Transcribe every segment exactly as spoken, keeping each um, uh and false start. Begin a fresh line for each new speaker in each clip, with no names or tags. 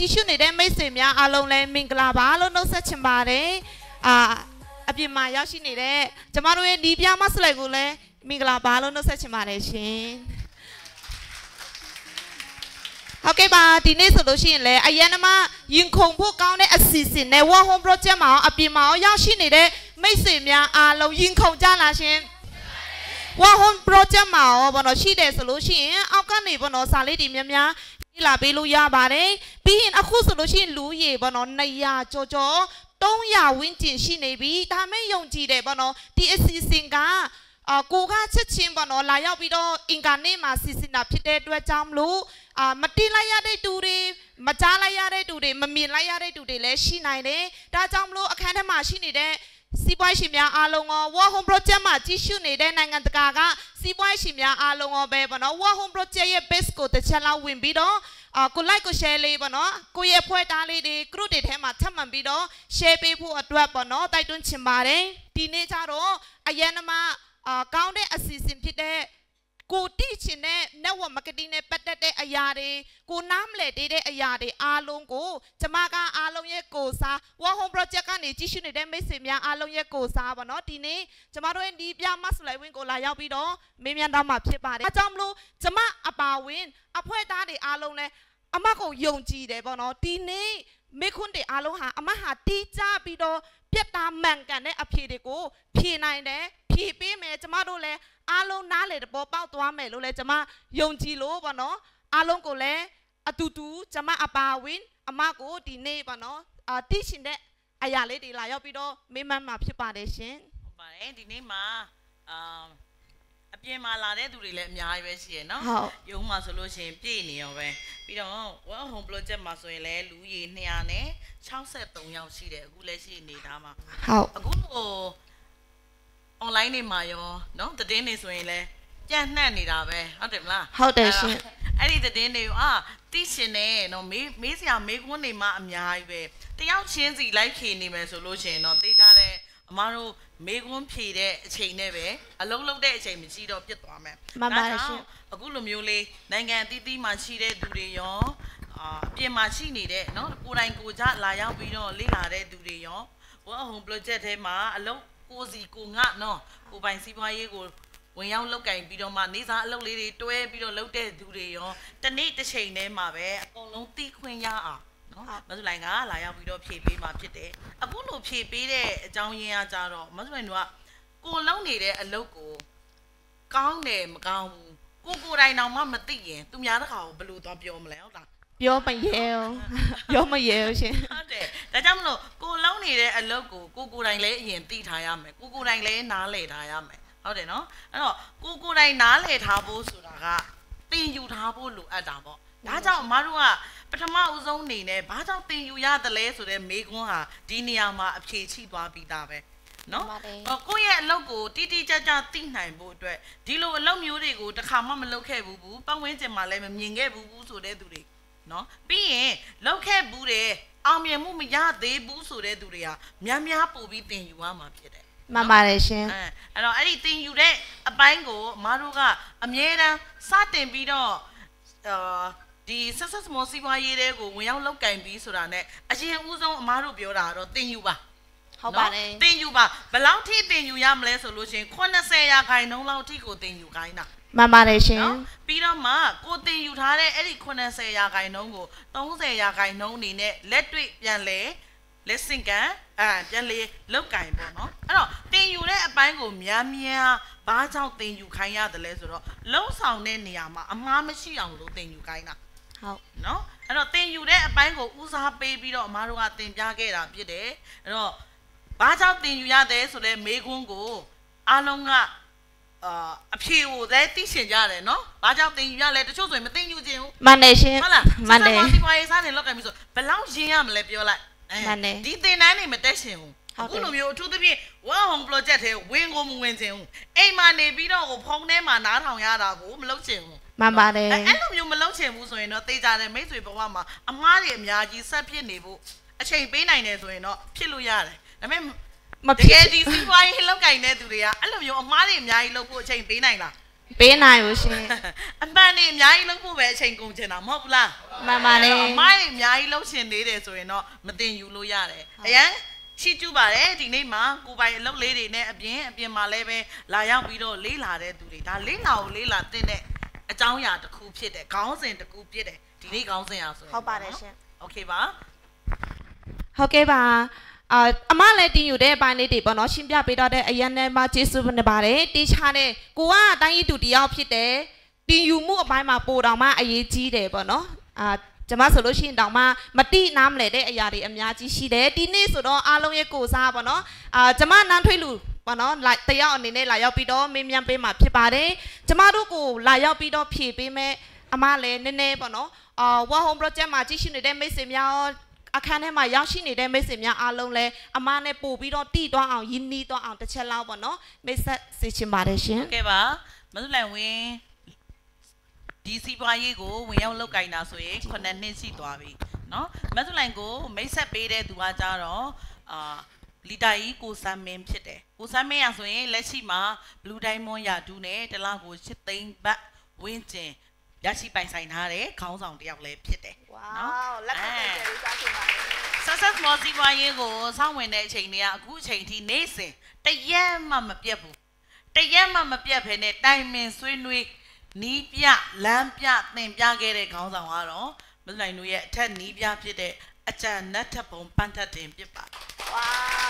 จิชุนี่ได้ไม่เสียมยาอารมณ์เลยมิงกลาบาโลนกสัชมาเร่อ่าอภิมายาชินี่ได้จะมาดูเอ็นดีพิอามาสเลยกูเลยมิงกลาบาโลนกสัชมาเร่ชินโอเคป่ะทีนี้สุดท้ายเลยไอ้ยันมายิงคงพวกเขาเนี่ยสิสิในว่าโฮมโปรเจกต์มาอภิมายาชินี่ได้ไม่เสียมยาอารมณ์ยิงคงจ้าละชินว่าโฮมโปรเจกต์มาอ๋อบนชีเดสโลชินเอากันนี่บนสาลีดีเมียมยานี่ลาเปลูยาบาร์เร่ปีนอะคุสโลชินลูเย่บนในยาโจโจต้องยาวินจินชินเนบีทำให้ยงจีเดบนทีเอสซิงกาอ่ากูข้าเชิดชิมบนลายาบิโดอิงการนี่มาซิสินาพิเดด้วยจำรู้อ่ามาตีลายาได้ดูดีมาจ้าลายาได้ดูดีมามีลายาได้ดูดีเลยชินไหนเด้ถ้าจำรู้อาคารธรรมะชินนี่เด้စီပွားရှင်များအားလုံးက World Home Project မှာကြီးစုနေတဲ့နိုင်ငံတကာကစီပွားရှင်များအားလုံးကပဲပေါ့နော် World Home Project ရဲ့ base ကိုတစ်ချက်လောက်ဝင်ပြီးတော့အာကို like ကို share လေးပေါ့နော်ကိုရဲ့ဖွဲ့သားလေးတွေ group တွေထဲမှာထပ်မံပြီးတော့ share ပေးဖို့အတွက်ပေါ့နော်တိုက်တွန်းချင်ပါတယ်ဒီနေ့ကျတော့အရန်နမအာကောင်းတဲ့အစီအစဉ်ဖြစ်တဲ့ကိုတိချင်တဲ့ network marketing နဲ့ပတ်သက်တဲ့အရာတွေကိုနားမလည်သေးတဲ့အရာတွေအားလုံးကိုကျမကအားလုံးရဲ့ကိုစား World Home Project ကနေကြီးစုနေတဲ့မိတ်ဆွေများအားလုံးရဲ့ကိုစားပါနော်ဒီနေ့ကျမတို့ရဲ့ဒီပြမတ်လိုက်ဝင်ကိုလာရောက်ပြီးတော့မေးမြန်းတော့မှာဖြစ်ပါတယ်အဲကြောင့်မလို့ကျမအပါဝင်အဖွဲ့သားတွေအားလုံးလည်းအမကိုယုံကြည်တယ်ပေါ့နော်ဒီနေ့မိခွန်းတွေအားလုံးဟာအမဟာတီးကြပြီးတော့ပြတ်တာမှန်ကန်တဲ့အဖြေတွေကိုဖြေနိုင်တယ်ဖြေပေးမယ်ကျမတို့လည်းအားလုံးနားလေတပေါ်ပေါက်သွားမယ်လို့လည်းကျမယုံကြည်လို့ပေါ့နော်အားလုံးကိုလည်းအတူတူကျမအပါဝင်အမကိုဒီနေ့ပေါ့နော်အာတိရှင်တဲ့အရာလေးတွေလာရောက်ပြီးတော့မေးမှန်းမှာဖြစ်ပါတယ်ရှင်
ဟုတ်ပါတယ်ဒီနေ့မှာအာအပြင်မှာလာတဲ့သူတွေလည်းအများကြီးပဲရှိရနော်ရုံးမှာဆိုလို့ရှိရင်ပြည့်နေရောပဲပြီးတော့ World Home Project မှာဆိုရင်လည်းလူကြီးနှစ်ရာနဲ့၆၃ယောက်ရှိတယ်အခုလည်းရှိနေတာမှာ
ဟုတ်
အခုဟိုonline နေမှာရောเนาะသတင်းတွေဆိုရင်လည်းပြန့်နှံ့နေတာပဲဟုတ်တယ်မလား
ဟုတ်တယ်ရှင်
အဲ့ဒီသတင်းတွေအာသိရှင်နေเนาะမေးမေးစရာမေးခွန်းတွေမှအများကြီးပဲတယောက်ချင်းစီလိုက်ဖြေနေမယ်ဆိုလို့ရှိရင်တော့သိကြတဲ့အမားတို့မေးခွန်းဖြေတဲ့အချိန်နဲ့ပဲအလုံးလုံးတဲ့အချိန်မရှိတော့ပြတ်သွားမယ်
မှန်ပါတယ်ရှင်
အခုလိုမျိုးလေးနိုင်ငံအသီးသီးမှာရှိတဲ့သူတွေရောအာအပြင်မှာရှိနေတဲ့เนาะကိုယ်တိုင်ကိုယ်ကြလာရောက်ပြီးတော့လေ့လာတဲ့သူတွေရော World Home Project ထဲမှာအလုံးကိုစီကိုငါနော်ကိုပိုင်စီးပွားရေးကိုဝင်ရောက်လောက်ကင်ပြီးတော့မှနေစားအလုပ်လေးတွေတွဲပြီးတော့လုပ်တဲ့သူတွေရောတနေ့တစ်ချိန်တည်းမှာပဲအကုန်လုံးသိခွင့်ရအောင်နော်မဆုလိုင်ကလာရောက်ပြီးတော့ဖြည့်ပေးမှာဖြစ်တယ်အခုလိုဖြည့်ပေးတဲ့အကြောင်းရင်းကကြတော့မဆုလိုင်တို့ကကိုလုံးနေတဲ့အလုပ်ကိုကောင်းတယ်မကောင်းဘူးကိုကိုယ်တိုင်တောင်မှမသိရင်သူများတစ်ခါကိုဘယ်လိုသွားပြောမလဲဟုတ်လား
ပြောမရဲပြောမရဲရှင်
ဟုတ်တယ်ဒါကြောင့်မလို့ကိုလုံးနေတဲ့အလုပ်ကိုကိုကိုယ်တိုင်လည်းအရင်သိထားရမယ်ကိုကိုယ်တိုင်လည်းနားလည်ထားရမယ်ဟုတ်တယ်နော်အဲ့တော့ကိုကိုယ်တိုင်နားလည်ထားဖို့ဆိုတာကသင်ယူထားဖို့လိုအပ်တာပေါ့ဒါကြောင့်အမတို့ကပထမဦးဆုံးအနေနဲ့ဘာကြောင့်သင်ယူရတယ်လဲဆိုတဲ့မေးခွန်းဟာဒီနေရာမှာအဖြေချိသွားပြီးသားပဲနော်ကိုယ့်ရဲ့အလုပ်ကိုတိတိကျကျသိနိုင်ဖို့အတွက်ဒီလိုအလုပ်မျိုးတွေကိုတစ်ခါမှမလုပ်ခဲ့ဘူးဘူးပတ်ဝန်းကျင်မှာလည်းမမြင်ခဲ့ဘူးဘူးဆိုတဲ့သူတွေနော်ပြီးရင်လောက်ခဲ့ဘူးတယ်အောင်မြင်မှုမရသေးဘူးဆိုတဲ့သူတွေကများများပို့ပြီးတင်ယူရမှာဖြစ်တယ်
မှန်ပါတယ်ရှင်
အဲအဲ့တော့အဲ့ဒီတင်ယူတဲ့အပိုင်းကိုအမားတို့ကအမြဲတမ်းစတင်ပြီးတော့အာဒီ success small စီးပွားရေးတွေကိုဝင်ရောက်လောက်ကင်ပြီးဆိုတာ ਨੇ အရင်ဦးဆုံးအမားတို့ပြောတာတော့တင်ယူပါ
ဟုတ်ပါတယ်
တင်ယူပါဘယ်လောက်ထိတင်ယူရမလဲဆိုလို့ရှိရင်ခုနှစ်ဆယ်ရာခိုင်နှုန်းလောက်ထိကိုတင်ယူခိုင်းတာ
မှန်ပါတယ်ရှင်
ပြီးတော့မှကိုတင်ယူထားတဲ့အဲ့ဒီခုနှစ်ဆယ်ရာခိုင်နှုန်းကိုသုံးဆယ်ရာခိုင်နှုန်းအနေနဲ့လက်တွေ့ပြန်လဲလက်စင်ကန်အဲပြန်လေလောက်ကင်ပေါ့နော်အဲ့တော့တင်ယူတဲ့အပိုင်းကိုများများဘာကြောင့်တင်ယူခိုင်းရတယ်လဲဆိုတော့လုံးဆောင်တဲ့နေရာမှာအမှားမရှိအောင်လို့တင်ယူခိုင်းတာ
ဟုတ်
နော်အဲ့တော့တင်ယူတဲ့အပိုင်းကိုဦးစားပေးပြီးတော့အမားတို့ကတင်ပြခဲ့တာဖြစ်တယ်အဲ့တော့ဘာကြောင့်တင်ယူရတယ်ဆိုတဲ့မေးခွန်းကိုအားလုံးကအာအဖြေကိုလည်းသိရှင်ကြတယ်နော်ဘာကြောင့်တင်ယူရလဲတချို့ဆိုရင်မတင်ယူခြင်းဘူး
မှန်တယ်ရှင်
ဟုတ်လားမှန်တယ်ဒီပွားရေးစားတယ်လောက်ကင်ပြီးဆိုဘယ်လောက်ရင်းရမလဲပြောလိုက်
မှန်တယ်
ဒီသင်တန်းနေမတက်ရှင်ဘူးအခုလိုမျိုးအထူးသဖြင့် World Home Project ထဲဝင်ကိုမဝင်ခြင်းဘူးအိမ်မှာနေပြီးတော့ဟိုဖုန်းထဲမှာနားထောင်ရတာကိုမလုပ်ချင်ဘူး
မှန်ပါတယ်
အဲ့လိုမျိုးမလုပ်ချင်ဘူးဆိုရင်တော့သိကြတယ်မိတ်ဆွေဘဝမှာအမားတွေအများကြီးဆက်ဖြစ်နေဖို့အချိန်ပေးနိုင်တယ်ဆိုရင်တော့ဖြစ်လို့ရတယ်ဒါပေမဲ့မဖြစ်ဒီစီးပွားရေးလောက်ကင်တဲ့သူတွေကအဲ့လိုမျိုးအမားတွေအများကြီးလုပ်ဖို့အချိန်ပေးနိုင်လား
ပေးနိုင်ဘူးရှင်
အမှန်နဲ့အများကြီးလုပ်ဖို့ပဲအချိန်ကုန်ချင်တာမဟုတ်ဘူးလား
မှန်ပါလေ
အမိုင်းအများကြီးလုပ်ရှင်နေတယ်ဆိုရင်တော့မတင်ယူလို့ရတယ်အရင်ရှိကျူပါတယ်ဒီနေ့မှာကိုပိုင်အလုပ်လေးတွေနဲ့အပြင်အပြင်မှာလည်းပဲလာရောက်ပြီးတော့လေးလာတဲ့သူတွေဒါလေးလာကိုလေးလာတင်တဲ့အကြောင်းအရာတစ်ခုဖြစ်တယ်ခေါင်းစဉ်တစ်ခုဖြစ်တယ်ဒီနေ့ခေါင်းစဉ်အောင်ဆိုရင်
ဟုတ်ပါတယ်ရှင်
โอเคပါ
ဟုတ်ကဲ့ပါအာအမလည်းတင်ယူတဲ့အပိုင်းလေးတွေပေါ့နော်ရှင်းပြပေးတော့တဲ့အရန်နဲ့မှကျေးဇူးနေပါတယ်တေးချတဲ့ကိုကအတိုင်းကြီးတူတယောက်ဖြစ်တယ်တင်ယူမှုအပိုင်းမှာပိုတောင်မှအရေးကြီးတယ်ပေါ့နော်အာကျွန်မဆိုလို့ရှိရင်တောင်မှမတိနားမလဲတဲ့အရာတွေအများကြီးရှိတယ်ဒီနေ့ဆိုတော့အားလုံးရဲ့ကိုစားပေါ့နော်အာကျွန်မနန်းထွေးလူပေါ့နော်လာတယောက်အနေနဲ့လာရောက်ပြီးတော့မင်းမြန်ပေးမှာဖြစ်ပါတယ်ကျွန်မတို့ကိုလာရောက်ပြီးတော့ဖြည့်ပေးမဲ့အမလည်းနည်းနည်းပေါ့နော်အာ World Home Project မှာကြီးရှိနေတဲ့မိတ်ဆွေများအခန်းထဲမှာရောက်ရှိနေတဲ့မိတ်ဆွေများအားလုံးလည်းအမနဲ့ပို့ပြီးတော့တည်သွားအောင်ယဉ်နီးသွားအောင်တစ်ချက်လောက်ပေါ့နော်မိတ်ဆက်စီချင်ပါတယ်ရှင်
ဟုတ်ကဲ့ပါမဆုလိုက်ဝင်ဒီစီပွားရေးကိုဝင်ရောက်လောက်ကင်တာဆိုရင်ခုနှစ်နှစ်ရှိသွားပြီเนาะမဆုလိုက်ကိုမိတ်ဆက်ပေးတဲ့သူကကြတော့အာလီတာကြီးကိုစမ်းမင်းဖြစ်တယ်ကိုစမ်းမင်းရဆိုရင်လက်ရှိမှာ Blue Diamond ရာဒူးနဲ့တလားကိုရှစ်သိန်းဘတ်ဝင်းကျင်ရရှိပိုင်ဆိုင်ထားတဲ့ခေါင်းဆောင်တယောက်လည်းဖြစ်တယ်
เนาะလက်ခံတဲ့ကျေးဇူးစားရှင်ပါတယ်
Success Small စီးပွားရေးကိုစောင့်ဝင်တဲ့အချိန်တွေကအခုအချိန်ထိနေ့စဉ်တရက်မှမပြတ်ဘူးတရက်မှမပြတ်ဖ ೇನೆ တိုင်ပင်ဆွေးနွေးနီးပြလမ်းပြသင်ပြခဲ့တဲ့ခေါင်းဆောင်ကတော့မစလိုင်းတို့ရဲ့အထက်နီးပြဖြစ်တဲ့အကြံနတ်ထပ်ပုံပန်းထပ်တင်ဖြစ်ပါတယ်ဝါ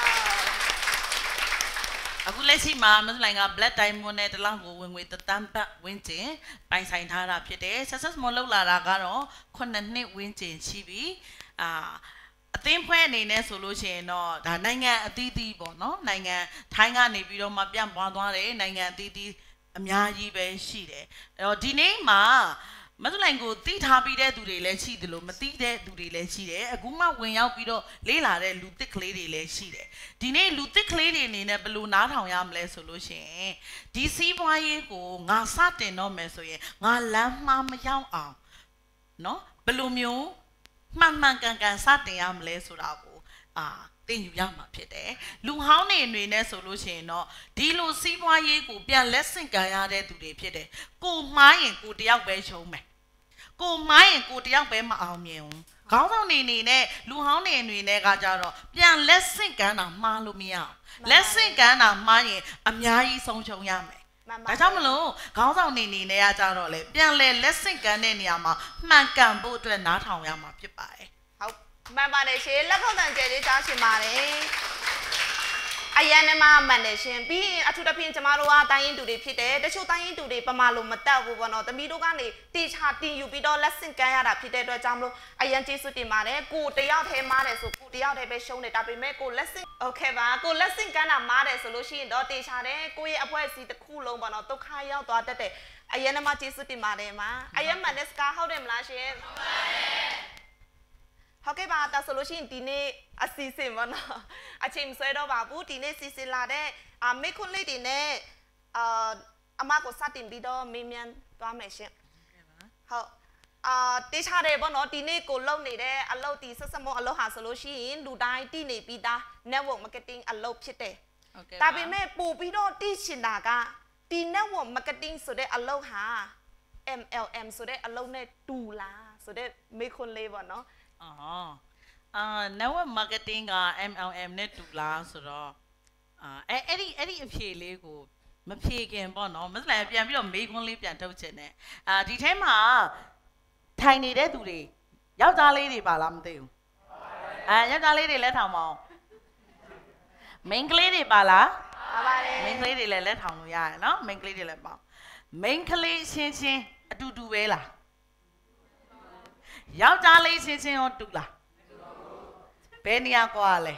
အခုလက်ရှိမှာမစလိုင်းက Black Diamond နဲ့တလောက်ကိုဝင်ငွေတသန်းပတ်ဝင်းကျင်ပိုင်ဆိုင်ထားတာဖြစ်တယ် Success Small လောက်လာတာကတော့ခုနှစ်နှစ်ဝင်းကျင်ရှိပြီအာအသင်းဖွဲ့အနေနဲ့ဆိုလို့ရှိရင်တော့ဒါနိုင်ငံအသီးသီးပေါ့နော်နိုင်ငံထိုင်းကနေပြီးတော့မှပြန့်ပွားသွားတယ်နိုင်ငံအသီးသီးအများကြီးပဲရှိတယ်အဲ့တော့ဒီနေ့မှာမဆုလိုင်ကိုသိထားပြီးတဲ့သူတွေလည်းရှိတယ်လို့မသိတဲ့သူတွေလည်းရှိတယ်အခုမှဝင်ရောက်ပြီးတော့လေးလာတဲ့လူသစ်ကလေးတွေလည်းရှိတယ်ဒီနေ့လူသစ်ကလေးတွေအနေနဲ့ဘယ်လိုနားထောင်ရမလဲဆိုလို့ရှိရင်ဒီစီးပွားရေးကိုငါစတင်တော့မယ်ဆိုရင်ငါလမ်းမှားမရောက်အောင်နော်ဘယ်လိုမျိုးမှန်မှန်ကန်ကန်စတင်ရမလဲဆိုတာကိုအာသင်ယူရမှာဖြစ်တယ်လူဟောင်းနေအနေနဲ့ဆိုလို့ရှိရင်တော့ဒီလိုစီးပွားရေးကိုပြန်လက်ဆင့်ကမ်းရတဲ့သူတွေဖြစ်တယ်ကိုမှားရင်ကိုတယောက်ပဲရှုံးမယ်ကိုမှားရင်ကိုတယောက်ပဲမအောင်မြင်ဘူးခေါင်းဆောင်နေနေနဲ့လူဟောင်းနေအနေနဲ့ကကြတော့ပြန်လက်ဆင့်ကမ်းတာမှားလို့မရအောင်လက်ဆင့်ကမ်းတာမှားရင်အများကြီးဆုံးရှုံးရမယ်ဒါကြောင့်မလို့ခေါင်းဆောင်နေနေနဲ့ကကြတော့လေပြန်လဲလက်ဆင့်ကမ်းတဲ့နေရာမှာမှန်ကန်ဖို့အတွက်နားထောင်ရမှာဖြစ်ပါတယ်
ဟုတ်မှန်ပါတယ်ရှင်လက်ခုပ်တန်ကျဲလေးကြားရှင်ပါတယ်အရန်နဲ့မှမှန်တယ်ရှင်ပြီးအထူးသဖြင့်ကျမတို့ကတိုင်းရင်တူတွေဖြစ်တယ်တချို့တိုင်းရင်တူတွေပမာလို့မတက်ဘူးပေါ့နော်တမီတို့ကနေတေချာတင်ယူပြီးတော့လက်ဆင့်ကမ်းရတာဖြစ်တဲ့အတွက်ကြောင့်မလို့အရန်ကျေးဇူးတင်ပါတယ်ကိုတယောက်ထဲမားတယ်ဆိုကိုတယောက်ထဲပဲရှုံးတယ်ဒါပေမဲ့ကိုလက်ဆင့်โอเคပါကိုလက်ဆင့်ကမ်းတာမားတယ်ဆိုလို့ရှိရင်တော့တေချာတယ်ကိုရဲ့အဖွဲ့အစည်းတစ်ခုလုံးပေါ့နော်ဒုက္ခရောက်သွားတတ်တယ်အရန်နဲ့မှကျေးဇူးတင်ပါတယ်မှာအရန်မှန်တဲ့စကားဟုတ်တယ်မလားရှင်ဟုတ်ပါတယ်ဟုတ်ကဲ့ပါဒါဆိုလို့ရှိရင်ဒီနေ့အစီအစဉ်ပေါ့နော်အချိန်မဆွဲတော့ပါဘူးဒီနေ့စီစဉ်လာတဲ့အမေခွန်းလေးတွေနဲ့အာအမကိုစတင်ပြီးတော့မေးမြန်းသွားမယ်ရှင်ဟုတ်အာတေးချတယ်ပေါ့နော်ဒီနေ့ကိုလုပ်နေတဲ့အလုပ်ဒီဆက်စမောအလုပ်ဟာဆိုလို့ရှိရင်လူတိုင်းတည်နေပြီးသား network marketing အလုပ်ဖြစ်တယ်ဒါပေမဲ့ပို့ပြီးတော့တည်ချင်တာကဒီ network marketing ဆိုတဲ့အလုပ်ဟာ M L M ဆိုတဲ့အလုပ်နဲ့တူလားဆိုတဲ့မေးခွန်းလေးပေါ့နော်
အော်အာ network marketing က M L M နဲ့တူလားဆိုတော့အာအဲအဲ့ဒီအဲ့ဒီအဖြေလေးကိုမဖြေခင်ပေါ့နော်မစလိုက်ပြန်ပြီးတော့မေးခွန်းလေးပြန်ထုတ်ချင်တယ်အာဒီထဲမှာထိုင်နေတဲ့သူတွေယောက်ျားလေးတွေပါလားမသိဘူးအာယောက်ျားလေးတွေလက်ထောင်မအောင်မိန်းကလေးတွေပါလား
ပါပါတယ်
မိန်းကလေးတွေလည်းလက်ထောင်လို့ရတယ်နော်မိန်းကလေးတွေလည်းပေါ့မိန်းကလေးချင်းချင်းအတူတူပဲလားယောက်ျားလေးချင်းချင်းရောတူလားဘယ်နေရာကွာလဲ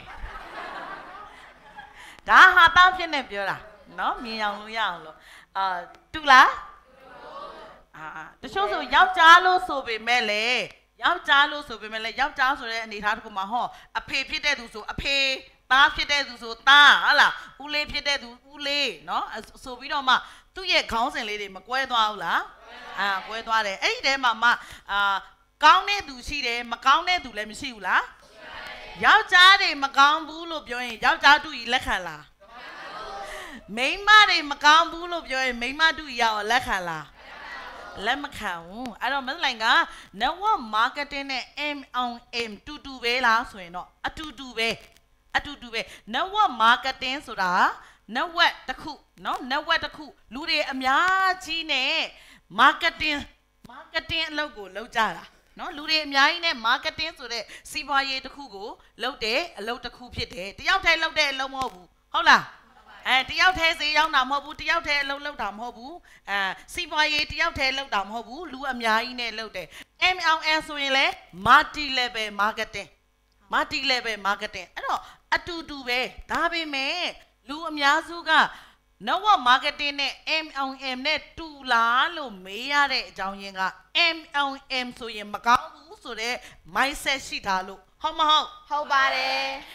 ဒါဟာတောင်းဖြစ်နေပြောတာနော်မြင်အောင်လို့ရအောင်လို့အာတူလားအာတချို့ဆိုယောက်ျားလို့ဆိုပေမဲ့လေယောက်ျားလို့ဆိုပေမဲ့လေယောက်ျားဆိုတဲ့အနေအထားတစ်ခုမှာဟောအဖေဖြစ်တဲ့သူဆိုအဖေသားဖြစ်တဲ့သူဆိုသားဟုတ်လားဦးလေးဖြစ်တဲ့သူဦးလေးနော်ဆိုပြီးတော့မှသူ့ရဲ့ခေါင်းစဉ်လေးတွေမကွဲသွားဘူးလားအာကွဲသွားတယ်အဲ့ဒီထဲမှာမှအာကောင်းတဲ့သူရှိတယ်မကောင်းတဲ့သူလည်းမရှိဘူးလားယောက်ျားတွေမကောင်းဘူးလို့ပြောရင်ယောက်ျားတူကြီးလက်ခံလားမိန်းမတွေမကောင်းဘူးလို့ပြောရင်မိန်းမတို့ရအောင်လက်ခံလားလက်မခံဘူးအဲ့တော့မစလိုင်က network marketing နဲ့ M on M တူတူပဲလားဆိုရင်တော့အတူတူပဲအတူတူပဲ network marketing ဆိုတာ network တစ်ခုเนาะ network တစ်ခုလူတွေအများကြီးနဲ့ marketing marketing အလုပ်ကိုလုပ်ကြတာเนาะလူတွေအများကြီးနဲ့ marketing ဆိုတဲ့စီးပွားရေးတစ်ခုကိုလုပ်တဲ့အလုပ်တစ်ခုဖြစ်တယ်တယောက်တည်းလုပ်တဲ့အလုပ်မဟုတ်ဘူးဟုတ်လားအဲတယောက်တည်းဈေးရောက်တာမဟုတ်ဘူးတယောက်တည်းအလုပ်လုပ်တာမဟုတ်ဘူးအဲစီးပွားရေးတယောက်တည်းလုပ်တာမဟုတ်ဘူးလူအများကြီးနဲ့လုပ်တယ် M L M ဆိုရင်လေ multi level marketing multi level marketing အဲ့တော့အတူတူပဲဒါပေမဲ့လူအများစုက network marketing နဲ့ M L M နဲ့တူလားလို့မေးရတဲ့အကြောင်းရင်းက M L M ဆိုရင်မကောင်းဘူးဆိုတဲ့ mindset ရှိတာလို့ဟုတ်မဟုတ်
ဟုတ်ပါတယ်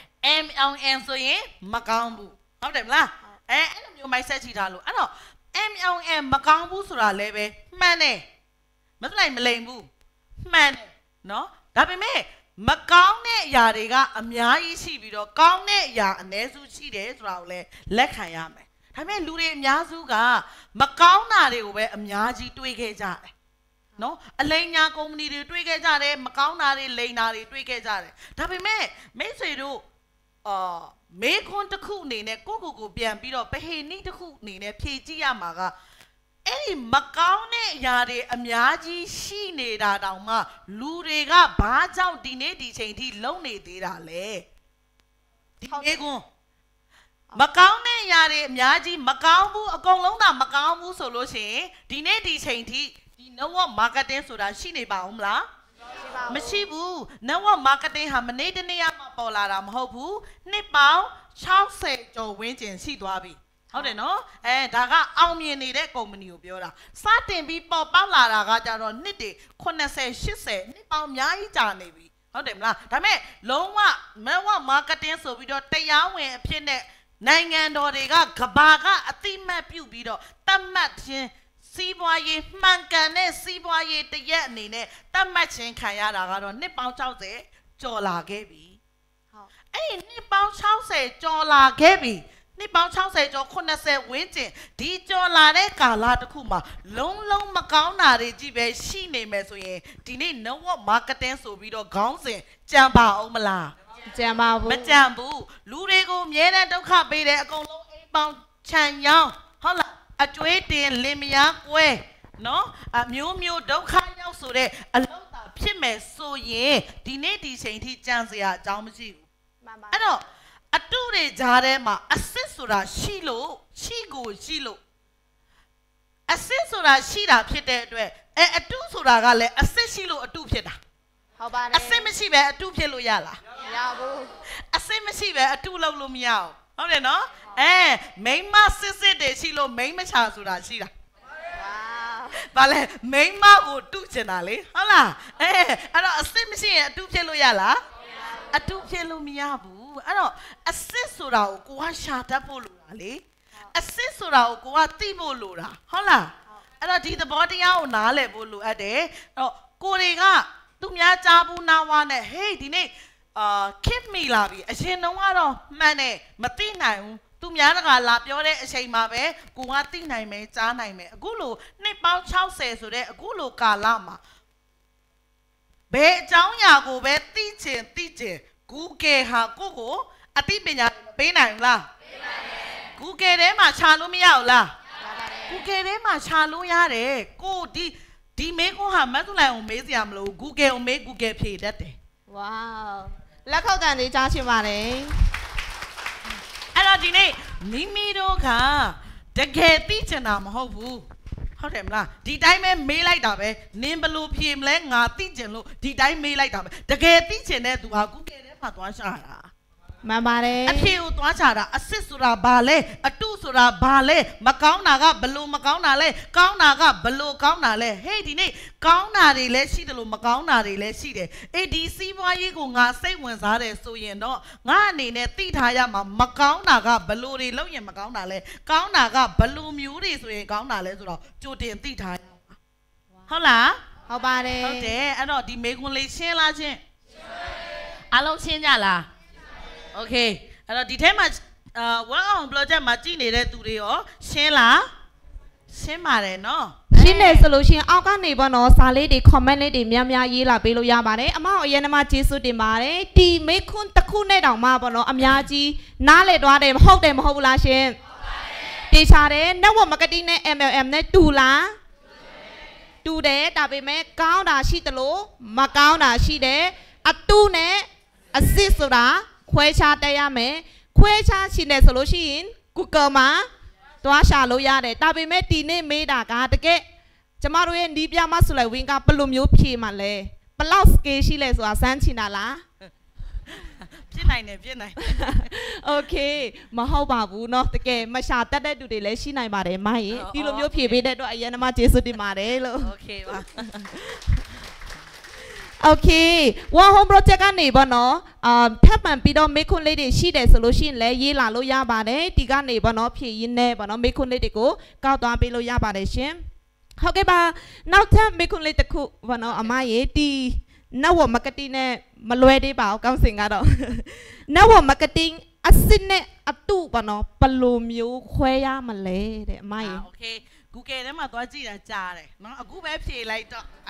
M L M ဆိုရင်မကောင်းဘူးဟုတ်တယ်မလားအဲအဲ့လိုမျိုး mindset ရှိတာလို့အဲ့တော့ M L M မကောင်းဘူးဆိုတာလည်းပဲမှန်တယ်မစလိုက်မလိမ်ဘူးမှန်တယ်နော်ဒါပေမဲ့မကောင်းတဲ့အရာတွေကအများကြီးရှိပြီးတော့ကောင်းတဲ့အရာအ ਨੇ စုရှိတယ်ဆိုတာကိုလည်းလက်ခံရမယ်ဒါပေမဲ့လူတွေအများစုကမကောင်းတာတွေကိုပဲအများကြီးတွေးခဲ့ကြတယ်နော်အလိမ်ညာကုမ္ပဏီတွေတွေးခဲ့ကြတယ်မကောင်းတာတွေလိမ်တာတွေတွေးခဲ့ကြတယ်ဒါပေမဲ့မိတ်ဆွေတို့အာမေခွန်းတစ်ခုအနေနဲ့ကိုကိုကိုပြန်ပြီးတော့ပဟေနိတစ်ခုအနေနဲ့ဖြည့်ကြည့်ရမှာကအဲ့ဒီမကောင်းတဲ့အရာတွေအများကြီးရှိနေတာတောင်မှလူတွေကဘာကြောင့်ဒီနေ့ဒီချိန်ထိလုံနေသေးတာလဲဒီမေခွန်းမကောင်းတဲ့အရာတွေအများကြီးမကောင်းဘူးအကုန်လုံးသာမကောင်းဘူးဆိုလို့ရှိရင်ဒီနေ့ဒီချိန်ထိဒီ network marketing ဆိုတာရှိနေပါဦးမလားမရှိဘူး network marketing ဟာမနေ့တနေ့မှပေါ်လာတာမဟုတ်ဘူးနှစ်ပေါင်း၆၀ကျော်ဝန်းကျင်ရှိသွားပြီဟုတ်တယ်နော်အဲဒါကအောင်မြင်နေတဲ့ကုမ္ပဏီကိုပြောတာစတင်ပြီးပေါ်ပေါက်လာတာကကြတော့နှစ်တွေ၈၀ ၈၀နှစ်ပေါင်းအများကြီးကြာနေပြီဟုတ်တယ်မလားဒါပေမဲ့လုံးဝ network marketing ဆိုပြီးတော့တရားဝင်အဖြစ်နဲ့နိုင်ငံတော်တွေကကဘာကအတိမတ်ပြုပြီးတော့တတ်မှတ်ခြင်းစီးပွားရေးမှန်ကန်တဲ့စီးပွားရေးတရက်အနေနဲ့တတ်မှတ်ခြင်းခံရတာကတော့နှစ်ပေါင်း၆၀ကျော်လာခဲ့ပြီဟုတ်အဲ့ဒီနှစ်ပေါင်း၆၀ကျော်လာခဲ့ပြီနှစ်ပေါင်း၆၀ကျော်၈၀ဝန်းကျင်ဒီကျော်လာတဲ့ကာလတစ်ခုမှာလုံးလုံးမကောင်းတာတွေကြီးပဲရှိနေမယ်ဆိုရင်ဒီနေ့ network marketing ဆိုပြီးတော့ခေါင်းစဉ်ကြံပါအောင်မလား
ကြံပါဘူး
မကြံဘူးလူတွေကိုအမြဲတမ်းဒုက္ခပေးတယ်အကုန်လုံးအိမ်ပေါင်းခြံရောင်းဟုတ်လားအကျွေးတင်လင်မယားကွဲနော်အမျိုးမျိုးဒုက္ခရောက်ဆိုတဲ့အလုံးသာဖြစ်မယ်ဆိုရင်ဒီနေ့ဒီချိန်ထိကြံစရာအကြောင်းမရှိဘူးမှန်ပါအဲ့တော့အတုတွေကြားထဲမှာအစစ်ဆိုတာရှိလို့ရှိကိုရှိလို့အစစ်ဆိုတာရှိတာဖြစ်တဲ့အတွက်အဲအတုဆိုတာကလည်းအစစ်ရှိလို့အတုဖြစ်တာ
ဟုတ်ပါတယ်
အစစ်မရှိပဲအတုဖြစ်လို့ရလား
မရဘူး
အစစ်မရှိပဲအတုလုပ်လို့မရဘူးဟုတ်တယ်နော်အဲမိန်းမစစ်စစ်တွေရှိလို့မိန်းမချဆိုတာရှိတာဝါဘာလဲမိန်းမကိုတုချင်တာလေဟုတ်လားအဲအဲ့တော့အစစ်မရှိရင်အတုဖြစ်လို့ရလားအတုဖြစ်လို့မရဘူးအဲ့တော့အစစ်ဆိုတာကိုကိုကရှာတတ်ဖို့လိုတာလေအစစ်ဆိုတာကိုကိုကသိဖို့လိုတာဟုတ်လားအဲ့တော့ဒီသဘောတရားကိုနားလည်ဖို့လိုအပ်တယ်အဲ့တော့ကိုတွေကသူများကြားဘူးနားဝါနဲ့ဟေးဒီနေ့အာခစ်မိလာပြီအရင်တော့ကတော့မှန်တယ်မသိနိုင်ဘူးသူများတကလာပြောတဲ့အချိန်မှာပဲကိုကသိနိုင်မယ်ကြားနိုင်မယ်အခုလိုနှစ်ပေါင်း၆၀ဆိုတဲ့အခုလိုကာလမှာဘယ်အကြောင်းအရာကိုပဲသိချင်သိချင် Google ဟာကိုကိုအသိပညာပေးနိုင်ဘူးလားပေးနိုင်တယ် Google ထဲမှာရှာလို့မရဘူးလားရပါတယ် Google ထဲမှာရှာလို့ရတယ်ကိုဒီဒီမေးခွန်းဟာမတ်သူလိုင်ကိုမေးစရာမလို Google ကိုမေး Google ဖြေတတ်တယ်
ဝေါလက်ခောက်တန်လေးကြားချင်ပါတယ်
အဲ့တော့ဒီနေ့မိမိတို့ကတကယ်သိချင်တာမဟုတ်ဘူးဟုတ်တယ်မလားဒီတိုင်းပဲမေးလိုက်တာပဲနင်ဘလို့ဖြေမလဲငါသိချင်လို့ဒီတိုင်းမေးလိုက်တာပဲတကယ်သိချင်တဲ့သူဟာ Google ထဲမှာသွားရှာတာ
မှန်ပါတယ်
အဖြေကိုသွားချတာအစစ်ဆိုတာဘာလဲအတုဆိုတာဘာလဲမကောင်းတာကဘလို့မကောင်းတာလဲကောင်းတာကဘလို့ကောင်းတာလဲဟေးဒီနေ့ကောင်းတာတွေလည်းရှိတယ်လို့မကောင်းတာတွေလည်းရှိတယ်အေးဒီစီးပွားရေးကိုငါစိတ်ဝင်စားတယ်ဆိုရင်တော့ငါအနေနဲ့သိထားရမှာမကောင်းတာကဘလို့တွေလုပ်ရင်မကောင်းတာလဲကောင်းတာကဘလို့မျိုးတွေဆိုရင်ကောင်းတာလဲဆိုတော့ကြိုတင်သိထားရမှာဟုတ်လား
ဟုတ်ပါတယ်
ဟုတ်တယ်အဲ့တော့ဒီမေကွန်းလေးရှင်းလားချင်းရှင်းပါတယ်အားလုံးရှင်းကြလားโอเคအဲ့တော့ဒီထဲမှာเอ่อว่าของโปรเจกต์มาจีနေတဲ့သူတွေရောရှင်းလားရှင်းပါတယ်เนาะ
ရှင်းတယ်ဆိုလို့ရှိရင်အောက်ကနေပေါ့နော်စာလေးတွေ comment လေးတွေများများရေးလာပေးလို့ရပါတယ်အမအရင်ကမှကျေးဇူးတင်ပါတယ်ဒီမေခွန်းတစ်ခုနဲ့တောင်မှပေါ့နော်အများကြီးနားလည်သွားတယ်မဟုတ်တယ်မဟုတ်ဘူးလားရှင်တေချာတယ် network marketing နဲ့ M L M နဲ့တူလားတူတယ်ဒါပေမဲ့ကောင်းတာရှိတယ်လို့မကောင်းတာရှိတယ်အတူနဲ့အစစ်ဆိုတာခွဲခြားတတ်ရမယ်ခွဲခြားရှိတယ်ဆိုလို့ရှိရင် Google မှာသွားရှာလို့ရတယ်ဒါပေမဲ့ဒီနေ့မေးတာကတကယ်ကျမတို့ရဲ့နီးပြမဆိုလိုက်ဝင်းကဘယ်လိုမျိုးဖြေမှာလဲဘယ်လောက် scale ရှိလဲဆိုတာစမ်းချင်တာလား
ဖြစ်နိုင်တယ်ဖြစ်နိုင်
Okay မဟုတ်ပါဘူးเนาะတကယ်မရှာတတ်တဲ့သူတွေလည်းရှိနိုင်ပါတယ်မရင်ဒီလိုမျိုးဖြေပေးတဲ့အတွက်အရင်ကမှကျေးဇူးတင်ပါတယ်လို့
Okay ပါ
Okay One Home Project ကနေပေါ့နော်အာထပ်မံပြီးတော့မေခွန်းလေးတွေရှိတယ်ဆိုလို့ရှိရင်လည်းရေးလာလို့ရပါတယ်ဒီကနေပေါ့နော်ဖြည့်ရင်းနဲ့ပေါ့နော်မေခွန်းလေးတွေကိုကောက်သွားပေးလို့ရပါတယ်ရှင်ဟုတ်ကဲ့ပါနောက်ထပ်မေခွန်းလေးတစ်ခုပေါ့နော်အမရေဒီ network marketing နဲ့မလွဲသေးပါဘူးကောင်းစင်ကတော့ network marketing အစစ်နဲ့အတုပေါ့နော်ဘယ်လိုမျိုးခွဲရမလဲတဲ့အမရေ
Okay Google ထဲမှာသွားကြည့်တာကြားတယ်เนาะအခုပဲဖြေလိုက်တော့အာ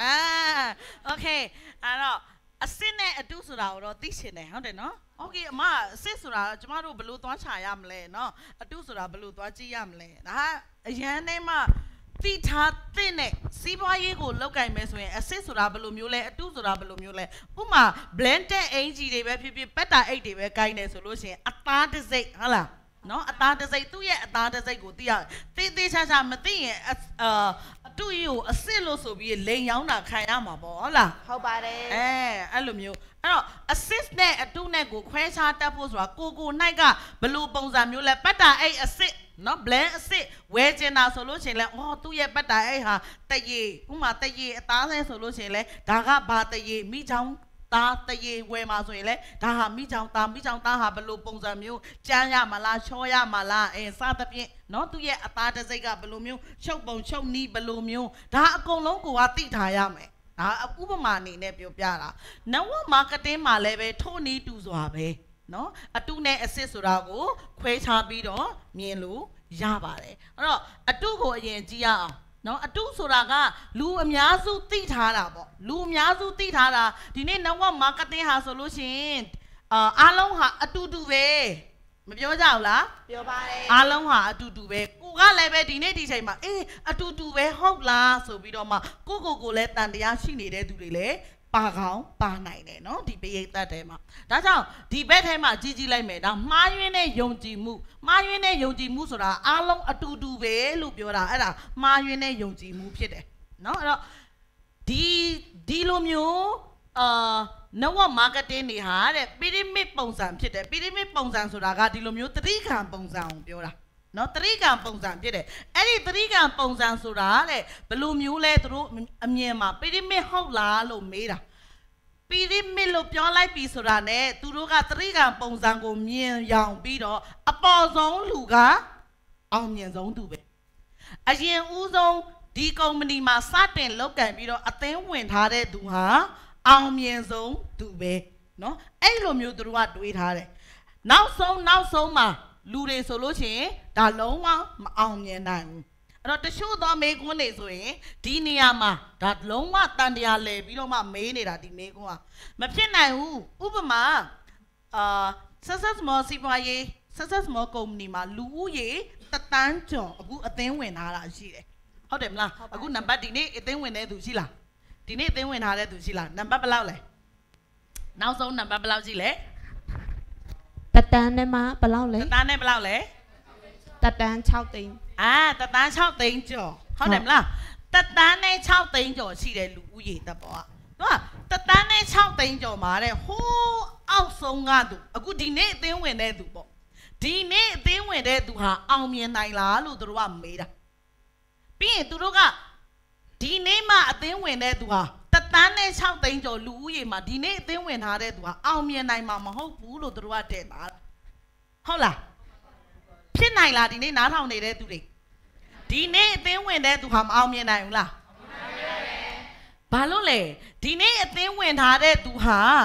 Okay အဲ့တော့အစစ်နဲ့အတုဆိုတာကိုတော့သိချင်တယ်ဟုတ်တယ်เนาะ Okay အမအစစ်ဆိုတာကျမတို့ဘယ်လိုသွားချရမလဲเนาะအတုဆိုတာဘယ်လိုသွားကြည့်ရမလဲဒါအရန်နဲ့မှတိထားတဲ့နဲ့စီးပွားရေးကိုလောက်ကင်မယ်ဆိုရင်အစစ်ဆိုတာဘယ်လိုမျိုးလဲအတုဆိုတာဘယ်လိုမျိုးလဲဥပမာ blended အင်ဂျီတွေပဲဖြစ်ဖြစ်ပက်တာအိတ်တွေပဲကိုင်းနေဆိုလို့ရှိရင်အသားတစ်စိတ်ဟုတ်လားနော်အသားတစ်စိတ်သူ့ရဲ့အသားတစ်စိတ်ကိုသိရသေးသေးချာချာမသိရင်အာအတူကြီးကိုအစစ်လို့ဆိုပြီးလိန်ရောင်းတာခံရမှာပေါ့ဟုတ်လား
ဟုတ်ပါတယ်
အဲအဲ့လိုမျိုးအဲ့တော့ assist နဲ့အတူနဲ့ကိုခွဲခြားတတ်ဖို့ဆိုတာကိုကိုနိုင်ကဘလို့ပုံစံမျိုးလဲပတ်တာအဲ့ assist နော် blend assist ဝဲကျင်တာဆိုလို့ရှိရင်လဲအော်သူ့ရဲ့ပတ်တာအဲ့ဟာတရေဥမာတရေအသားလဲဆိုလို့ရှိရင်လဲဒါကဘာတရေမိချောင်းသားတရေဝယ်မှာဆိုရင်လေဒါဟာမိချောင်းသားမိချောင်းသားဟာဘလို့ပုံစံမျိုးကြမ်းရမလားချောရမလားအဲစသဖြင့်เนาะသူရဲ့အသားတစ်စိတ်ကဘလို့မျိုးချုပ်ပုံချုပ်နီးဘလို့မျိုးဒါအကုန်လုံးကိုကသိထားရမယ်ဒါဥပမာအနေနဲ့ပြောပြတာ network marketing မှာလည်းပဲထိုးနီးတူစွာပဲเนาะအတုနဲ့အစစ်ဆိုတာကိုခွဲခြားပြီးတော့မြင်လို့ရပါတယ်အဲ့တော့အတုကိုအရင်ကြည့်ရအောင်နော်အတုဆိုတာကလူအများစုသိထားတာပေါ့လူအများစုသိထားတာဒီနေ့ network marketing ဟာဆိုလို့ရှိရင်အာအားလုံးဟာအတူတူပဲမပြောကြဘူးလား
ပြောပါတယ်
အားလုံးဟာအတူတူပဲကိုကလည်းပဲဒီနေ့ဒီချိန်မှာအေးအတူတူပဲဟုတ်လားဆိုပြီးတော့မှကိုကိုကိုလည်းတန်တရားရှိနေတဲ့သူတွေလည်းပါကောင်းပါနိုင်တယ်နော်ဒီပရိသတ်ထဲမှာဒါကြောင့်ဒီဘက်ထဲမှာကြီးကြီးလိုက်မယ်ဒါမှားယွင်းတဲ့ယုံကြည်မှုမှားယွင်းတဲ့ယုံကြည်မှုဆိုတာအားလုံးအတူတူပဲလို့ပြောတာအဲ့ဒါမှားယွင်းတဲ့ယုံကြည်မှုဖြစ်တယ်နော်အဲ့တော့ဒီဒီလိုမျိုးအာ network marketing တွေဟာတဲ့ pyramid ပုံစံဖြစ်တယ် pyramid ပုံစံဆိုတာကဒီလိုမျိုးသတိခံပုံစံကိုပြောတာနော်သတိကံပုံစံဖြစ်တယ်အဲ့ဒီသတိကံပုံစံဆိုတာတဲ့ဘယ်လိုမျိုးလဲသူတို့အမြင်မှာပီရမစ်ဟုတ်လားလို့မေးတာပီရမစ်လို့ပြောလိုက်ပြီဆိုတာ ਨੇ သူတို့ကသတိကံပုံစံကိုမြင်ရောင်ပြီးတော့အပေါ်ဆုံးလူကအောင်မြင်ဆုံးသူပဲအရင်ဦးဆုံးဒီကုမ္ပဏီမှာစတင်လုပ်ကန်ပြီးတော့အသင်းဝင်ထားတဲ့သူဟာအောင်မြင်ဆုံးသူပဲနော်အဲ့လိုမျိုးသူတို့ကတွေးထားတယ်နောက်ဆုံးနောက်ဆုံးမှာလူတွေဆိုလို့ရှိရင်ဒါလုံးဝမအောင်မြင်နိုင်ဘူးအဲ့တော့တချို့သောမေးခွန်းတွေဆိုရင်ဒီနေရာမှာဒါလုံးဝတန်တရားလဲပြီးတော့မှမေးနေတာဒီမေးခွန်းကမဖြစ်နိုင်ဘူးဥပမာအာ success small စီးပွားရေး success small company မှာလူဦးရေတသန်းကျော်အခုအသင်းဝင်ထားတာရှိတယ်ဟုတ်တယ်မလားအခုနံပါတ်ဒီနေ့အသင်းဝင်တဲ့သူရှိလားဒီနေ့အသင်းဝင်ထားတဲ့သူရှိလားနံပါတ်ဘယ်လောက်လဲနောက်ဆုံးနံပါတ်ဘယ်လောက်ရှိလဲ
တတန်းနဲ့မှဘယ်လောက်လဲ
တတန်းနဲ့ဘယ်လောက်လဲ
တတန်း၆သိန်း
အာတတန်း၆သိန်းကျော်ဟုတ်တယ်မလားတတန်းနဲ့၆သိန်းကျော်ရှိတယ်လူဦးရေတပ်ပေါ်ကသူကတတန်းနဲ့၆သိန်းကျော်မှာတဲ့ဟိုးအောက်ဆုံးကသူအခုဒီနေ့အသင်းဝင်တဲ့သူပေါ့ဒီနေ့အသင်းဝင်တဲ့သူဟာအောင်မြင်နိုင်လားလို့သူတို့ကမေးတာပြီးရင်သူတို့ကဒီနေ့မှအသင်းဝင်တဲ့သူဟာတတန်းနဲ့၆သိန်းကျော်လူဦးရေမှာဒီနေ့အသင်းဝင်ထားတဲ့သူဟာအောင်မြင်နိုင်မှာမဟုတ်ဘူးလို့သူတို့ကတဲ့တာဟုတ်လားဖြစ်နိုင်လားဒီနေ့နားထောင်နေတဲ့သူတွေဒီနေ့အသင်းဝင်တဲ့သူဟာမအောင်မြင်နိုင်ဘူးလားဘာလို့လဲဒီနေ့အသင်းဝင်ထားတဲ့သူဟာသူ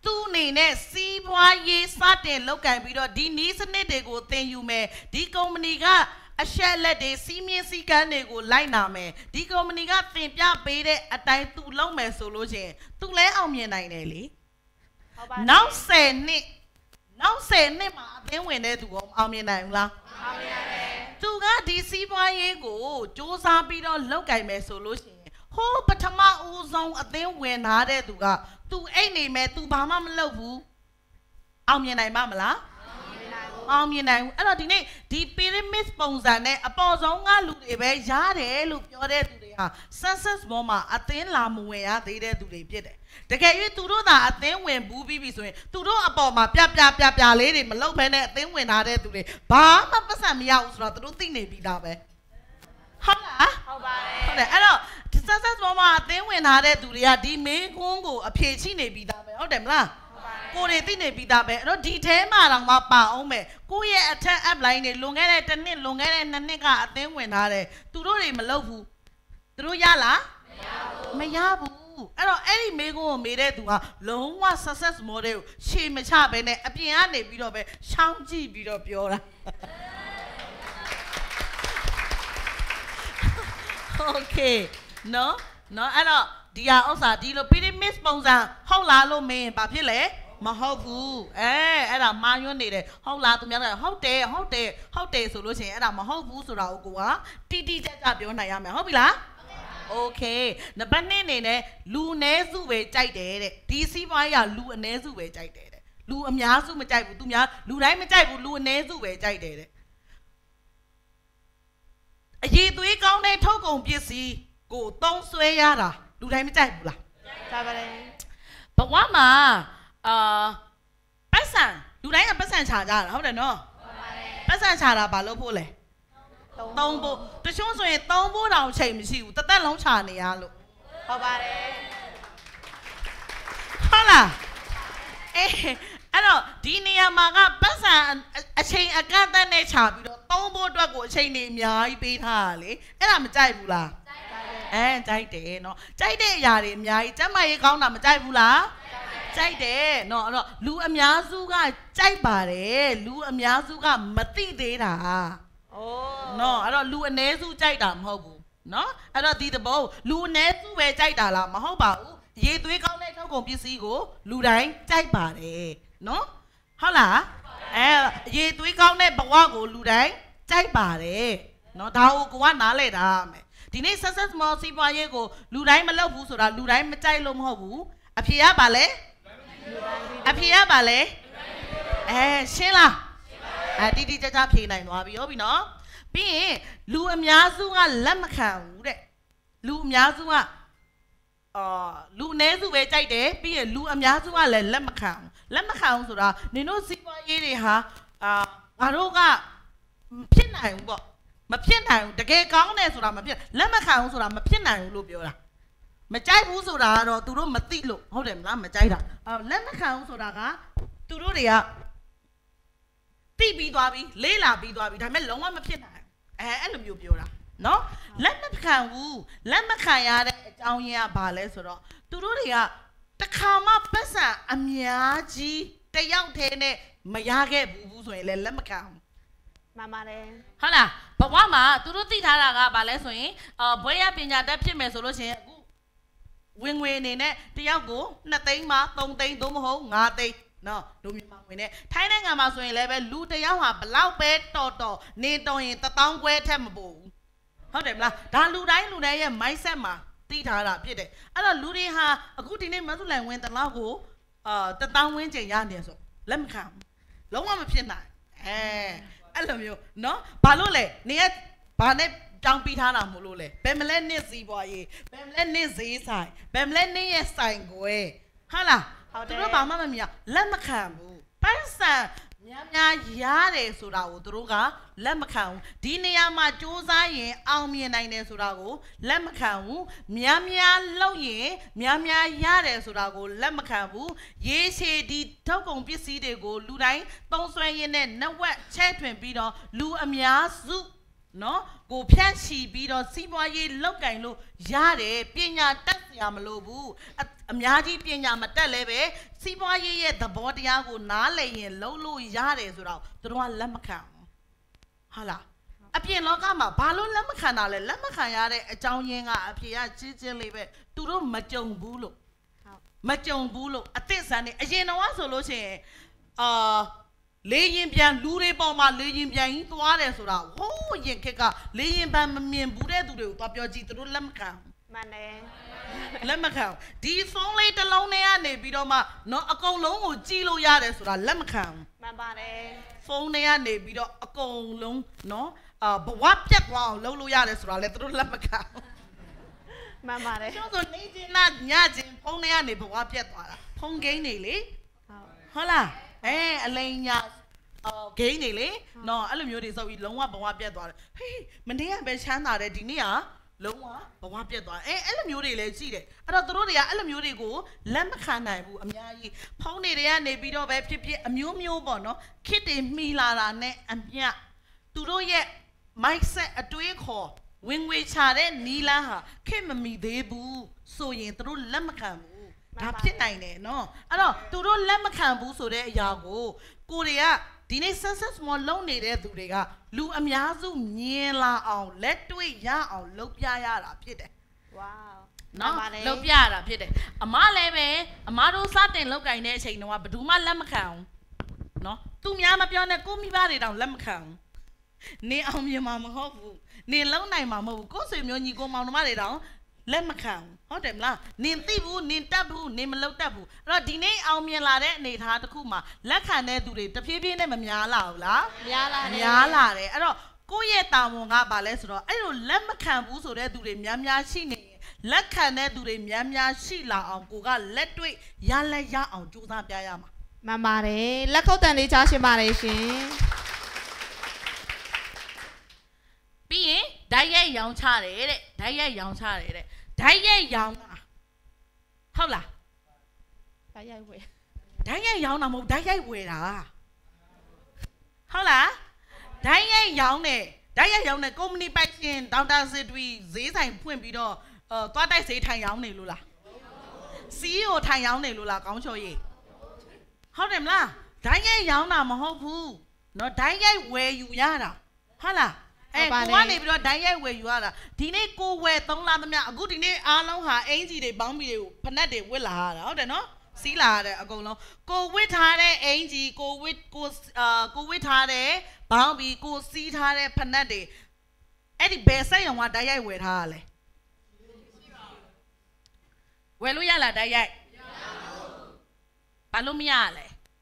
ตูนี่เนี่ยซีบวายีซาเตลูกกันပြီးတော့ဒီနီးစနစ်တွေကိုသင်ယူမယ်ဒီကုမ္ပဏီကအရှက်လက်တွေစီးမြင့်စည်းကမ်းတွေကိုလိုက်နာမယ်ဒီကုမ္ပဏီကသင်ပြပေးတဲ့အတိုင်းသူလုပ်မယ်ဆိုလို့ရှိရင်သူလည်းအောင်မြင်နိုင်တယ်လေနောက်ဆယ်နှစ်နောက်ဆယ်နှစ်မှာအသင်းဝင်တဲ့သူကအောင်မြင်နိုင်ဘူးလားအောင်မြင်ရတယ်သူကဒီစီးပွားရေးကိုစ조사ပြီးတော့လုပ်ကင်မယ်ဆိုလို့ရှိရင်ဟိုးပထမဦးဆုံးအသင်းဝင်ထားတဲ့သူကသူအိတ်နေမယ်သူဘာမှမလုပ်ဘူးအောင်မြင်နိုင်ပါမလားအောင်မြင်နိုင်ဘူးအဲ့တော့ဒီနေ့ဒီ pyramid ပုံစံနဲ့အပေါ်ဆုံးကလူတွေပဲရတယ်လို့ပြောတဲ့သူတွေဟာ success ဘောမှာအသင်းလာမဝင်ရသေးတဲ့သူတွေဖြစ်တယ်တကယ်၍သူတို့သာအသင်းဝင်ဘူးပြီးပြီဆိုရင်သူတို့အပေါ်မှာပြပြပြပြလေးတွေမလုပ်ဘဲနဲ့အသင်းဝင်ထားတဲ့သူတွေဘာမှပတ်စံမရဘူးဆိုတော့သူတို့သိနေပြီးသားပဲဟုတ်လားဟုတ်ပါတယ်ဟုတ်တယ်အဲ့တော့ success ဘောမှာအသင်းဝင်ထားတဲ့သူတွေကဒီမင်းကွန်းကိုအဖြေချိနေပြီးသားပဲဟုတ်တယ်မလားကိုတွေသိနေပြီးသားပဲအဲ့တော့ဒီထဲမှာတော့မပါအောင်မယ်ကိုရဲ့အထက် app line တွေလွန်ခဲ့တဲ့တစ်နှစ်လွန်ခဲ့တဲ့နှစ်နှစ်ကအသင်းဝင်ထားတယ်သူတို့တွေမလုပ်ဘူးသူတို့ရလားမရဘူးအဲ့တော့အဲ့ဒီမေကွန်းကိုမေးတဲ့သူကလုံးဝ success model ကိုရှေ့မချဘဲနဲ့အပြင်ကနေပြီးတော့ပဲရှောင်းကြည့်ပြီးတော့ပြောတာโอเคနော်နော်အဲ့တော့ဒီဟာဥစ္စာဒီလို pyramid ပုံစံဟုတ်လားလို့မင်းဘာဖြစ်လဲမဟုတ်ဘူးအဲအဲ့ဒါမာယွန်းနေတယ်ဟုတ်လားသူများကဟုတ်တယ်ဟုတ်တယ်ဟုတ်တယ်ဆိုလို့ရှိရင်အဲ့ဒါမဟုတ်ဘူးဆိုတာကိုကိုကတိတိကျကျပြောနိုင်ရမယ်ဟုတ်ပြီလားโอเคနံပါတ်နှစ်အနေနဲ့လူအ ਨੇ စုပဲကြိုက်တယ်တဲ့ဒီစီးပွားရေးကလူအ ਨੇ စုပဲကြိုက်တယ်တဲ့လူအများစုမကြိုက်ဘူးသူများလူတိုင်းမကြိုက်ဘူးလူအ ਨੇ စုပဲကြိုက်တယ်တဲ့အရေးသွေးကောင်းတဲ့ထုတ်ကုန်ပစ္စည်းကိုသုံးဆွဲရတာလူတိုင်းမကြိုက်ဘူးလားကြိုက်ပါတယ်ဘဝမှာအာပတ်စံလူတိုင်းကပတ်စံချကြတာဟုတ်တယ်နော်ပတ်စံချတာဘာလို့ဖို့လဲသုံးဖို့တချို့ဆိုရင်သုံးဖို့တောင်ချိန်မရှိဘူးတစ်သက်လုံးချနေရလို့ဟုတ်ပါတယ်ဟုတ်လားအေးအဲ့တော့ဒီနေရာမှာကပတ်စံအချိန်အကန့်အသတ်နဲ့ချပြီးတော့သုံးဖို့အတွက်ကိုအချိန်နေအများကြီးပေးထားတာလေအဲ့ဒါမကြိုက်ဘူးလားအဲကြိုက်တယ်နော်ကြိုက်တဲ့အရာတွေအများကြီးကျမရေးကောင်းတာမကြိုက်ဘူးလားကြိုက်တယ်နော်အဲ့တော့လူအများစုကကြိုက်ပါတယ်လူအများစုကမသိသေးတာအိုးနော်အဲ့တော့လူအ ਨੇ စုကြိုက်တာမဟုတ်ဘူးနော်အဲ့တော့ဒီတဘောလူအ ਨੇ စုပဲကြိုက်တာလားမဟုတ်ပါဘူးရေသွေးကောင်းတဲ့ထုတ်ကုန်ပစ္စည်းကိုလူတိုင်းကြိုက်ပါတယ်နော်ဟုတ်လားအဲရေသွေးကောင်းတဲ့ဘဝကိုလူတိုင်းကြိုက်ပါတယ်နော်ဒါကိုကိုကနားလဲတာမယ်ဒီနေ့ success model စီးပွားရေးကိုလူတိုင်းမလုပ်ဘူးဆိုတာလူတိုင်းမကြိုက်လို့မဟုတ်ဘူးအဖြေကဘာလဲအဖြေကဘာလဲအဲရှင်းလားအဲတိတိကျကျဖြေနိုင်သွားပြီဟုတ်ပြီနော်ပြီးရင်လူအများစုကလက်မခံဘူးတဲ့လူအများစုကအာလူအ ਨੇ စုပဲကြိုက်တယ်ပြီးရင်လူအများစုကလည်းလက်မခံလက်မခံဘူးဆိုတာနင်တို့စီးပွားရေးတွေဟာအာငါတို့ကဖြစ်နိုင်ဘူးပေါ့မဖြစ်နိုင်ဘူးတကယ်ကောင်းတယ်ဆိုတာမဖြစ်လက်မခံဘူးဆိုတာမဖြစ်နိုင်ဘူးလို့ပြောတာမကြိုက်ဘူးဆိုတာကတော့သူတို့မသိလို့ဟုတ်တယ်မလားမကြိုက်တာလက်မခံဘူးဆိုတာကသူတို့တွေကသိပြီးသွားပြီလေးလာပြီးသွားပြီဒါပေမဲ့လုံးဝမဖြစ်နိုင်အဲအဲ့လိုမျိုးပြောတာနော်လက်မခံဘူးလက်မခံရတဲ့အကြောင်းရင်းကဘာလဲဆိုတော့သူတို့တွေကတခါမှပတ်စံအများကြီးတယောက်တည်းနဲ့မရခဲ့ဘူးဆိုရင်လည်းလက်မခံဘူးမှန်ပါတယ်ဟုတ်လားဘဝမှာသူတို့သိထားတာကဘာလဲဆိုရင်အာဘွဲရပညာတတ်ဖြစ်မယ်ဆိုလို့ရှိရင်အခုဝင်ငွေအနေနဲ့တယောက်ကိုနှစ်သိန်းမှသုံးသိန်းသို့မဟုတ်ငါးသိန်းနော်တို့မြန်မာဝင်နဲ့ထိုင်းနိုင်ငံမှာဆိုရင်လည်းပဲလူတယောက်ဟာဘလောက်ပဲတော်တော်နေတော်ရင်တစ်သောင်းခွဲထက်မပိုဘူးဟုတ်တယ်မလားဒါလူတိုင်းလူတိုင်းရဲ့ mindset မှာသိထားတာဖြစ်တယ်အဲ့တော့လူတွေဟာအခုဒီနေ့မဆုလိုင်ဝင်တလောက်ကိုအာတစ်သောင်းဝန်းကျင်ရနေဆိုလက်မခံလုံးဝမဖြစ်နိုင်အဲအဲ့လိုမျိုးနော်ဘာလို့လဲနေရဘာနဲ့တောင်းပြီးထားတာမို့လို့လဲဘယ်မလဲနစ်စီးပွားရေးဘယ်မလဲနစ်ဈေးဆိုင်ဘယ်မလဲနစ်ရဲ့ဆိုင်ကွယ်ဟုတ်လားသူတို့ဘာမှမမြင်လက်မခံဘူးပတ်စံများများရတယ်ဆိုတာကိုသူတို့ကလက်မခံဘူးဒီနေရာမှာစူးစမ်းရင်အောင်မြင်နိုင်တယ်ဆိုတာကိုလက်မခံဘူးများများလုပ်ရင်များများရတယ်ဆိုတာကိုလက်မခံဘူးရေးရှည်ဒီထုတ်ကုန်ပစ္စည်းတွေကိုလူတိုင်းသုံးစွဲရင်းနဲ့နှဝက်ချဲ့ထွင်ပြီးတော့လူအများစုနော်ကိုဖြန့်ချီပြီးတော့စီးပွားရေးလောက်ကင်လို့ရတယ်ပညာတတ်စရာမလိုဘူးအများကြီးပညာမတက်လဲပဲစီးပွားရေးရဲ့သဘောတရားကိုနားလည်ရင်လုံးလို့ရတယ်ဆိုတော့သူတို့ကလက်မခံဟုတ်လားအပြင်လောကမှာဘာလို့လက်မခံတာလဲလက်မခံရတဲ့အကြောင်းရင်းကအဖေကကြီးချင်းလေးပဲသူတို့မကြုံဘူးလို့မကြုံဘူးလို့အသစ်ဆန်းနေအရင်တော့ဆိုလို့ရှိရင်အာလေရင်ပြန်လူတွေပေါ်မှာလေရင်ပြန်ကြီးသွားတယ်ဆိုတာဟိုးရင်ခက်ကလေရင်ပြန်မမြင်ဘူးတဲ့သူတွေကိုသွားပြောကြည့်သူတို့လက်မခံ
မှန်တယ်
လက်မခံဒီဖုန်းလေးတစ်လုံးနဲ့ကနေပြီးတော့မှနော်အကုန်လုံးကိုကြည့်လို့ရတယ်ဆိုတာလက်မခံ
မှန်ပါတယ်
ဖုန်းနဲ့ကနေပြီးတော့အကုန်လုံးနော်အာဘဝပြတ်သွားအောင်လုပ်လို့ရတယ်ဆိုတာလေသူတို့လက်မခံ
မှန်ပါတယ်
ကျိုးဆိုနေချင်းလားညချင်းဖုန်းနဲ့ကနေဘဝပြတ်သွားတာဖုန်းဂိမ်းနေလေဟုတ်လားအဲအလိန်ညာအော်ဂိမ်းနေလေနော်အဲ့လိုမျိုးတွေဆိုပြီးလုံးဝဘဝပြတ်သွားတယ်ဟေးမနေ့ကပဲချမ်းသာတယ်ဒီနေ့ကလုံးဝဘဝပြတ်သွားအဲအဲ့လိုမျိုးတွေလည်းရှိတယ်အဲ့တော့သူတို့တွေကအဲ့လိုမျိုးတွေကိုလက်မခံနိုင်ဘူးအများကြီးဖုန်းတွေတွေကနေပြီးတော့ပဲဖြစ်ဖြစ်အမျိုးမျိုးပေါ့နော်ခစ်တွေမှီလာတာနဲ့အမျှသူတို့ရဲ့ mindset အတွေးခေါ်ဝင်ငွေချတဲ့နီးလန်းဟာခစ်မမီသေးဘူးဆိုရင်သူတို့လက်မခံဘူးဒါဖြစ်နိုင်တယ်နော်အဲ့တော့သူတို့လက်မခံဘူးဆိုတဲ့အရာကိုကိုတွေကဒီနေ့ success more လုံးနေတဲ့သူတွေကလူအများစုမြင်လာအောင်လက်တွေ့ရအောင်လုပ်ပြရတာဖြစ်တယ်
ဝေါ
နော်လုပ်ပြရတာဖြစ်တယ်အမလည်းပဲအမတို့စတင်လောက်ကင်တဲ့အချိန်တုန်းကဘယ်သူမှလက်မခံအောင်နော်သူများမပြောနဲ့ကိုမိဘတွေတောင်လက်မခံအောင်နေအောင်မြင်မှာမဟုတ်ဘူးနေလုံးနိုင်မှာမဟုတ်ဘူးကိုယ်ဆွေမျိုးညီကိုမောင်နှမတွေတောင်လက်မခံဟုတ်တယ်မလားနင်သိဘူးနင်တတ်ဘူးနင်မလုပ်တတ်ဘူးအဲ့တော့ဒီနေ့အောင်မြင်လာတဲ့အနေအထားတစ်ခုမှာလက်ခံတဲ့သူတွေတဖြည်းဖြည်းနဲ့မများလာဘူးလား
များလာတယ်
များလာတယ်အဲ့တော့ကိုယ့်ရဲ့တာဝန်ကဘာလဲဆိုတော့အဲ့လိုလက်မခံဘူးဆိုတဲ့သူတွေများများရှိနေရင်လက်ခံတဲ့သူတွေများများရှိလာအောင်ကိုကလက်တွေ့ရလက်ရအောင်ကြိုးစားပြရမှာ
မှန်ပါတယ်လက်ခုပ်တန်လေးချရှင်ပါတယ်ရှင်
ပြီးရင်ဓာတ်ရိုက်ရောင်းချတယ်တဲ့ဓာတ်ရိုက်ရောင်းချတယ်တဲ့ဓာတ်ရိုက်ရောင်းတာဟုတ်လား
ဓာတ်ရိုက်ဝယ်
ဓာတ်ရိုက်ရောင်းတာမဟုတ်ဓာတ်ရိုက်ဝယ်တာဟုတ်လားဓာတ်ရိုက်ရောင်းတယ်ဓာတ်ရိုက်ရောင်းတဲ့ကုမ္ပဏီပိုင်ရှင်ဒေါက်တာစစ်တွီဈေးဆိုင်ဖွင့်ပြီးတော့အဲသွားတိုက်ဈေးထိုင်ရောင်းနေလို့လား စီ အီ အို ထိုင်ရောင်းနေလို့လားကောင်းချော်ရေးဟုတ်တယ်မလားဓာတ်ရိုက်ရောင်းတာမဟုတ်ဘူးเนาะဓာတ်ရိုက်ဝယ်ယူရတာဟုတ်လားအဲကိုကနေပြီးတော့ဓာတ်ရိုက်ဝယ်ယူရတာဒီနေ့ကိုဝယ်သုံးလားသမျှအခုဒီနေ့အားလုံးဟာအင်ဂျီတွေပေါင်းပြီးတွေကိုဖက်နက်တွေဝစ်လာရတာဟုတ်တယ်နော်စီးလာရတဲ့အကုန်လုံးကိုဝစ်ထားတဲ့အင်ဂျီကိုဝစ်ကိုအာကိုဝစ်ထားတဲ့ပေါင်းပြီးကိုစီးထားတဲ့ဖက်နက်တွေအဲ့ဒီဘယ်ဆက်ရုံကဓာတ်ရိုက်ဝယ်ထားရလဲဝယ်လို့ရလားဓာတ်ရိုက်ဘာလို့မရလဲ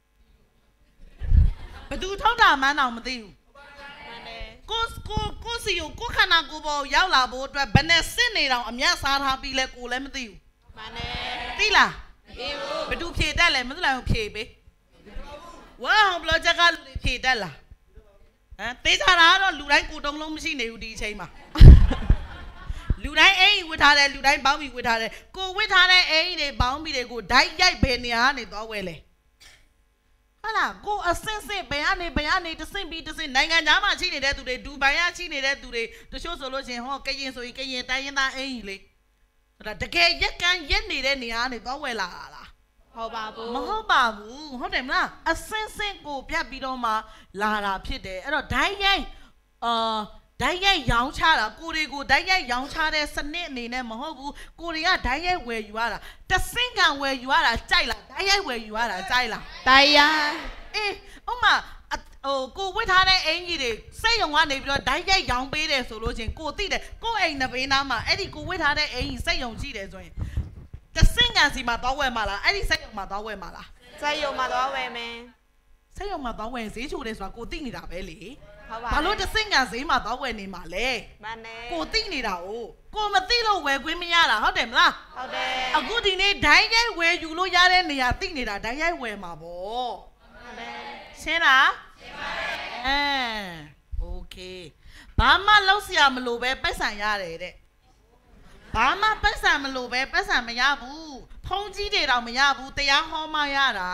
ဘယ်သူထုတ်တာမှန်းတော့မသိဘူးကိုကိုကိုစီကိုကိုခန္ဓာကိုယ်ပေါ်ရောက်လာဖို့အတွက်ဘယ်နဲ့စစ်နေတောင်အမျက်စားထားပြီးလဲကိုလည်းမသိဘူး
မှန်တယ်
သိလား
မသိဘူး
ဘယ်သူဖြေတတ်လဲမသိလားဖြေပေးဝါဟောဘလော့ချက်ကလူတွေဖြေတတ်လားဟမ်သိကြတာကတော့လူတိုင်းကိုတုံးလုံးမရှိနေဘူးဒီအချိန်မှာလူတိုင်းအိမ်ဝစ်ထားတယ်လူတိုင်းပေါင်းပြီးဝစ်ထားတယ်ကိုဝစ်ထားတဲ့အိမ်တွေပေါင်းပြီးတွေကိုဓာတ်ရိုက်ဘယ်နေရာကနေသွားဝဲလဲဟာလားကိုအစင်စစ်ဘယ်ကနေဘယ်ကနေတဆင့်ပြီးတဆင့်နိုင်ငံသားမှာရှိနေတဲ့သူတွေဒူဘိုင်ကရှိနေတဲ့သူတွေတချို့ဆိုလို့ရှင်ဟောကရင်ဆိုရင်ကရင်တိုင်းရင်းသားအင်ကြီးလေအဲ့ဒါတကယ်ရက်ကန်ရက်နေတဲ့နေရာကနေသွားဝယ်လာတာလား
ဟုတ်ပါဘူး
မဟုတ်ပါဘူးဟုတ်တယ်မလားအစင်စစ်ကိုပြတ်ပြီးတော့မှလာတာဖြစ်တယ်အဲ့တော့ဓာတ်ရိုက်အာဓာတ်ရိုက်ရောင်းချတာကိုတွေကိုဓာတ်ရိုက်ရောင်းချတဲ့စနစ်အနေနဲ့မဟုတ်ဘူးကိုတွေကဓာတ်ရိုက်ဝယ်ယူရတာတဆင့်ကံဝယ်ယူရတာကြိုက်လားဓာတ်ရိုက်ဝယ်ယူရတာကြိုက်လား
တိုက်ရ
အေးဥမာဟိုကိုဝစ်ထားတဲ့အင်ကြီးတွေစိတ်ယုံကနေပြီးတော့ဓာတ်ရိုက်ရောင်းပေးတယ်ဆိုလို့ချင်းကိုသိတယ်ကိုအိမ်နဘေးနားမှာအဲ့ဒီကိုဝစ်ထားတဲ့အင်ကြီးစိတ်ယုံကြည့်တယ်ဆိုရင်တဆင့်ကံစီမှာသွားဝယ်မှာလားအဲ့ဒီစိတ်ယုံမှာသွားဝယ်မှာလား
စိတ်ယုံမှာသွားဝယ်မယ်
စိတ်ယုံမှာသွားဝယ်ဈေးချိုတယ်ဆိုတာကိုသိနေတာပဲလေ
ဟုတ်ပါ
ဘာလို့တဆင့်ကံဈေးမှာသွားဝယ်နေမှာလဲ
မှန်တယ်
ကိုသိနေတာ哦ကိုမသိလို့ဝယ်ခွင့်မရတာဟုတ်တယ်မလား
ဟုတ်တယ်
အခုဒီနေ့ဓာတ်ရိုက်ဝယ်ယူလို့ရတဲ့နေရာသိနေတာဓာတ်ရိုက်ဝယ်မှာပေါ့
ဟုတ်တယ်
ရှင်းလားရှင်းပါတယ်အဲโอเคဘာမှလောက်စရာမလိုပဲပတ်စံရတယ်တဲ့ဘာမှပတ်စံမလိုပဲပတ်စံမရဘူးဖုန်းကြီးတွေတော့မရဘူးတရားဟောမှရတာ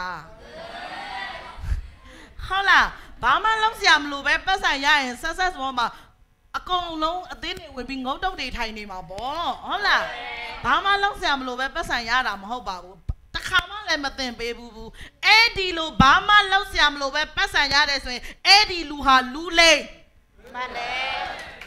ဟုတ်လားဘာမှလောက်စရာမလိုပဲပတ်စံရရင်ဆက်ဆက်ဆိုမှာအကုန်လုံးအသင်းတွေဝင်ပြီးငုံတုတ်တွေထိုင်နေမှာပေါ့ဟုတ်လားဘာမှလောက်ဆရာမလို့ပဲပတ်စံရတာမဟုတ်ပါဘူးတခါမှလည်းမသင်ပေးဘူးဘူးအဲ့ဒီလိုဘာမှလောက်ဆရာမလို့ပဲပတ်စံရတယ်ဆိုရင်အဲ့ဒီလူဟာလူလိမ့်မှန်တယ်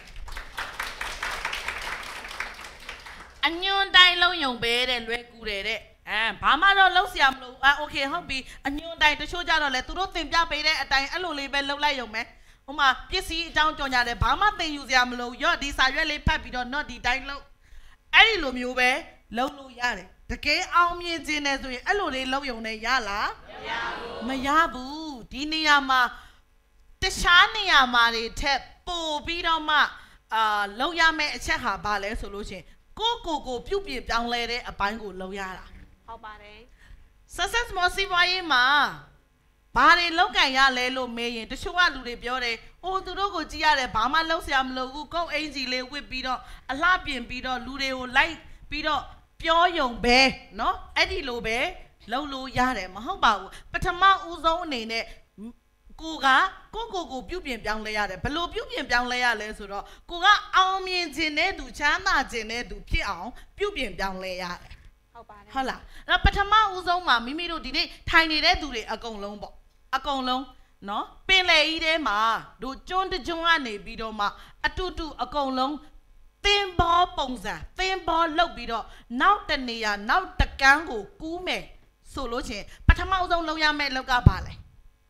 အညွန်တိုင်းလုံးယုံပဲတဲ့လွယ်ကူတယ်တဲ့အဲဘာမှတော့လောက်ဆရာမလို့အာโอเคဟုတ်ပြီအညွန်တိုင်းတချို့ကြတော့လေသူတို့သင်ပြပေးတဲ့အတိုင်းအဲ့လိုလေးပဲလှုပ်လိုက်ရုံပဲဟိုမှာပစ္စည်းအကြောင်းကြော်ညာတယ်ဘာမှသင်ယူစရာမလိုရော့ဒီစာရွက်လေးဖတ်ပြီးတော့ not ဒီတိုင်းလှုပ်အဲ့ဒီလိုမျိုးပဲလှုပ်လို့ရတယ်တကယ်အောင်မြင်ခြင်းနဲ့ဆိုရင်အဲ့လိုလေးလှုပ်ရုံနဲ့ရလားမရဘူးဒီနေရာမှာတခြားနေရာမှာတွေထက်ပိုပြီးတော့မှအာလှုပ်ရမယ့်အချက်ဟာဘာလဲဆိုလို့ရှိရင်ကိုကိုကိုပြုတ်ပြပြောင်းလဲတဲ့အပိုင်းကိုလှုပ်ရတာဟုတ်ပါတယ် success မစီပွားရေးမှာဘာတွေလောက်ကန်ရလဲလို့မေးရင်တချို့ကလူတွေပြောတယ်။အိုးသူတို့ကိုကြည့်ရတယ်ဘာမှလောက်ဆရာမလိုဘူး။ကုတ်အင်ဂျီလေးဝစ်ပြီးတော့အလှပြင်ပြီးတော့လူတွေကိုလိုက်ပြီးတော့ပြောယုံပဲเนาะအဲ့ဒီလိုပဲလှုပ်လို့ရတယ်မဟုတ်ပါဘူး။ပထမဦးဆုံးအနေနဲ့ကိုကကိုကိုကိုပြုတ်ပြင်ပြောင်းလဲရတယ်ဘလို့ပြုတ်ပြင်ပြောင်းလဲရလဲဆိုတော့ကိုကအောင်မြင်ခြင်းနဲ့သူချမ်းသာခြင်းနဲ့သူဖြစ်အောင်ပြုတ်ပြင်ပြောင်းလဲရတယ်ဟုတ်ပါတယ်ဟုတ်လားအဲ့တော့ပထမဦးဆုံးမှာမိမိတို့ဒီနေ့ထိုင်နေတဲ့သူတွေအကုန်လုံးပေါ့အကုန်လုံးเนาะပင်လေကြီးထဲမှာတို့ကျွန်းတကျွန်းကနေပြီးတော့မှအတူတူအကုန်လုံးသင်္ဘောပုံစံသင်္ဘောလှုပ်ပြီးတော့နောက်တနေရာနောက်တကန်းကိုကူးမယ်ဆိုလို့ချင်းပထမဆုံးလုပ်ရမယ့်လောက်ကပါလဲ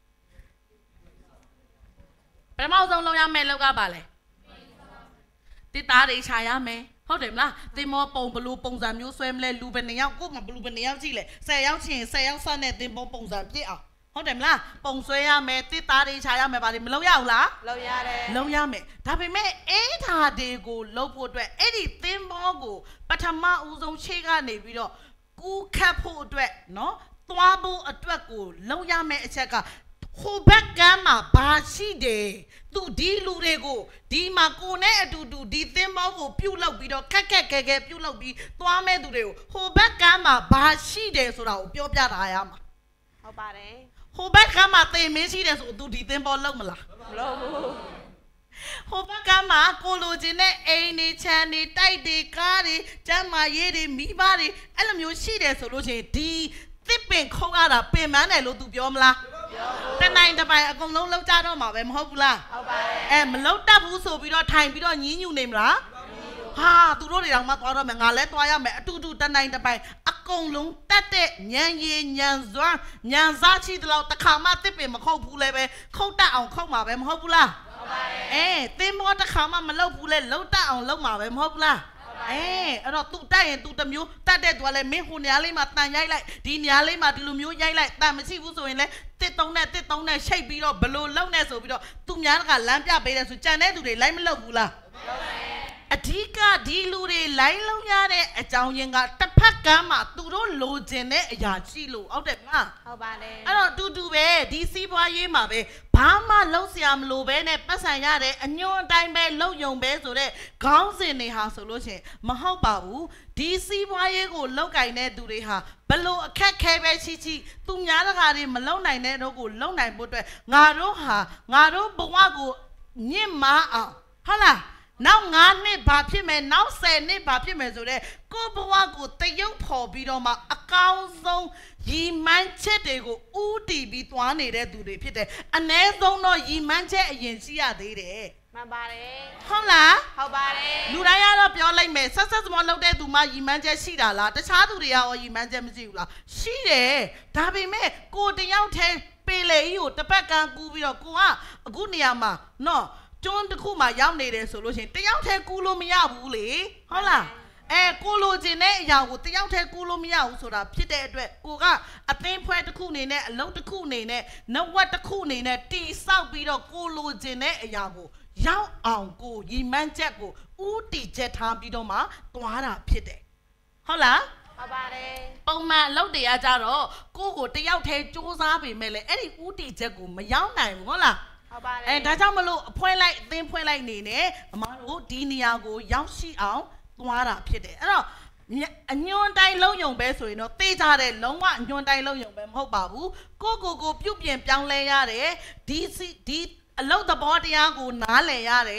ပထမဆုံးလုပ်ရမယ့်လောက်ကပါလဲတစ်သားတွေခြာရမယ်ဟုတ်တယ်မလားသင်္ဘောပုံဘလူပုံစံမျိုးဆွဲမလဲလူဘယ်နှစ်ယောက်ကိုမှဘလူဘယ်နှစ်ယောက်ကြည့်လဲဆယ်ယောက်ချင်းဆယ်ယောက်စတဲ့သင်္ဘောပုံစံပြည့်အောင်ဟုတ်တယ်မလားပုံဆွဲရမယ်တစ်သားတွေခြာရမယ်ဗါတယ်မလုပ်ရဘူးလားလုပ်ရတယ်လုပ်ရမယ်ဒါပေမဲ့အဲ့ဓာတွေကိုလုပ်ဖို့အတွက်အဲ့ဒီသင်္ဘောကိုပထမဦးဆုံးခြေကနေပြီးတော့ကူးခတ်ဖို့အတွက်နော်သွားဖို့အတွက်ကိုလုပ်ရမယ်အချက်ကဟိုဘက်ကမ်းမှာဘာရှိတယ်သူဒီလူတွေကိုဒီမှာကိုနဲ့အတူတူဒီသင်္ဘောကိုပြုတ်လောက်ပြီးတော့ခက်ခက်ခဲခဲပြုတ်လောက်ပြီးသွားမဲ့သူတွေကိုဟိုဘက်ကမ်းမှာဘာရှိတယ်ဆိုတာကိုပြောပြထားရမှာဟုတ်ပါတယ်ဟိုဘက်ကမ်းမှာသေမင်းရှိတယ်ဆိုသူဒီသင်္ဘောလောက်မလားမလောက်ဘူးဟိုဘက်ကမ်းမှာကိုလိုချင်တဲ့အိမ်တွေခြံတွေတိုက်တွေကားတွေကျမ်းမာရေးတွေမိဘတွေအဲ့လိုမျိုးရှိတယ်ဆိုလို့ရှိရင်ဒီသစ်ပင်ခုံရတာပင်မန်းတယ်လို့သူပြောမလားတနိုင်တပိုင်အကုန်လုံးလောက်ကြတော့မှာပဲမဟုတ်ဘူးလားဟုတ်ပါတယ်အဲမလောက်တတ်ဘူးဆိုပြီးတော့ထိုင်ပြီးတော့ညင်းညူနေမလားဟာသူတို့တွေတောင်မှသွားတော့မယ်ငါလည်းသွားရမယ်အတူတူတနိုင်တပိုင်အကုန်လုံးတတ်တဲ့ညံရည်ညံစွမ်းညံစားချီတလောက်တစ်ခါမှသစ်ပင်မခုတ်ဘူးလဲပဲခုတ်တတ်အောင်ခုတ်မှာပဲမဟုတ်ဘူးလားဟုတ်ပါတယ်အဲသင်္ဘောတစ်ခါမှမလောက်ဘူးလဲလောက်တတ်အောင်လောက်မှာပဲမဟုတ်ဘူးလားအဲအဲ့တော့သူတိုက်ရင်သူတမျိုးတတ်တဲ့သူကလည်းမင်းဟိုနေရာလေးမှာတန်ရိုက်လိုက်ဒီနေရာလေးမှာဒီလိုမျိုးရိုက်လိုက်တန်မရှိဘူးဆိုရင်လည်းတစ်တုံးနဲ့တစ်တုံးနဲ့ရှိတ်ပြီးတော့ဘလို့လုံနဲ့ဆိုပြီးတော့သူများကလမ်းပြပေးတယ်ဆိုကြံတဲ့သူတွေလိုက်မလုပ်ဘူးလားအဓိကဒီလူတွေလိုင်းလုံးရတဲ့အကြောင်းရင်းကတစ်ဖက်ကမ်းမှာသူတို့လိုချင်တဲ့အရာရှိလို့ဟုတ်တယ်မလားဟုတ်ပါတယ်အဲ့တော့တူတူပဲဒီစီးပွားရေးမှာပဲဘာမှလုံးစရာမလိုပဲနဲ့ပတ်စံရတဲ့အညွန့်အတိုင်းပဲလုံယုံပဲဆိုတဲ့ခေါင်းစဉ်တွေဟာဆိုလို့ရှိရင်မဟုတ်ပါဘူးဒီစီးပွားရေးကိုလောက်ကင်တဲ့သူတွေဟာဘလို့အခက်ခဲပဲရှိရှိသူများတကာတွေမလုံနိုင်တဲ့တို့ကိုလုံနိုင်ဖို့အတွက်ငါတို့ဟာငါတို့ဘဝကိုမြင့်မားအောင်ဟုတ်လားနောက်ငါးနှစ်ဘာဖြစ်မယ်နောက်ဆယ်နှစ်ဘာဖြစ်မယ်ဆိုတော့ကိုဘဝကိုတရုပ်ဖော်ပြီးတော့မှအကောင်းဆုံးရီမန်းချက်တွေကိုဥတီပြီးသွားနေတဲ့သူတွေဖြစ်တယ်အ ਨੇ ဆုံးတော့ရီမန်းချက်အရင်ရှိရသေးတယ်မှန်ပါတယ်ဟုတ်လားဟုတ်ပါတယ်လူတိုင်းကတော့ပြောလိုက်မယ်ဆက်ဆက်စမောလုပ်တဲ့သူမှရီမန်းချက်ရှိတာလားတခြားသူတွေကရောရီမန်းချက်မရှိဘူးလားရှိတယ်ဒါပေမဲ့ကိုတယောက်တည်းပေလေကြီးကိုတစ်ပတ်ကန်ကူးပြီးတော့ကိုကအခုနေရာမှာနော်ကျွန်းတစ်ခုမှရောက်နေတယ်ဆိုလို့ရှိရင်တယောက်တည်းကူးလို့မရဘူးလေဟုတ်လားအဲကိုလိုချင်တဲ့အရာကိုတယောက်တည်းကူးလို့မရဘူးဆိုတာဖြစ်တဲ့အတွက်ကိုကအသင်းဖွဲ့တစ်ခုအနေနဲ့အလုပ်တစ်ခုအနေနဲ့နဝက်တစ်ခုအနေနဲ့တီဆောက်ပြီးတော့ကိုလိုချင်တဲ့အရာကိုရောက်အောင်ကိုရီမန်းချက်ကိုဥတီချက်ထားပြီးတော့မှသွားတာဖြစ်တယ်ဟုတ်လားဟုတ်ပါတယ်ပုံမှန်အလုပ်တွေကကြတော့ကိုကိုတယောက်တည်းစူးစမ်းပေမဲ့လေအဲ့ဒီဥတီချက်ကိုမရောက်နိုင်ဘူးဟုတ်လားအဲဒါကြောင့်မလို့အဖွဲလိုက်အသင်းဖွဲလိုက်နေနဲ့အမားတို့ဒီနေရာကိုရောက်ရှိအောင်သွားတာဖြစ်တယ်အဲ့တော့အညွန်တိုင်းလုံးယုံပဲဆိုရင်တော့သိကြတယ်လုံးဝအညွန်တိုင်းလုံးယုံပဲမဟုတ်ပါဘူးကိုကိုကိုပြုတ်ပြင်ပြောင်းလဲရတယ်ဒီဒီအလုတ်သဘောတရားကိုနားလည်ရတယ်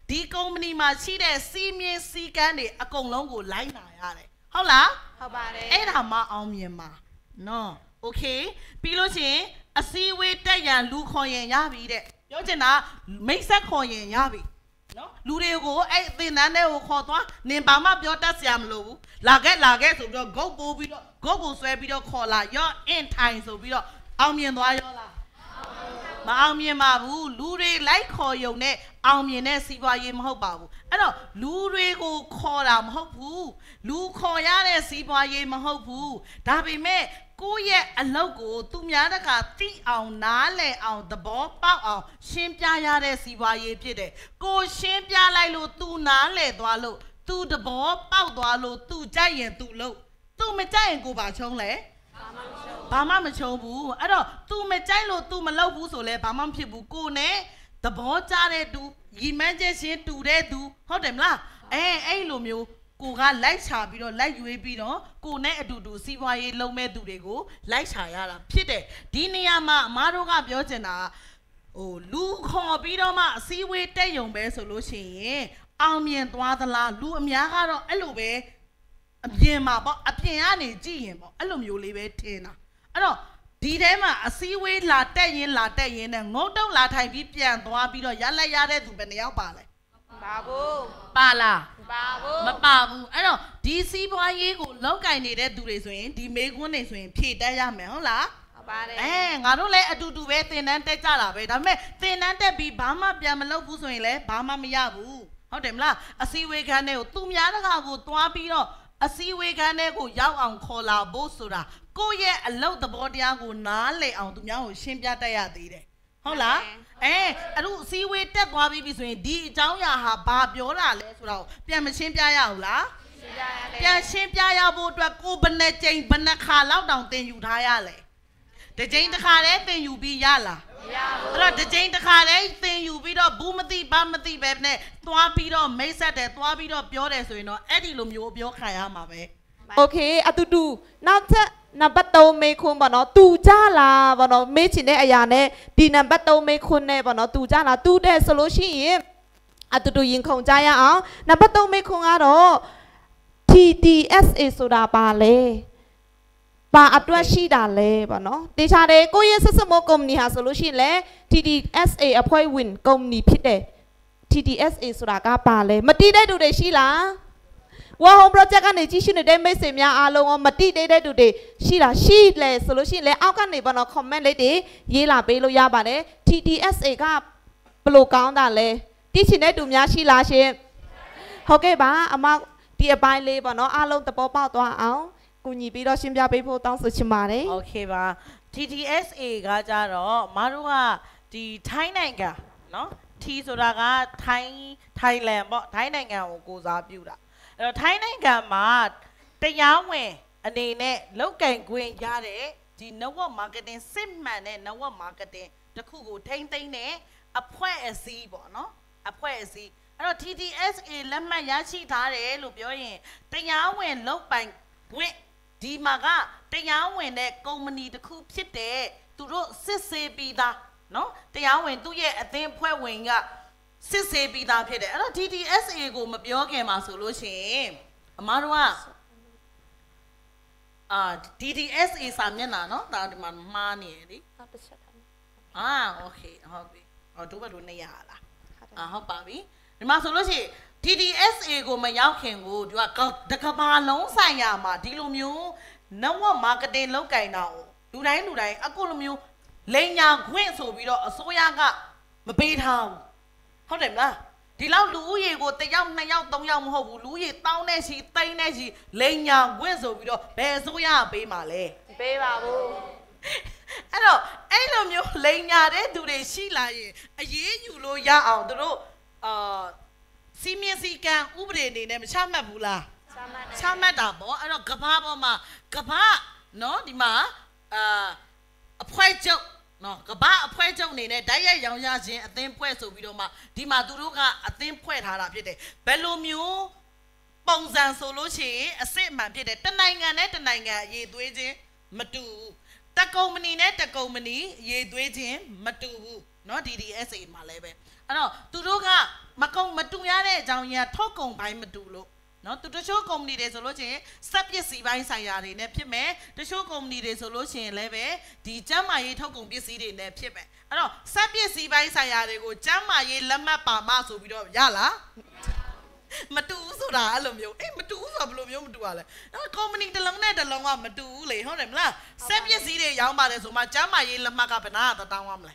ဒီကုမ္ပဏီမှာရှိတဲ့စီးမြင်စည်းကမ်းတွေအကုန်လုံးကိုလိုက်နာရတယ်ဟုတ်လား
ဟုတ်ပါတယ်
အဲ့ဒါမှအောင်မြင်မှာနော်โอเคပြီးလို့ရှိရင်အစည်းအဝေးတက်ရန်လူခေါ်ရင်ရပြီတဲ့ပြောချင်တာမိတ်ဆက်ခေါ်ရင်ရပြီနော်လူတွေကိုအဲ့အသင်တန်းတွေကိုခေါ်သွားနင်ဘာမှပြောတတ်စရာမလိုဘူးလာခဲ့လာခဲ့ဆိုပြီးတော့ဂုတ်ပိုးပြီးတော့ဂုတ်ကိုဆွဲပြီးတော့ခေါ်လာရော့အင်ထိုင်ဆိုပြီးတော့အောင်မြင်သွားရောလားမအောင်မြင်ပါဘူးလူတွေလိုက်ခေါ်ယုံနဲ့အောင်မြင်တဲ့စီးပွားရေးမဟုတ်ပါဘူးအဲ့တော့လူတွေကိုခေါ်တာမဟုတ်ဘူးလူခေါ်ရတဲ့စီးပွားရေးမဟုတ်ဘူးဒါပေမဲ့ကိုယ့်ရဲ့အလုပ်ကိုသူများတကာသိအောင်နားလည်အောင်သဘောပေါက်အောင်ရှင်းပြရတဲ့စီးပွားရေးဖြစ်တယ်ကိုရှင်းပြလိုက်လို့သူနားလည်သွားလို့သူသဘောပေါက်သွားလို့သူကြိုက်ရင်သူလုပ်သူမကြိုက်ရင်ကိုပါချုံးလေဘာမှမချုံဘူးအဲ့တော့ तू မကြိုက်လို့ तू မလုပ်ဘူးဆိုလဲဘာမှမဖြစ်ဘူးကိုနဲ့သဘောကျတဲ့သူရီမန်းချက်ရှင်းတူတဲ့သူဟုတ်တယ်မလားအဲအဲ့လိုမျိုးကိုကလိုက်ချပြီးတော့လိုက်ရွေးပြီးတော့ကိုနဲ့အတူတူစီးပွားရေးလုပ်မဲ့သူတွေကိုလိုက်ချရတာဖြစ်တယ်ဒီနေရာမှာအမားတို့ကပြောချင်တာဟိုလူခေါ်ပြီးတော့မှအစည်းအဝေးတက်ယုံပဲဆိုလို့ရှိရင်အောင်မြင်သွားသလားလူအများကတော့အဲ့လိုပဲအပြင်မှာပေါ့အပြင်ကနေကြည့်ရင်ပေါ့အဲ့လိုမျိုးလေးပဲထင်တာအဲ့တော့ဒီထဲမှာအစည်းအဝေးလာတက်ရင်လာတက်ရင်နဲ့ငုံတုံလာထိုင်ပြီးပြန်သွားပြီးတော့ရလက်ရတဲ့သူပဲနှစ်ယောက်ပါလဲ
ပါဘူး
ပါလား
ပါဘူး
မပါဘူးအဲ့တော့ဒီစီးပွားရေးကိုလောက်ကင်နေတဲ့သူတွေဆိုရင်ဒီမေကွန်းတွေဆိုရင်ဖြည့်တတ်ရမယ်ဟုတ်လား
ဟုတ်ပါတယ်
အဲငါတို့လည်းအတူတူပဲသင်တန်းတက်ကြတာပဲဒါပေမဲ့သင်တန်းတက်ပြီးဘာမှပြန်မလုပ်ဘူးဆိုရင်လည်းဘာမှမရဘူးဟုတ်တယ်မလားအစည်းအဝေးခန်းတွေကိုသူများတကာကိုသွားပြီးတော့အစည်းအဝေးခန်းတွေကိုရောက်အောင်ခေါ်လာဖို့ဆိုတာကိုယ့်ရဲ့အလုပ်သဘောတရားကိုနားလည်အောင်သူများကိုရှင်းပြတတ်ရသေးတယ်ဟုတ်လားအဲအဲ့လိုအစည်းအဝေးတက်သွားပြီးပြီဆိုရင်ဒီအကြောင်းအရာဟာဘာပြောတာလဲဆိုတော့ပြန်မရှင်းပြရဘူးလားပြန်ရှင်းပြရဖို့အတွက်ကိုယ်ဘယ်နှကြိမ်ဘယ်နှခါလောက်တောင်သင်ယူထားရလဲတစ်ကြိမ်တစ်ခါတည်းသင်ယူပြီးရလားမရဘူးအဲ့တော့တစ်ကြိမ်တစ်ခါတည်းသင်ယူပြီးတော့ဘူးမသိဘာမသိပဲနဲ့သွားပြီးတော့မိတ်ဆက်တယ်သွားပြီးတော့ပြောတယ်ဆိုရင်တော့အဲ့ဒီလိုမျိုးပြောခံရမှာပဲ
โอเคအတူတူနောက်ထပ်နံပါတ်သုံးမေခွန်းပေါ့နော်တူကြလားပေါ့နော်မေ့ချင်တဲ့အရာနဲ့ဒီနံပါတ်သုံးမေခွန်းနဲ့ပေါ့နော်တူကြလားတူတဲ့ဆိုလို့ရှိရင်အတူတူရင်ခုန်ကြရအောင်နံပါတ်သုံးမေခွန်းကတော့ T D S A ဆိုတာပါလေပါအတွက်ရှိတာလဲပေါ့နော်တေချာတယ်ကိုယ့်ရဲ့ဆက်စပ်မကုမ္ပဏီဟာဆိုလို့ရှိရင်လေ T D S A အဖွဲ့ဝင်ကုမ္ပဏီဖြစ်တယ် T D S A ဆိုတာကပါလဲမတိတဲ့သူတွေရှိလားOne Home Project ကနေကြည့်ရှုနေတဲ့မိတ်ဆွေများအားလုံးရောမတိတဲ့သူတွေရှိတာရှိလဲဆိုလို့ရှိရင်လည်းအောက်ကနေပေါ့နော် comment လေးတွေရေးလာပေးလို့ရပါတယ် T D S A ကဘယ်လိုကောင်းတာလဲတိချင်တဲ့သူများရှိလားရှင်ဟုတ်ကဲ့ပါအမဒီအပိုင်းလေးပေါ့နော်အားလုံးသဘောပေါက်သွားအောင်ကူညီပြီးတော့ရှင်းပြပေးဖို့တောင်းဆိုချင်ပါတယ်
โอเคပါ T D S A ကကြတော့မတို့ကဒီထိုင်းနိုင်ငံเนาะ T ဆိုတာကထိုင်း Thailand ပေါ့ထိုင်းနိုင်ငံကိုကိုစားပြုတာအဲ့တော့ထိုင်းနိုင်ငံမှာတရားဝင်အနေနဲ့လောက်ကင်ခွင့်ရတဲ့ဒီ network marketing စစ်မှန်တဲ့ network marketing တခုကိုထိမ့်သိမ်းတဲ့အဖွဲ့အစည်းပေါ့နော်အဖွဲ့အစည်းအဲ့တော့ T D S A လက်မှတ်ရရှိထားတယ်လို့ပြောရင်တရားဝင်လောက်ပိုင်ခွင့်ဒီမှာကတရားဝင်တဲ့ကုမ္ပဏီတစ်ခုဖြစ်တဲ့သူတို့စစ်ဆေးပြီးသားနော်တရားဝင်သူ့ရဲ့အသင်းအဖွဲ့ဝင်ကစစ်ဆေးပြီးသားဖြစ်တယ်အဲ့တော့ T D S A ကိုမပြောခင်မှာဆိုလို့ရှိရင်အမားတို့ကအာ T D S A စာမျက်နှာနော်ဒါဒီမှာမှားနေတယ်လေဟုတ်တစ်ချက်အာโอเคဟုတ်ပြီဟောတို့ဘက်တို့နေရလားအာဟုတ်ပါပြီဒီမှာဆိုလို့ရှိရင် T D S A ကိုမရောက်ခင်ကိုသူကတကဘာလုံးဆိုင်ရာမှာဒီလိုမျိုး network marketing လုပ်ကင်တာကိုလူတိုင်းလူတိုင်းအခုလိုမျိုးလိန်ညာခွင့်ဆိုပြီးတော့အစိုးရကမပေးထားဘူးဟုတ်တယ်မလားဒီလောက်လူဦးရေကိုတစ်ယောက်နှစ်ယောက်သုံးယောက်မဟုတ်ဘူးလူဦးရေတောင်းနဲ့ချီသိန်းနဲ့ချီလိန်ညာခွင့်ဆိုပြီးတော့ဘယ်အစိုးရကပေးမှာလဲ
မပေးပါဘူး
အဲ့တော့အဲ့လိုမျိုးလိန်ညာတဲ့သူတွေရှိလာရင်အရေးယူလို့ရအောင်သူတို့အာစီမင်းစီကံဥပဒေအနေနဲ့မချမှတ်ဘူးလားချမှတ်တယ်ချမှတ်တာပေါ့အဲ့တော့ကဘာပေါ်မှာကဘာနော်ဒီမှာအာအဖွဲချုပ်နော်ကဘာအဖွဲချုပ်အနေနဲ့ဓာတ်ရိုက်ရောင်ရခြင်းအသင်းဖွဲ့ဆိုပြီးတော့မှဒီမှာသူတို့ကအသင်းဖွဲ့ထားတာဖြစ်တယ်ဘယ်လိုမျိုးပုံစံဆိုလို့ရှိရင်အစစ်အမှန်ဖြစ်တယ်တနိုင်ငံနဲ့တနိုင်ငံအရေးသွေးခြင်းမတူဘူးတကုမ္ပဏီနဲ့တကုမ္ပဏီအရေးသွေးခြင်းမတူဘူးနော် D D S A မှာလည်းပဲအဲ့တော့သူတို့ကမကုံမတူတဲ့အကြောင်းရင်းကထုတ်ကုန်ပိုင်းမတူလို့နော်သူတချို့ကုမ္ပဏီတွေဆိုလို့ချင်းစက်ပစ္စည်းပိုင်းဆိုင်ရာတွေနဲ့ဖြစ်မယ်တချို့ကုမ္ပဏီတွေဆိုလို့ချင်းလည်းပဲဒီကျန်းမာရေးထုတ်ကုန်ပစ္စည်းတွေနဲ့ဖြစ်မယ်အဲ့တော့စက်ပစ္စည်းပိုင်းဆိုင်ရာတွေကိုကျန်းမာရေးလက်မှတ်ပါမဆိုပြီးတော့ရလားမတူဘူးဆိုတာအဲ့လိုမျိုးအေးမတူဘူးဆိုတာဘယ်လိုမျိုးမတူရလဲအဲ့ကုမ္ပဏီတစ်လုံးနဲ့တစ်လုံးကမတူဘူးလေဟုတ်တယ်မလားစက်ပစ္စည်းတွေရောင်းပါတယ်ဆိုမှကျန်းမာရေးလက်မှတ်ကဘယ်နာကတောင်းရမလဲ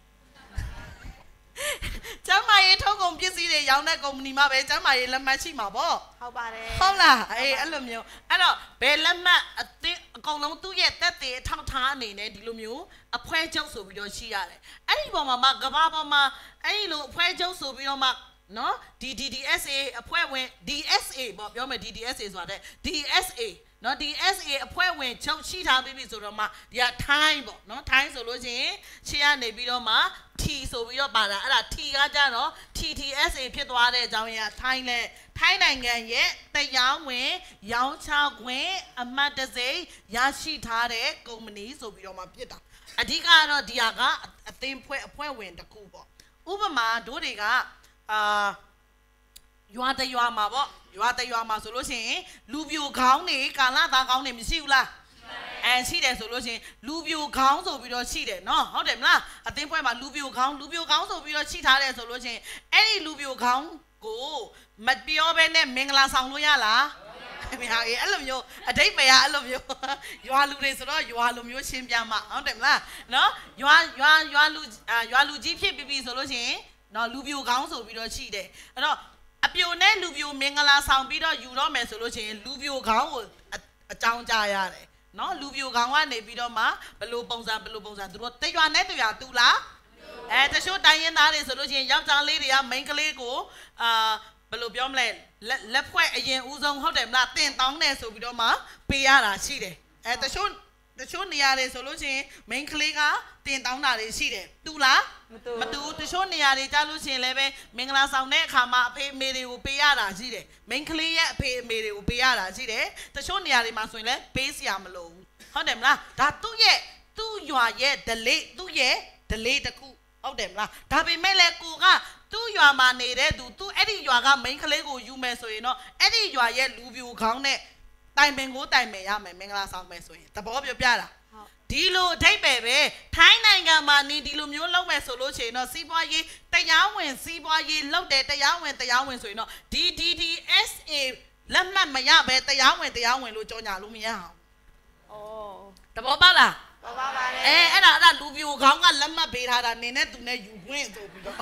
ကျမ်းမာရေးထုတ်ကုန်ပစ္စည်းတွေရောင်းတဲ့ကုမ္ပဏီမှာပဲကျမ်းမာရေးလက်မှတ်ရှိမှာပေါ့
ဟုတ်ပါတယ်
ဟုတ်လားအေးအဲ့လိုမျိုးအဲ့တော့ဘယ်လက်မှတ်အသင်းအကုန်လုံးသူ့ရဲ့တက်တဲ့အထောက်ထားအနေနဲ့ဒီလိုမျိုးအဖွဲချုပ်ဆိုပြီးတော့ရှိရတယ်အဲ့ဒီပေါ်မှာမှကဘာပေါ်မှာအဲ့ဒီလိုအဖွဲချုပ်ဆိုပြီးတော့မှနော် ဒီ ဒီ ဒီ အက်စ် အေ အဖွဲ့ဝင် ဒီ အက်စ် အေ ပေါ့ပြောမယ် ဒီ ဒီ အက်စ် အေ ဆိုတာတဲ့ ဒီ အက်စ် အေ နော် ဒီ အက်စ် အေ အဖွဲ့ဝင်ချုပ်ရှိထားပြီးပြီဆိုတော့မှဒီကထိုင်းပေါ့နော်ထိုင်းဆိုလို့ရှိရင်ရှေ့ကနေပြီးတော့မှ T ဆိုပြီးတော့ပါတာအဲ့ဒါ T ကကြတော့ ที ที เอส เอ ဖြစ်သွားတဲ့အကြောင်းရင်းကထိုင်းလဲထိုင်းနိုင်ငံရဲ့တရားဝင်ရောင်းချခွင့်အမှတ်တံဆိပ်ရရှိထားတဲ့ကုမ္ပဏီဆိုပြီးတော့မှဖြစ်တာအဓိကတော့ဒီဟာကအသင်းဖွဲ့အဖွဲ့ဝင်တစ်ခုပေါ့ဥပမာတို့တွေကအာရွာတရွာမှာပေါ့ရွာတရွာမှာဆိုလို့ရှိရင်လူပြိုခေါင်းနေကာလသားခေါင်းနေမရှိဘူးလားအဲရှိတယ်ဆိုလို့ရှိရင်လူပြိုခေါင်းဆိုပြီးတော့ရှိတယ်နော်ဟုတ်တယ်မလားအသင်းဖွဲ့မှာလူပြိုခေါင်းလူပြိုခေါင်းဆိုပြီးတော့ရှိထားတယ်ဆိုလို့ရှိရင်အဲ့ဒီလူပြိုခေါင်းကိုမပြောဘဲနဲ့မင်္ဂလာဆောင်လို့ရလားမရဘူးအဲ့လိုမျိုးအတိတ်ပဲအဲ့လိုမျိုးရွာလူတွေဆိုတော့ရွာလူမျိုးရှင်းပြမှာဟုတ်တယ်မလားနော်ရွာရွာရွာလူရွာလူကြီးဖြစ်ပြီးပြီဆိုလို့ရှိရင်နော်လူပြိုခေါင်းဆိုပြီးတော့ရှိတယ်အဲ့တော့အပြိုနဲ့လူပြိုမင်္ဂလာဆောင်ပြီးတော့ယူတော့မယ်ဆိုလို့ရှိရင်လူပြိုခေါင်းကိုအကြောင်းကြားရတယ်နော်လူပြိုခေါင်းကနေပြီးတော့မှဘလို့ပုံစံဘလို့ပုံစံသူတို့တရွာနဲ့တရွာတူလားအဲတချို့တိုင်းရင်းသားတွေဆိုလို့ရှိရင်ယောက်ျားလေးတွေကမိန်းကလေးကိုအာဘလို့ပြောမလဲလက်ဖွဲ့အရင်ဦးဆုံးဟုတ်တယ်မလားတင်တောင်းတယ်ဆိုပြီးတော့မှပေးရတာရှိတယ်အဲတချို့တချို့နေရာတွေဆိုလို့ရှိရင်မိန်းကလေးကတင်တောင်းတာတွေရှိတယ်တူလားမတူတချို့နေရာတွေကြားလို့ရှိရင်လည်းပဲမင်္ဂလာဆောင်တဲ့အခါမှာအဖေအမေတွေကိုပေးရတာရှိတယ်မိန်းကလေးရဲ့အဖေအမေတွေကိုပေးရတာရှိတယ်တချို့နေရာတွေမှာဆိုရင်လည်းပေးစရာမလိုဘူးဟုတ်တယ်မလားဒါသူ့ရဲ့သူ့ရွာရဲ့ delay သူ့ရဲ့ delay တခုဟုတ်တယ်မလားဒါပေမဲ့လည်းကိုကသူ့ရွာမှာနေတဲ့သူသူအဲ့ဒီရွာကမိန်းကလေးကိုယူမယ်ဆိုရင်တော့အဲ့ဒီရွာရဲ့လူပြိုခေါင်းနဲ့တိုင်ပင်ကိုတိုင်ပင်ရမယ်မင်္ဂလာဆောင်မယ်ဆိုရင်သဘောပြောပြတာဒီလိုအဓိပ္ပာယ်ပဲထိုင်းနိုင်ငံမှာနေဒီလိုမျိုးလုပ်မယ်ဆိုလို့ရှိရင်တော့စီးပွားရေးတရားဝင်စီးပွားရေးလုပ်တယ်တရားဝင်တရားဝင်ဆိုရင်တော့ ဒီ ဒီ ဒီ အက်စ် အေ လက်မှတ်မရဘဲတရားဝင်တရားဝင်လို့ကြော်ညာလို့မရအောင်ဩသဘောပေါက်လား
သဘောပါလေ
အဲအဲ့ဒါအဲ့ဒါလူပြိုခေါင်းကလက်မှတ်ပေးထားတာနင်းနဲ့သူနဲ့ယူခွင့်ဆိုပြီးတော့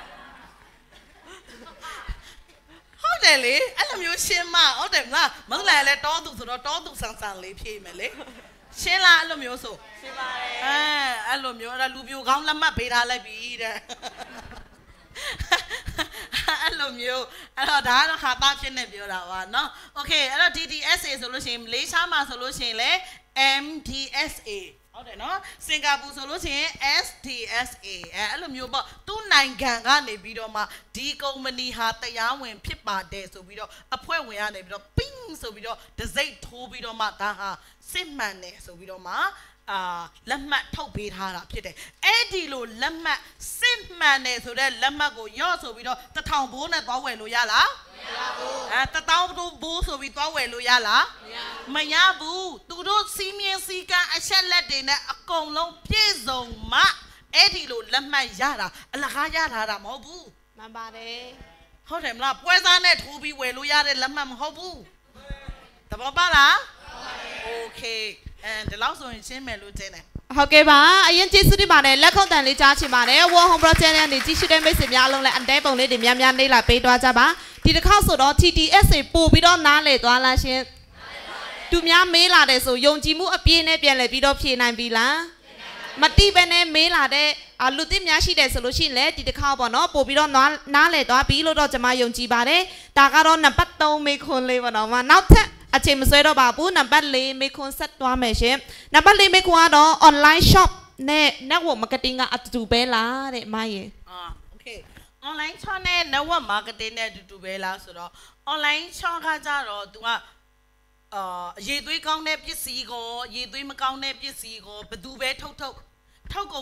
ဟုတ်တယ်လေအဲ့လိုမျိုးရှင်းမဟုတ်တယ်မလားမဟုတ်လားလေတောသူဆိုတော့တောသူဆန်ဆန်လေးဖြေးမယ်လေရှင်းလားအဲ့လိုမျိုးဆို
ရှင်းပါတယ်
အဲအဲ့လိုမျိုးအဲ့ဒါလူပြိုခေါင်းလက်မှတ်ပေးထားလိုက်ပြီတဲ့အဲ့လိုမျိုးအဲ့တော့ဒါကတော့ခါသားဖြစ်နေပြောတာပါเนาะโอเคအဲ့တော့ ဒီ ဒီ အက်စ် အေ ဆိုလို့ရှိရင်မလေးရှားမှာဆိုလို့ရှိရင်လေ အမ် ဒီ အက်စ် အေ ဟုတ်တယ်နော်စင်ကာပူဆိုလို့ရှိရင် အက်စ် ဒီ အက်စ် အေ အဲအဲ့လိုမျိုးပေါ့သူ့နိုင်ငံကနေပြီးတော့မှဒီကုမ္ပဏီဟာတရားဝင်ဖြစ်ပါတယ်ဆိုပြီးတော့အဖွဲ့ဝင်ကနေပြီးတော့ပင်းဆိုပြီးတော့ဒစိတ်ထိုးပြီးတော့မှဒါဟာစစ်မှန်တယ်ဆိုပြီးတော့မှအာလက်မှတ်ထုတ်ပေးထားတာဖြစ်တယ်အဲ့ဒီလိုလက်မှတ်စစ်မှန်တယ်ဆိုတဲ့လက်မှတ်ကိုရော့ဆိုပြီးတော့တထောင်ဘိုးနဲ့သွားဝယ်လို့ရလား
မရဘူး
အဲတထောင်ဘိုးဆိုပြီးသွားဝယ်လို့ရလားမရဘူးသူတို့စီးမြင်စီကံအချက်လက်တွေနဲ့အကုန်လုံးပြည့်စုံမှအဲ့ဒီလိုလက်မှတ်ရတာအလကားရထားတာမဟုတ်ဘူး
မှန်ပါတယ်
ဟုတ်တယ်မလားပွဲစားနဲ့ထိုးပြီးဝယ်လို့ရတဲ့လက်မှတ်မဟုတ်ဘူးတဘောပါလားโอเคအဲဒီလောက်ဆိုရင်ရှင်းမယ်လို့ထင်တယ်
ဟုတ်ကဲ့ပါအရင်ကျေးဇူးတင်ပါတယ်လက်ခုပ်တန်လေးကြားချင်ပါတယ် World Home Project နဲ့နေကြည့်ရှိတဲ့မိတ်ဆွေများအလုံးလည်းအတဲပုံလေးတွေများများနေလာပေးသွားကြပါဒီတစ်ခေါက်ဆိုတော့ ที ที เอส เอ ပို့ပြီးတော့နားလေသွားလားရှင်သူများမေးလာတယ်ဆိုယုံကြည်မှုအပြည့်နဲ့ပြန်လည်ပြီးတော့ဖြေနိုင်ပြီလားမတိပဲနဲ့မေးလာတဲ့လူသစ်များရှိတယ်ဆိုလို့ရှိရင်လည်းဒီတစ်ခေါက်ပေါ့နော်ပို့ပြီးတော့နားလေသွားပြီလို့တော့ကျွန်မယုံကြည်ပါတယ်ဒါကတော့နံပါတ်သုံးမေခွန်းလေးပေါ့နော်မနောက်ထပ်အချိန်မဆွဲတော့ပါဘူးနံပါတ်လေးမေခွန်းဆက်သွားမယ်ရှင်နံပါတ်လေးမေခွန်းကတော့ online shop နဲ့ network marketing ကအတူတူပဲလားတဲ့မရေ
အာ okay online shop နဲ့ network marketing နဲ့အတူတူပဲလားဆိုတော့ online shop ကကြတော့ तू ကအာရေသွေးကောင်းတဲ့ပစ္စည်းကိုရေသွေးမကောင်းတဲ့ပစ္စည်းကိုဘယ်သူပဲထုတ်ထုတ်ထုတ်ကုန်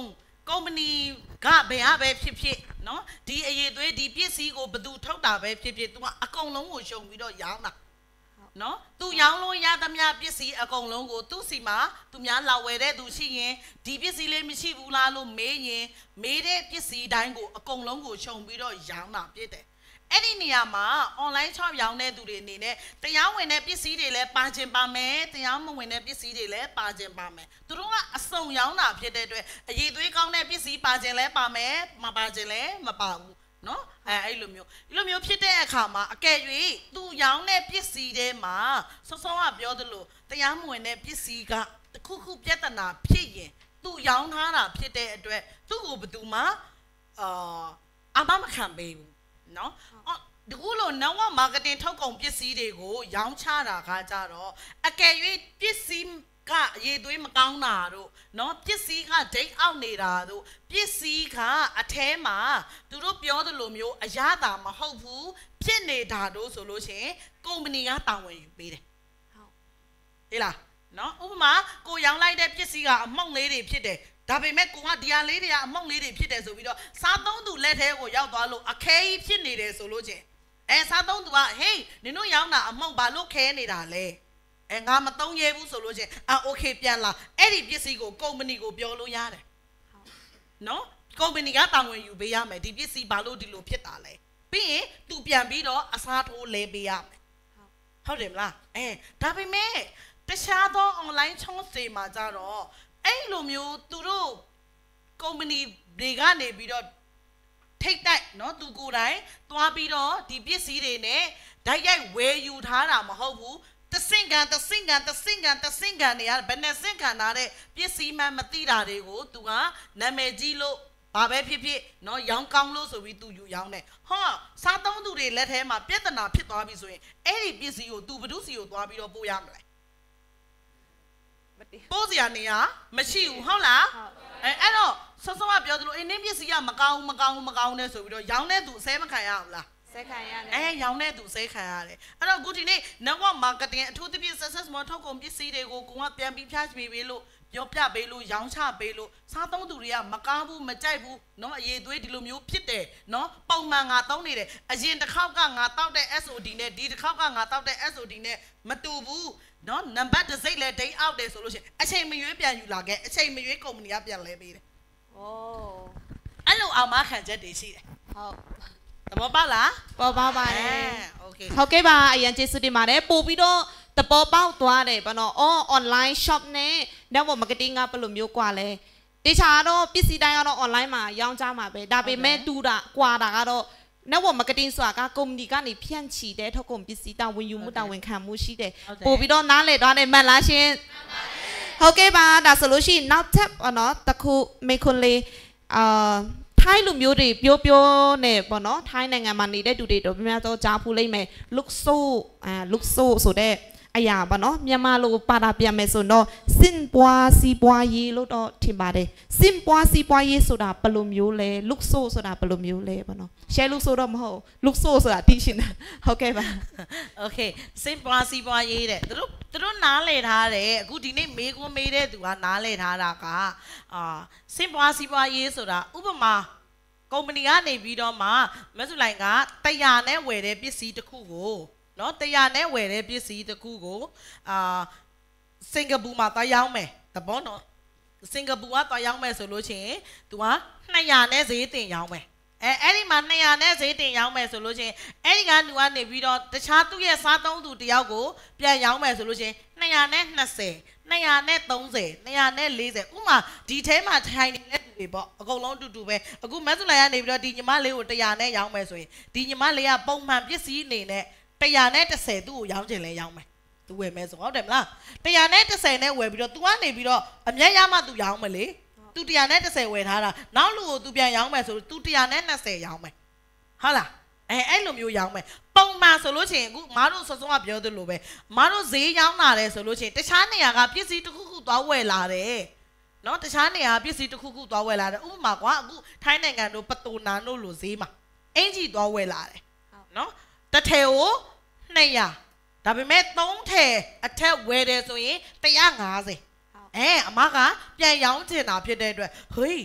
ကုမ္ပဏီကဘယ်ဟာပဲဖြစ်ဖြစ်နော်ဒီအရေးသွေးဒီပစ္စည်းကိုဘယ်သူထုတ်တာပဲဖြစ်ဖြစ် तू ကအကုန်လုံးကိုရှုံပြီးတော့ရောင်းတာနော် तू ရောင်းလို့ရသမျှပစ္စည်းအကုန်လုံးကိုသူ့စီမှာသူများလာဝယ်တဲ့သူရှိရင်ဒီပစ္စည်းလေးမရှိဘူးလားလို့မေးရင်မေးတဲ့ပစ္စည်းတိုင်းကိုအကုန်လုံးကိုရှုံပြီးတော့ရောင်းတာဖြစ်တယ်အဲ့ဒီနေရာမှာ online shop ရောင်းတဲ့သူတွေအနေနဲ့တရားဝင်တဲ့ပစ္စည်းတွေလည်းပါခြင်းပါမယ်တရားမဝင်တဲ့ပစ္စည်းတွေလည်းပါခြင်းပါမယ်သူတို့ကအစုံရောင်းတာဖြစ်တဲ့အတွက်အရေးသွေးကောင်းတဲ့ပစ္စည်းပါခြင်းလည်းပါမယ်မပါခြင်းလည်းမပါဘူးနော်အဲအဲ့လိုမျိုးဒီလိုမျိုးဖြစ်တဲ့အခါမှာအကယ်၍သူရောင်းတဲ့ပစ္စည်းတွေမှာစောစောကပြောသလိုတရားမဝင်တဲ့ပစ္စည်းကတခုခုပြဿနာဖြစ်ရင်သူရောင်းထားတာဖြစ်တဲ့အတွက်သူ့ကိုဘယ်သူမှအာအမမခံပေးဘူးနော်ဒီကုလို့နောင်ဝမာကတင်ထုတ်ကုန်ပစ္စည်းတွေကိုရောင်းချတာကကြတော့အကယ်၍ပစ္စည်းကအရေးသွေးမကောင်းတာတို့နော်ပစ္စည်းကဒိတ်အောက်နေတာတို့ပစ္စည်းကအแทမှာသူတို့ပြောသလိုမျိုးအရသာမဟုတ်ဘူးဖြစ်နေတာတို့ဆိုလို့ရှိရင်ကုမ္ပဏီကတာဝန်ယူပေးတယ်ဟုတ်ဟေးလားနော်ဥပမာကိုရောင်းလိုက်တဲ့ပစ္စည်းကအမှုန့်လေးတွေဖြစ်တယ်ဒါပေမဲ့ကိုကဒီဟာလေးတွေကအမှုန့်လေးတွေဖြစ်တယ်ဆိုပြီးတော့စားသုံးသူလက်ထဲကိုရောက်သွားလို့အခဲကြီးဖြစ်နေတယ်ဆိုလို့ချင်းအဲစားသုံးသူကဟေးနင်တို့ရောင်းတာအမှုန့်ဘာလို့ခဲနေတာလဲအဲငါမသုံးရဘူးဆိုလို့ချင်းအာโอเคပြန်လာအဲ့ဒီပစ္စည်းကိုကုမ္ပဏီကိုပြောလို့ရတယ်ဟုတ်နော်ကုမ္ပဏီကတာဝန်ယူပေးရမယ်ဒီပစ္စည်းဘာလို့ဒီလိုဖြစ်တာလဲပြီးရင်သူပြန်ပြီးတော့အစားထိုးလဲပေးရမယ်ဟုတ်ဟုတ်တယ်မလားအဲဒါပေမဲ့တခြားသော online ချုံးစေမှာကြတော့အဲ့လိုမျိုးသူတို့ကုမ္ပဏီတွေကနေပြီးတော့ထိတ်တိုက်เนาะသူကိုယ်တိုင်သွားပြီးတော့ဒီပစ္စည်းတွေနဲ့ဓာတ်ရိုက်ဝယ်ယူထားတာမဟုတ်ဘူးတဆင့်ကန်တဆင့်ကန်တဆင့်ကန်တဆင့်ကန်တွေကဘယ်နဲ့ဆင့်ကန်ထားတဲ့ပစ္စည်းမှမသိတာတွေကိုသူကနာမည်ကြီးလို့ဘာပဲဖြစ်ဖြစ်เนาะရောင်းကောင်းလို့ဆိုပြီးသူယူရောင်းတယ်ဟောစားသုံးသူတွေလက်ထဲမှာပြဿနာဖြစ်သွားပြီဆိုရင်အဲ့ဒီပစ္စည်းကိုသူဘယ်သူစီကိုသွားပြီးတော့ပို့ရမလဲပိုးစရာနေရမရှိဘူးဟုတ်လားအဲအဲ့တော့ဆောစောကပြောသလိုအင်းနင်းပစ္စည်းကမကောင်းမကောင်းမကောင်းနဲ့ဆိုပြီးတော့ရောင်းတဲ့သူအစဲမခံရဘူးလားစဲခံရတယ်အဲရောင်းတဲ့သူစဲခံရတယ်အဲ့တော့အခုဒီနေ့ network marketing အထူးသဖြင့် success model ထုတ်ကုန်ပစ္စည်းတွေကိုကိုကပြန်ပြီးဖြားချပေးလို့ပြောပြပေးလို့ရောင်းချပေးလို့စားသုံးသူတွေကမကောင်းဘူးမကြိုက်ဘူးเนาะအရေးသွေးဒီလိုမျိုးဖြစ်တယ်เนาะပုံမှန်ငါသုံးနေတယ်အရင်တစ်ခေါက်ကငါတောက်တဲ့ S O D နဲ့ဒီတစ်ခေါက်ကငါတောက်တဲ့ S O D နဲ့မတူဘူးနော်နံပါတ်တစ်စိတ်လဲဒိတ်အောက်တယ်ဆိုလို့ရှိရင်အချိန်မရွေးပြန်ယူလာခဲ့အချိန်မရွေးကုမ္ပဏီကပြန်လဲပေးတယ်။ဩအဲ့လိုအောင်မခံချက်တွေရှိတယ်။ဟုတ်သဘောပေါက်လား။
ပေါ်ပါပါတယ်
။ Okay
ဟုတ်ကဲ့ပါအရင်ကျေးဇူးတင်ပါတယ်ပို့ပြီးတော့တပေါ်ပေါက်သွားတယ်ဗောနော်အော် online shop နဲ့ network marketing ကဘယ်လိုမျိုးกว่าလဲတခြားတော့ပစ္စည်းတိုင်းကတော့ online မှာရောင်းကြမှာပဲဒါပေမဲ့တူတာกว่าတာကတော့network marketing ဆိုတာကကုမ္ပဏီကနေဖြန့်ချီတဲ့ထုတ်ကုန်ပစ္စည်းတာဝန်ယူမှုတာဝန်ခံမှုရှိတယ်ပို့ပြီးတော့နားလည်သွားတယ်မှန်လားရှင်ဟုတ်ကဲ့ပါဒါဆိုလို့ရှိရင်နောက်ထပ်ပေါ့နော်တခုမေခွန်းလေးအာထိုင်းလူမျိုးတွေပြောပြောနေပေါ့နော်ထိုင်းနိုင်ငံမှာနေတဲ့သူတွေတော့များများတော့ကြားဖူးလိမ့်မယ် look so အာ look so ဆိုတဲ့အရာပေါ့နော်မြန်မာလိုပါတာပြန်မယ်ဆိုတော့စင်ပွားစီပွားရေးလို့တော့ထင်ပါတယ်စင်ပွားစီပွားရေးဆိုတာဘယ်လိုမျိုးလဲ look so ဆိုတာဘယ်လိုမျိုးလဲပေါ့နော် share look so တော့မဟုတ် look so ဆိုတာသိရှင်တာဟုတ်ကဲ့ပါ
okay စင်ပွားစီပွားရေးတဲ့သူတို့သူတို့နားလည်ထားတယ်အခုဒီနေ့မေးခွန်းမေးတဲ့သူကနားလည်ထားတာကအာစင်ပွားစီပွားရေးဆိုတာဥပမာကုမ္ပဏီကနေပြီးတော့မှမဆုလိုင်ကတရားနဲ့ဝယ်တဲ့ပစ္စည်းတစ်ခုကိုနော်တရားနဲ့ဝယ်တဲ့ပစ္စည်းတစ်ခုကိုအာစင်ကာပူမှာသွားရောင်းမယ်တဘောနော်စင်ကာပူကသွားရောင်းမယ်ဆိုလို့ချင်း तू ကနှစ်ရာနဲ့ဈေးတင်ရောင်းမယ်အဲအဲ့ဒီမှာနှစ်ရာနဲ့ဈေးတင်ရောင်းမယ်ဆိုလို့ချင်းအဲ့ဒီကလူကနေပြီးတော့တခြားသူ့ရဲ့စားသုံးသူတယောက်ကိုပြန်ရောင်းမယ်ဆိုလို့ချင်းနှစ်ရာနဲ့နှစ်ဆယ်နှစ်ရာနဲ့သုံးဆယ်နှစ်ရာနဲ့လေးဆယ်ဥမာဒီထဲမှာထိုင်နေတဲ့သူတွေပေါ့အကုန်လုံးတူတူပဲအခုမက်ဆူလိုက်ကနေပြီးတော့ဒီညီမလေးကိုတစ်ရာနဲ့ရောင်းမယ်ဆိုရင်ဒီညီမလေးကပုံမှန်ပစ္စည်းအနေနဲ့တရားနဲ့တစ်ဆယ်သူ့ကိုရောင်းချင်လဲရောင်းမယ်သူဝယ်မယ်ဆိုဟုတ်တယ်မလားတရားနဲ့တစ်ဆယ်နဲ့ဝယ်ပြီးတော့ तू ကနေပြီးတော့အမျက်ရမှ तू ရောင်းမယ်လေ तू တရားနဲ့တစ်ဆယ်ဝယ်ထားတာနောက်လူကို तू ပြန်ရောင်းမယ်ဆို तू တရားနဲ့နှစ်ဆယ်ရောင်းမယ်ဟုတ်လားအဲအဲ့လိုမျိုးရောင်းမယ်ပုံမှန်ဆိုလို့ရှိရင်အခုမတို့စောစောကပြောသလိုပဲမတို့ဈေးရောင်းလာတယ်ဆိုလို့ရှိရင်တခြားနေရာကပစ္စည်းတစ်ခုခုသွားဝယ်လာတယ်နော်တခြားနေရာပစ္စည်းတစ်ခုခုသွားဝယ်လာတယ်ဥပမာကွာအခုထိုင်းနိုင်ငံတို့ပတိုနာတို့လိုဈေးမှာအင်ကြီးသွားဝယ်လာတယ်နော်တစ်ထည်ကိုနှစ်ရာဒါပေမဲ့သုံးထည်အထက်ဝယ်တယ်ဆိုရင်တစ်ရာငါးဆယ်အဲအမကပြန်ရောင်းချင်တာဖြစ်တဲ့အတွက်ဟေးတ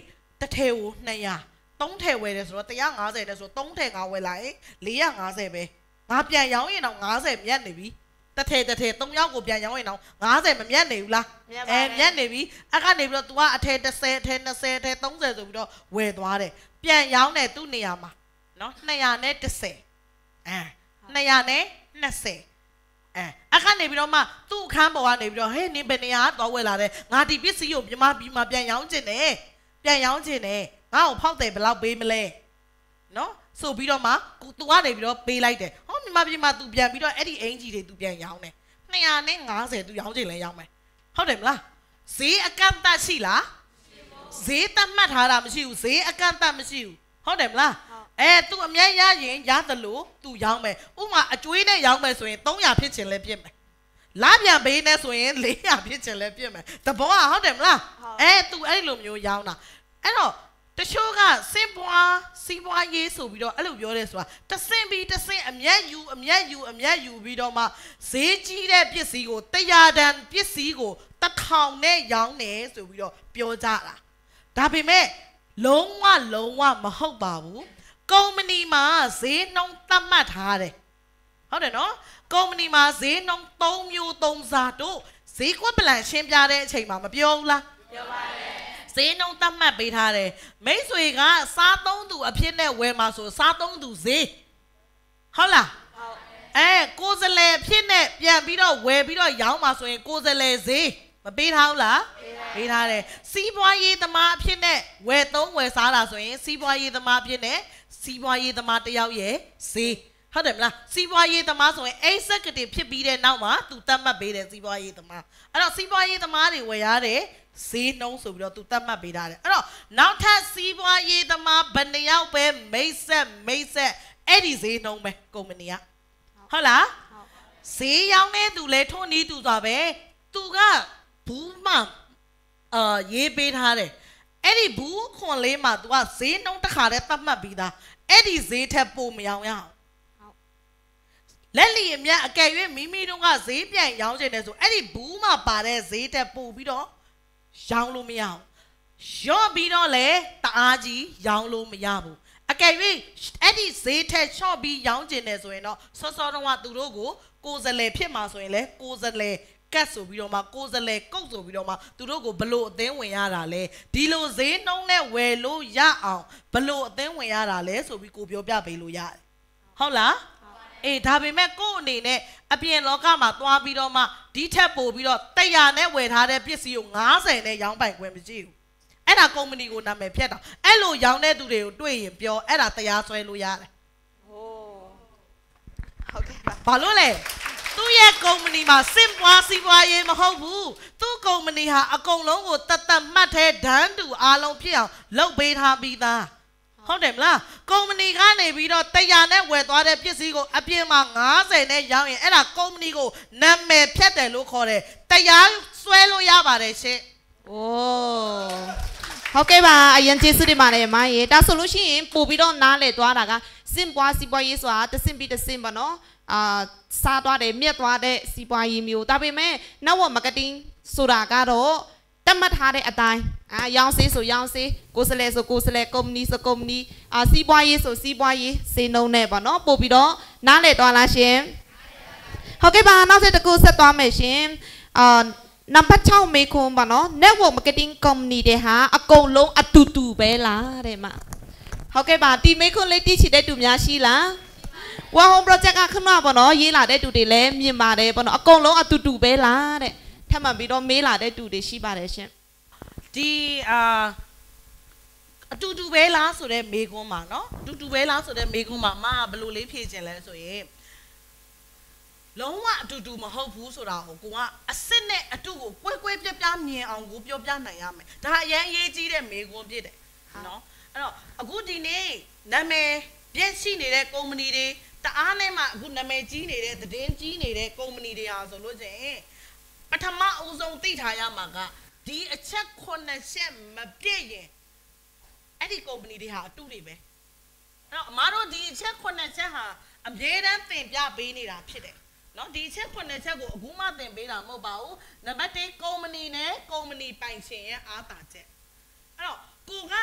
တထဲကိုနှစ်ရာသုံးထဲဝယ်တယ်ဆိုတော့တစ်ရာငါးဆယ်တဲ့ဆိုသုံးထဲငါဝယ်လိုက်လေးရာငါးဆယ်ပဲငါပြန်ရောင်းရင်တော့ငါးဆယ်မြတ်နေပြီတထဲတထဲသုံးယောက်ကိုပြန်ရောင်းရင်တော့ငါးဆယ်မမြတ်နေဘူးလားအဲမြတ်နေပြီအကနေပြီးတော့ तू ကအထဲတစ်ဆယ်အထဲနှစ်ဆယ်အထဲသုံးဆယ်ဆိုပြီးတော့ဝယ်သွားတယ်ပြန်ရောင်းတယ်သူ့နေရာမှာနော်နှစ်ရာနဲ့တစ်ဆယ်အဲနှစ်ရာနဲ့နှစ်ဆယ်အဲအခါနေပြီးတော့မှသူ့အခန်းပေါ်ကနေပြီးတော့ဟေးနင်ဘယ်နေရာသွားဝယ်လာတယ်ငါဒီပစ္စည်းကိုပြမပြီးမှပြန်ရောင်းချင်တယ်ပြန်ရောင်းချင်တယ်ငါ့ကိုဖောက်တယ်ဘယ်လောက်ပေးမလဲနော်ဆိုပြီးတော့မှကို तू ကနေပြီးတော့ပေးလိုက်တယ်ဟောမြန်မာပြည်မှာ तू ပြန်ပြီးတော့အဲ့ဒီအင်ဂျီတွေ तू ပြန်ရောင်းတယ်နှစ်ရာနဲ့ငါးဆယ် तू ရောင်းချင်လဲရောင်းမယ်ဟုတ်တယ်မလားဈေးအကန့်အသတ်ရှိလားဈေးသတ်မှတ်ထားတာမရှိဘူးဈေးအကန့်အသတ်မရှိဘူးဟုတ်တယ်မလားအဲ तू အမြဲရရင်ရတယ်လို့ तू ရောင်းမယ်ဥမာအကျွေးနဲ့ရောင်းမယ်ဆိုရင်သုံးရာဖြစ်ချင်လဲဖြစ်မယ်လာပြန်ပေးနေဆိုရင်လေးရာဖြစ်ချင်လဲဖြစ်မယ်တဘောကဟုတ်တယ်မလားအဲ तू အဲ့လိုမျိုးရောင်းတာအဲ့တော့တချို့ကစင်ပွားစီးပွားရေးဆိုပြီးတော့အဲ့လိုပြောတယ်ဆိုတာတဆင်ပြီးတဆင်အမျက်ယူအမျက်ယူအမျက်ယူပြီးတော့မှဈေးကြီးတဲ့ပစ္စည်းကိုတရာတန်ပစ္စည်းကိုတစ်ထောင်နဲ့ရောင်းတယ်ဆိုပြီးတော့ပြောကြတာဒါပေမဲ့လုံးဝလုံးဝမဟုတ်ပါဘူးကုမ္ပဏီမှာဈေးနှုန်းသတ်မှတ်ထားတယ်ဟုတ်တယ်နော်ကုမ္ပဏီမှာဈေးနှုန်းသုံးမျိုးသုံးစားတို့ဈေးကွက်ပလန်ရှင်းပြတဲ့အချိန်မှာမပြောဘူးလားပြောပါတယ်ဈေးနှုန်းသတ်မှတ်ပေးထားတယ်မိတ်ဆွေကစားသုံးသူအဖြစ်နဲ့ဝယ်မှာဆိုစားသုံးသူဈေးဟုတ်လားဟုတ်အဲကိုယ်စလဲဖြစ်နဲ့ပြန်ပြီးတော့ဝယ်ပြီးတော့ရောင်းမှာဆိုရင်ကိုယ်စလဲဈေးမပေးထားဘူးလားပေးထားတယ်စီးပွားရေးသမားအဖြစ်နဲ့ဝယ်သုံးဝယ်စားတာဆိုရင်စီးပွားရေးသမားအဖြစ်နဲ့စီးပွားရေးသမားတယောက်ရဲ့ဈေးဟုတ်တယ်မလားစီးပွားရေးသမားဆိုရင် executive ဖြစ်ပြီးတဲ့နောက်မှာသူတတ်မှတ်ပေးတယ်စီးပွားရေးသမားအဲ့တော့စီးပွားရေးသမားတွေဝယ်ရတဲ့ဈေးနှုန်းဆိုပြီးတော့သူတတ်မှတ်ပေးထားတယ်အဲ့တော့နောက်ထပ်စီးပွားရေးသမားဘယ်နှယောက်ပဲမိတ်ဆက်မိတ်ဆက်အဲ့ဒီဈေးနှုန်းပဲကုမ္ပဏီကဟုတ်လားဈေးရောင်းတဲ့သူလဲထုံးနီးသူဆိုပဲသူကဘူးမှအာရေးပေးထားတယ်အဲ့ဒီဘူးခွန်လေးမှာ तू ကဈေးနှုန်းတစ်ခါတည်းသတ်မှတ်ပြီးသားအဲ့ဒီဈေးထက်ပိုမရောင်းရအောင်လက်လီအမြတ်အကယ်၍မိမိတို့ကဈေးပြန်ရောင်းချင်တယ်ဆိုအဲ့ဒီဘူးမှာပါတဲ့ဈေးတက်ပို့ပြီးတော့ရောင်းလို့မရအောင်ရော့ပြီးတော့လေတအားကြီးရောင်းလို့မရဘူးအကယ်၍အဲ့ဒီဈေးထက်ချော့ပြီးရောင်းချင်တယ်ဆိုရင်တော့စောစောတော့ကသူတို့ကိုကိုယ်စလဲဖြစ်မှာဆိုရင်လေကိုယ်စလဲကတ်ဆိုပြီးတော့မှကိုယ်စလဲကုတ်ဆိုပြီးတော့မှသူတို့ကိုဘလို့အသင်းဝင်ရတာလဲဒီလိုဈေးနှုန်းနဲ့ဝယ်လို့ရအောင်ဘလို့အသင်းဝင်ရတာလဲဆိုပြီးကိုပြောပြပေးလို့ရတယ်ဟုတ်လားအေးဒါပေမဲ့ကို့အနေနဲ့အပြင်လောကမှာသွားပြီးတော့မှဒီထက်ပိုပြီးတော့တရာနဲ့ဝယ်ထားတဲ့ပစ္စည်းကိုငါးဆယ်နဲ့ရောင်းပိုင်ခွင့်မရှိဘူးအဲ့ဒါကုမ္ပဏီကိုနာမည်ဖြတ်တာအဲ့လိုရောင်းတဲ့သူတွေကိုတွေ့ရင်ပြောအဲ့ဒါတရားစွဲလို့ရတယ်ဟိုးဟုတ်ကဲ့ပါဘာလို့လဲသူ့ရဲ့ကုမ္ပဏီမှာစင်ပွားစီးပွားရေးမဟုတ်ဘူးသူ့ကုမ္ပဏီဟာအကုန်လုံးကိုတတ်တတ်မှတ်တဲ့ဒန်းတူအားလုံးဖြစ်အောင်လုပ်ပေးထားပြီးသားဟုတ်တယ်မလားကုမ္ပဏီကနေပြီးတော့တရာနဲ့ဝယ်သွားတဲ့ပစ္စည်းကိုအပြင်မှာငါးဆယ်နဲ့ရောင်းရင်အဲ့ဒါကုမ္ပဏီကိုနာမည်ဖြတ်တယ်လို့ခေါ်တယ်တရားစွဲလို့ရပါတယ်ရှင်
โอ้ဟုတ်ကဲ့ပါအရင်ကျေးဇူးတင်ပါတယ်မရေဒါဆိုလို့ရှိရင်ပို့ပြီးတော့နားလေသွားတာကစင်ပွားစီပွားရေးဆိုတာတစင်ပြီးတစင်ပါနော်အာစားသွားတယ်မြက်သွားတဲ့စီပွားရေးမျိုးဒါပေမဲ့ network marketing ဆိုတာကတော့တတ်မှတ်ထားတဲ့အတိုင်းအာရောင်းစေးဆိုရောင်းစေးကိုယ်စလဲဆိုကိုယ်စလဲကုမ္ပဏီဆိုကုမ္ပဏီအာစီးပွားရေးဆိုစီးပွားရေးစေနှုံးနဲ့ပေါ့နော်ပို့ပြီးတော့နားလေသွားလားရှင်ဟုတ်ကဲ့ပါနောက်ဆက်တစ်ခုဆက်သွားမယ်ရှင်အာနံပါတ်၆မေခွန်းပါနော် network marketing company တွေဟာအကုန်လုံးအတူတူပဲလားတဲ့မဟုတ်ကဲ့ပါဒီမေခွန်းလေးတိချတဲ့သူများရှိလားဝါဟွန်ပရိုဂျက်ကခဏပေါ့နော်ရေးလာတဲ့သူတွေလည်းမြင်ပါတယ်ပေါ့နော်အကုန်လုံးအတူတူပဲလားတဲ့ထပ်မှန်ပြီးတော့မေးလာတဲ့သူတွေရှိပါတယ်ရှင်
ဒီအာအတူတူပဲလားဆိုတဲ့မေခွန်းမှာနော်အတူတူပဲလားဆိုတဲ့မေခွန်းမှာမဘယ်လိုလေးဖြေချင်လဲဆိုရင်လုံးဝအတူတူမဟုတ်ဘူးဆိုတာကိုကိုကအစ်စ်နဲ့အတူကိုကွဲကွဲပြားပြားမြင်အောင်ကိုပြောပြနိုင်ရမယ်ဒါအရင်အရေးကြီးတဲ့မေခွန်းဖြစ်တယ်နော်အဲ့တော့အခုဒီနေ့နာမည်ပြည့်ရှိနေတဲ့ကုမ္ပဏီတွေတအားနဲ့မှအခုနာမည်ကြီးနေတဲ့သတင်းကြီးနေတဲ့ကုမ္ပဏီတွေဟာဆိုလို့ချင်းပထမအဦးဆုံးသိထားရမှာကဒီအချက်ခုနှစ်ချက်မပြည့်ရင်အဲ့ဒီကုမ္ပဏီတွေဟာအတူတွေပဲအဲ့တော့အမားတို့ဒီအချက်ခုနှစ်ချက်ဟာအမြဲတမ်းသင်ပြပေးနေတာဖြစ်တယ်နော်ဒီအချက်ခုနှစ်ချက်ကိုအခုမှသင်ပေးတာမဟုတ်ပါဘူးနံပါတ်၁ကုမ္ပဏီနဲ့ကုမ္ပဏီပိုင်ရှင်ရဲ့အားသာချက်အဲ့တော့ကိုက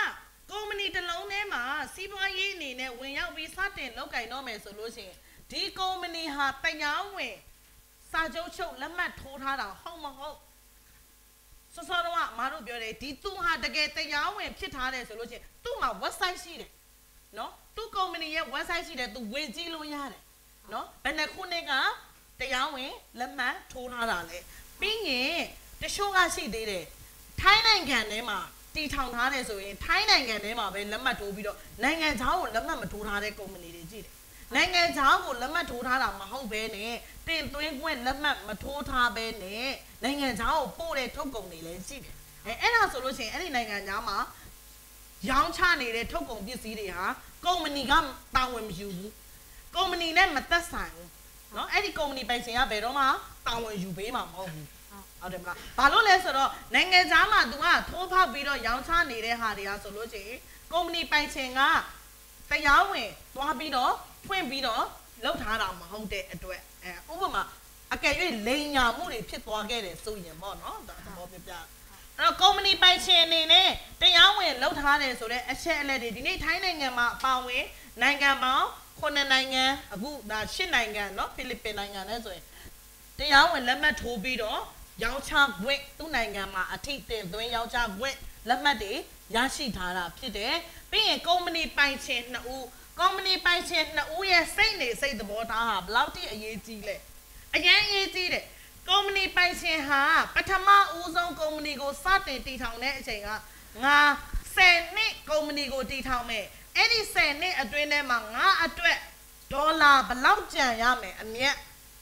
ကုမ္ပဏီတစ်လုံးထဲမှာစီးပွားရေးအနေနဲ့ဝင်ရောက်ပြီးစတင်လုပ်ကိုင်တော့မယ်ဆိုလို့ရှိရင်ဒီကုမ္ပဏီဟာတရားဝင်စာချုပ်ချုပ်လက်မှတ်ထိုးထားတာဟုတ်မဟုတ်စောစောတော့မတို့ပြောတယ်ဒီသူဟာတကယ်တရားဝင်ဖြစ်ထားတယ်ဆိုလို့ရှိရင်သူ့မှာ website ရှိတယ်နော်သူ့ကုမ္ပဏီရဲ့ website ရှိတယ်သူဝင်ကြည့်လို့ရတယ်နော်ဘယ်နှခုနှစ်ကတရားဝင်လက်မှတ်ထိုးထားတာလဲပြီးရင်တချို့ကရှိသေးတယ်ထိုင်းနိုင်ငံထဲမှာတီထောင်ထားတယ်ဆိုရင်ထိုင်းနိုင်ငံထဲမှာပဲလက်မှတ်ထိုးပြီးတော့နိုင်ငံခြားကိုလက်မှတ်မထိုးထားတဲ့ကုမ္ပဏီတွေကြည့်တယ်နိုင်ငံခြားကိုလက်မှတ်ထိုးထားတာမဟုတ်ဘဲနဲ့တင်သွင်းခွင့်လက်မှတ်မထိုးထားဘဲနဲ့နိုင်ငံခြားကိုပို့တဲ့ထုတ်ကုန်တွေလည်းရှိတယ်အဲအဲ့ဒါဆိုလို့ရှိရင်အဲ့ဒီနိုင်ငံခြားမှာရောင်းချနေတဲ့ထုတ်ကုန်ပစ္စည်းတွေဟာကုမ္ပဏီကတာဝန်မယူဘူးကုမ္ပဏီနဲ့မသက်ဆိုင်ဘူးเนาะအဲ့ဒီကုမ္ပဏီပိုင်ရှင်ကဘယ်တော့မှတာဝန်ယူပေးမှာမဟုတ်ဘူးဟုတ်တယ်မလားဘာလို့လဲဆိုတော့နိုင်ငံခြားမှာ तू ကထိုးဖောက်ပြီးတော့ရောင်းချနေတဲ့ဟာတွေကဆိုလို့ရှိရင်ကုမ္ပဏီပိုင်ရှင်ကတရားဝင်သွားပြီးတော့ဖွင့်ပြီးတော့လုပ်ထားတာမဟုတ်တဲ့အတွက်အဲဥပမာအကယ်၍လိန်ညာမှုတွေဖြစ်သွားခဲ့တယ်ဆိုရင်ပေါ့နော်ဒါသဘောပြပြအဲ့တော့ကုမ္ပဏီပိုင်ရှင်အနေနဲ့တရားဝင်လုပ်ထားတယ်ဆိုတဲ့အချက်အလက်တွေဒီနေ့ထိုင်းနိုင်ငံမှာအပါအဝင်နိုင်ငံပေါင်းခုနှစ်နိုင်ငံအခုဒါရှစ်နိုင်ငံเนาะဖိလစ်ပင်နိုင်ငံနဲ့ဆိုရင်တရားဝင်လက်မှတ်ထိုးပြီးတော့ရောင်းချခွင့်သူ့နိုင်ငံမှာအထိတင်သွင်းရောင်းချခွင့်လက်မှတ်တွေရရှိထားတာဖြစ်တယ်ပြီးရင်ကုမ္ပဏီပိုင်ရှင်နှစ်ဦးကုမ္ပဏီပိုင်ရှင်နှစ်ဦးရဲ့စိတ်နေစိတ်သဘောထားဟာဘယ်လောက်ထိအရေးကြီးလဲအရင်အရေးကြီးတယ်ကုမ္ပဏီပိုင်ရှင်ဟာပထမဦးဆုံးကုမ္ပဏီကိုစတင်တည်ထောင်တဲ့အချိန်ကငါဆယ်နှစ်ကုမ္ပဏီကိုတည်ထောင်မယ်အဲ့ဒီဆယ်နှစ်အတွင်းထဲမှာငါအတွက်ဒေါ်လာဘယ်လောက်ကျန်ရမယ်အမြတ်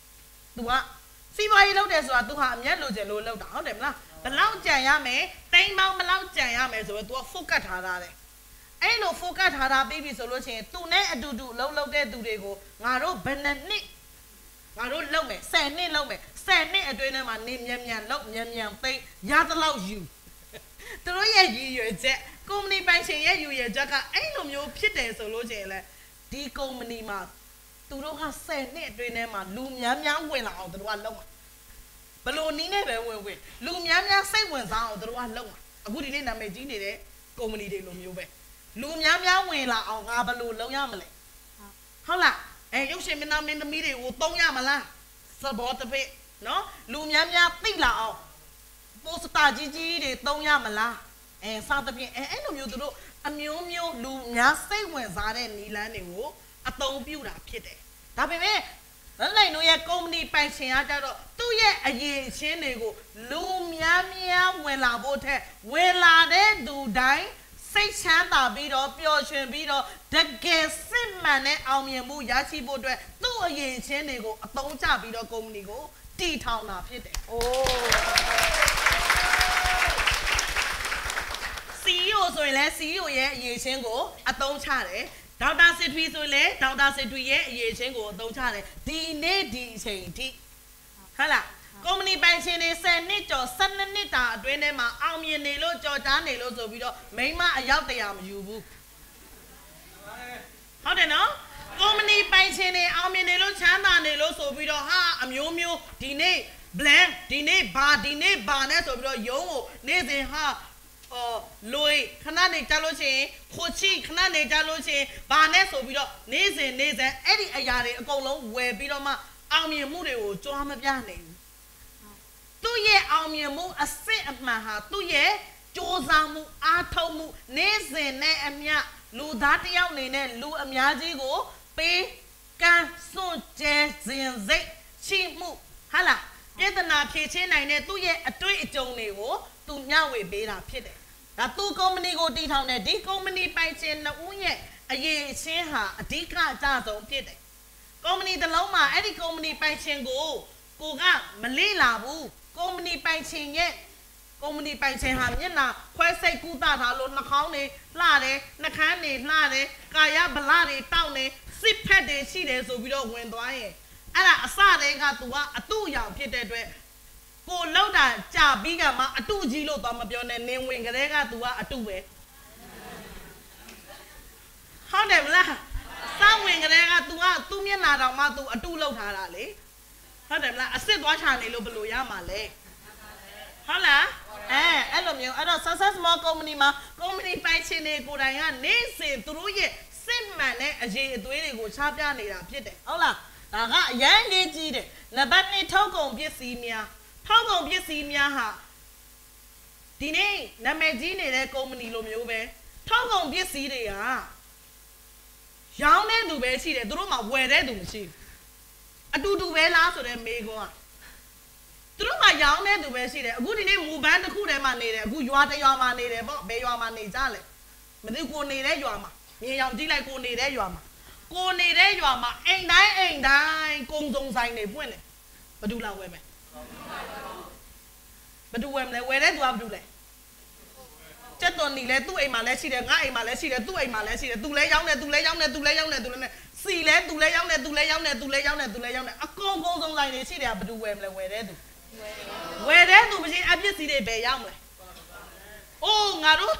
तू ကစီးပွားရေးလုပ်တယ်ဆိုတာ तू ဟာအမြတ်လိုချင်လို့လုပ်တာဟုတ်တယ်မလားဘယ်လောက်ကြံရမယ်တိမ်ပေါင်းဘယ်လောက်ကြံရမယ်ဆိုတော့ तू က focus ထားတာတယ်အဲ့လို focus ထားတာပြီးပြီဆိုလို့ရှိရင် तू နဲ့အတူတူလှုပ်လှုပ်တဲ့သူတွေကိုငါတို့ဘယ်နှစ်နှစ်ငါတို့လုပ်မယ်ဆယ်နှစ်လုပ်မယ်ဆယ်နှစ်အတွင်းထဲမှာနေမြန်မြန်လုပ်မြန်မြန်သိရသလောက်ယူသူတို့ရဲ့ရည်ရွယ်ချက်ကုမ္ပဏီပိုင်ရှင်ရဲ့ရည်ရွယ်ချက်ကအဲ့လိုမျိုးဖြစ်တယ်ဆိုလို့ရှိရင်လေဒီကုမ္ပဏီမှာသူတို့ကဆယ်နှစ်အတွင်းထဲမှာလူများများဝင်လာအောင်သူတို့ကလုပ်မှာဘလို့နီးနေပဲဝင်ဝင်လူများများစိတ်ဝင်စားအောင်သူတို့ကလုပ်မှာအခုဒီနေ့နာမည်ကြီးနေတဲ့ကုမ္ပဏီတွေလိုမျိုးပဲလူများများဝင်လာအောင်ငါဘလို့လုပ်ရမလဲဟုတ်လားအဲရုပ်ရှင်မင်းသားမင်းသမီးတွေကိုတုံးရမလားစဘောတပိနော်လူများများသိလာအောင်ပိုစတာကြီးကြီးတွေတုံးရမလားအဲစသဖြင့်အဲအဲ့လိုမျိုးသူတို့အမျိုးမျိုးလူများစိတ်ဝင်စားတဲ့နီလန်းတွေကိုအသုံးပြုတာဖြစ်တယ်ဒါပေမဲ့လမ်းလိုက်တို့ရဲ့ကုမ္ပဏီပိုင်ရှင်ကကြတော့သူ့ရဲ့အရေးအချင်းတွေကိုလူများများဝင်လာဖို့ထက်ဝင်လာတဲ့သူတိုင်းစိတ်ချမ်းသာပြီးတော့ပျော်ရွှင်ပြီးတော့တကယ်စစ်မှန်တဲ့အောင်မြင်မှုရရှိဖို့အတွက်သူ့အရေးအချင်းတွေကိုအသုံးချပြီးတော့ကုမ္ပဏီကိုတည်ထောင်တာဖြစ်တယ်။အိုး စီ အီ အို ဆိုရင်လည်း စီ အီ အို ရဲ့အရေးအချင်းကိုအသုံးချတယ်။ဒေါက်တာစစ်ထွီဆိုရင်လည်းဒေါက်တာစစ်ထွီရဲ့အရေးအချင်းကိုအသုံးချတယ်။ဒီနေ့ဒီအချိန်အထိဟုတ်လားကုမ္ပဏီပိုင်ရှင်တွေဆယ်နှစ်ကျော်ဆယ်နှစ်နှစ်တာအတွင်းထဲမှာအောင်မြင်နေလို့ကြော်ကြားနေလို့ဆိုပြီးတော့မိမအယောက်တရာမယူဘူးဟုတ်တယ်နော်ကုမ္ပဏီပိုင်ရှင်တွေအောင်မြင်နေလို့ချမ်းသာနေလို့ဆိုပြီးတော့ဟာအမျိုးမျိုးဒီနေ့ blank ဒီနေ့ဘာဒီနေ့ဘာနဲ့ဆိုပြီးတော့ယုံကိုနေ့စဉ်ဟာအော်လွေခဏနေကြလို့ချင်းခိုချီခဏနေကြလို့ချင်းဘာနဲ့ဆိုပြီးတော့နေ့စဉ်နေ့စဉ်အဲ့ဒီအရာတွေအကုန်လုံးဝယ်ပြီးတော့မှအောင်မြင်မှုတွေကိုကြွားမပြနိုင်ဘူးသူ့ရဲ့အောင်မြင်မှုအစစ်အမှန်ဟာသူ့ရဲ့ကြိုးစားမှုအားထုတ်မှုနေ့စဉ်နဲ့အမျှလူသားတစ်ယောက်အနေနဲ့လူအများကြီးကိုပေးကမ်းစွန့်ကြဲခြင်းစိတ်ရှိမှုဟာလားပြဿနာဖြေရှင်းနိုင်တဲ့သူ့ရဲ့အတွေ့အကြုံတွေကိုသူမျှဝေပေးတာဖြစ်တယ်ဒါသူကုမ္ပဏီကိုတည်ထောင်တဲ့ဒီကုမ္ပဏီပိုင်ရှင်နှစ်ဦးရဲ့အရေးအချင်းဟာအဓိကအကျဆုံးဖြစ်တယ်ကုမ္ပဏီတစ်လုံးမှာအဲ့ဒီကုမ္ပဏီပိုင်ရှင်ကိုကိုကမလေးလာဘူးကုမ္ပဏီပိုင်ရှင်ရဲ့ကုမ္ပဏီပိုင်ရှင်ဟာမျက်နှာခွဲစိတ်ကူးတာထားလို့နှာခေါင်းတွေလှတယ်နှာခမ်းတွေလှတယ်ကာယဗလာတွေတောက်နေစစ်ဖက်တွေရှိတယ်ဆိုပြီးတော့ဝင်သွားရင်အဲ့ဒါအစတည်းက तू ကအတုအယောင်ဖြစ်တဲ့အတွက်ကိုလောက်တာကြာပြီးကမှအတုကြီးလို့တော့မပြောနဲ့နင်းဝင်ကလေးက तू ကအတုပဲဟုတ်တယ်မလားစဝင်ကလေးက तू ကသူ့မျက်နှာတောင်မှ तू အတုလောက်ထားတာလေဟုတ်တယ်မလားအစ်စ်သွားချနေလို့ဘယ်လိုရမှာလဲဟုတ်လားအဲအဲ့လိုမျိုးအဲ့တော့ success small company မှာ company ပိုင်ရှင်တွေကိုယ်တိုင်ကနေစဉ်သူတို့ရဲ့စစ်မှန်တဲ့အရေးအသွေးတွေကိုချပြနေတာဖြစ်တယ်ဟုတ်လားဒါကအရန်ကြီးကြီးတယ်နံပါတ်twoထုတ်ကုန်ပစ္စည်းများထုတ်ကုန်ပစ္စည်းများဟာဒီနေ့နာမည်ကြီးနေတဲ့ company လိုမျိုးပဲထုတ်ကုန်ပစ္စည်းတွေကရောင်းတဲ့သူပဲရှိတယ်သူတို့မှဝယ်တဲ့သူမရှိဘူးအတူတူပဲလားဆိုတဲ့မေးခွန်းကသူတို့မှရောင်းတဲ့သူပဲရှိတယ်အခုဒီနေ့မူဘန်းတစ်ခုထဲမှာနေတယ်အခုရွာတစ်ရွာမှာနေတယ်ပေါ့ဘယ်ရွာမှာနေကြလဲမသိကိုနေတဲ့ရွာမှာမြေရောင်ကြည့်လိုက်ကိုနေတဲ့ရွာမှာကိုနေတဲ့ရွာမှာအိမ်တိုင်းအိမ်တိုင်းကုံစုံဆိုင်တွေပွင့်တယ်ဘယ်သူလာဝယ်မယ်ဘယ်သူဝယ်မလဲဝယ်တဲ့သူကဘယ်သူလဲကျက်တော်နီလဲသူ့အိမ်မှာလဲရှိတယ်ငါအိမ်မှာလဲရှိတယ်သူ့အိမ်မှာလဲရှိတယ်သူလဲရောင်းတယ်သူလဲရောင်းတယ်သူလဲရောင်းတယ်သူလဲနဲ့စီလဲသူလဲရောင်းတယ်သူလဲရောင်းတယ်သူလဲရောင်းတယ်သူလဲရောင်းတယ်အကုန်ကုံစုံဆိုင်တွေရှိတယ်ဘယ်သူဝယ်မလဲဝယ်တဲ့သူဝယ်တဲ့သူမရှိအပြစ်စီတွေဘယ်ရောက်မလဲအိုးငါတို့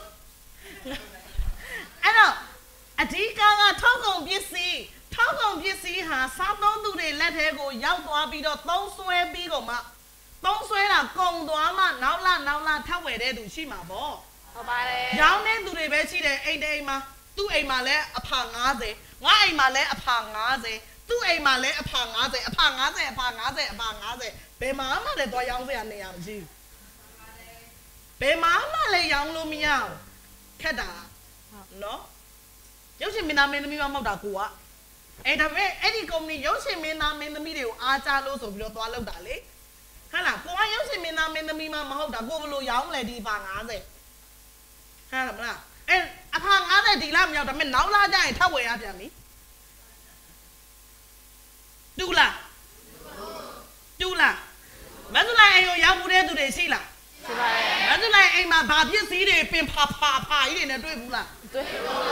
အဲ့တော့အဓိကကထောက်ကုန်ပစ္စည်းထောက်ကုန်ပစ္စည်းဟာစားသုံးသူတွေလက်ထဲကိုရောက်သွားပြီးတော့သုံးဆွဲပြီးတော့မှသုံးဆွဲတာကုန်သွားမှနောက်လာနောက်လာထပ်ဝယ်တဲ့သူရှိမှာပေါ့
ဟုတ်ပါတယ်
ရောင်းတဲ့သူတွေပဲရှိတယ်အိမ်တိမ်မှာသူ့အိမ်မှာလဲအဖငါးဆယ်ငါအိမ်မှာလဲအဖငါးဆယ်သူ့အိမ်မှာလဲအဖငါးဆယ်အဖငါးဆယ်အဖငါးဆယ်အဖငါးဆယ်ဘယ်မှာမှလည်းသွားရောင်းစရာနေရမရှိဘူးဘယ်မှာမှလည်းရောင်းလို့မရဘူးခက်တာနော်ရုပ်ရှင်မင်းသားမင်းသမီးမမဟုတ်တာကိုကအဲ့ဒါပဲအဲ့ဒီကုမ္ပဏီရုပ်ရှင်မင်းသားမင်းသမီးတွေကိုအားကြလို့ဆိုပြီးတော့သွားလောက်တာလေဟုတ်လားကိုကရုပ်ရှင်မင်းသားမင်းသမီးမမဟုတ်တာကိုဘယ်လိုရောင်းလဲဒီပါငါးဆယ်ဟုတ်လားမလားအဲ့အဖငါးဆယ်ဒီလားမရောက်ဒါပေမဲ့နောက်လာကြရင်ထပ်ဝယ်ရပြန်ပြီတူလားတူလားမန္တလေးအိမ်ကိုရောက်မှုတဲ့သူတွေရှိလား
ရှိပါတယ်
မန္တလေးအိမ်မှာဘာပစ္စည်းတွေပင်ဖာဖာဖာကြီးတွေနဲ့တွေ့ဘူးလား
တွေ့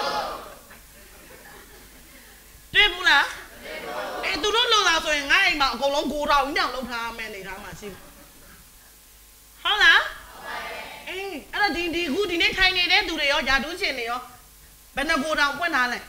တွေ့ဘူးလားအေးသူတို့လိုလားဆိုရင်ငါအိမ်မှာအကုန်လုံးကိုတောင်ညောင်လုံးထားမယ်နေထားမှာရှိဘူးဟုတ်လားအေးအဲ့ဒါဒီဒီခုဒီနေ့ထိုင်နေတဲ့သူတွေရောယာတူးရှင်တွေရောဘယ်နှကိုတောင်ပွင့်ထားလဲ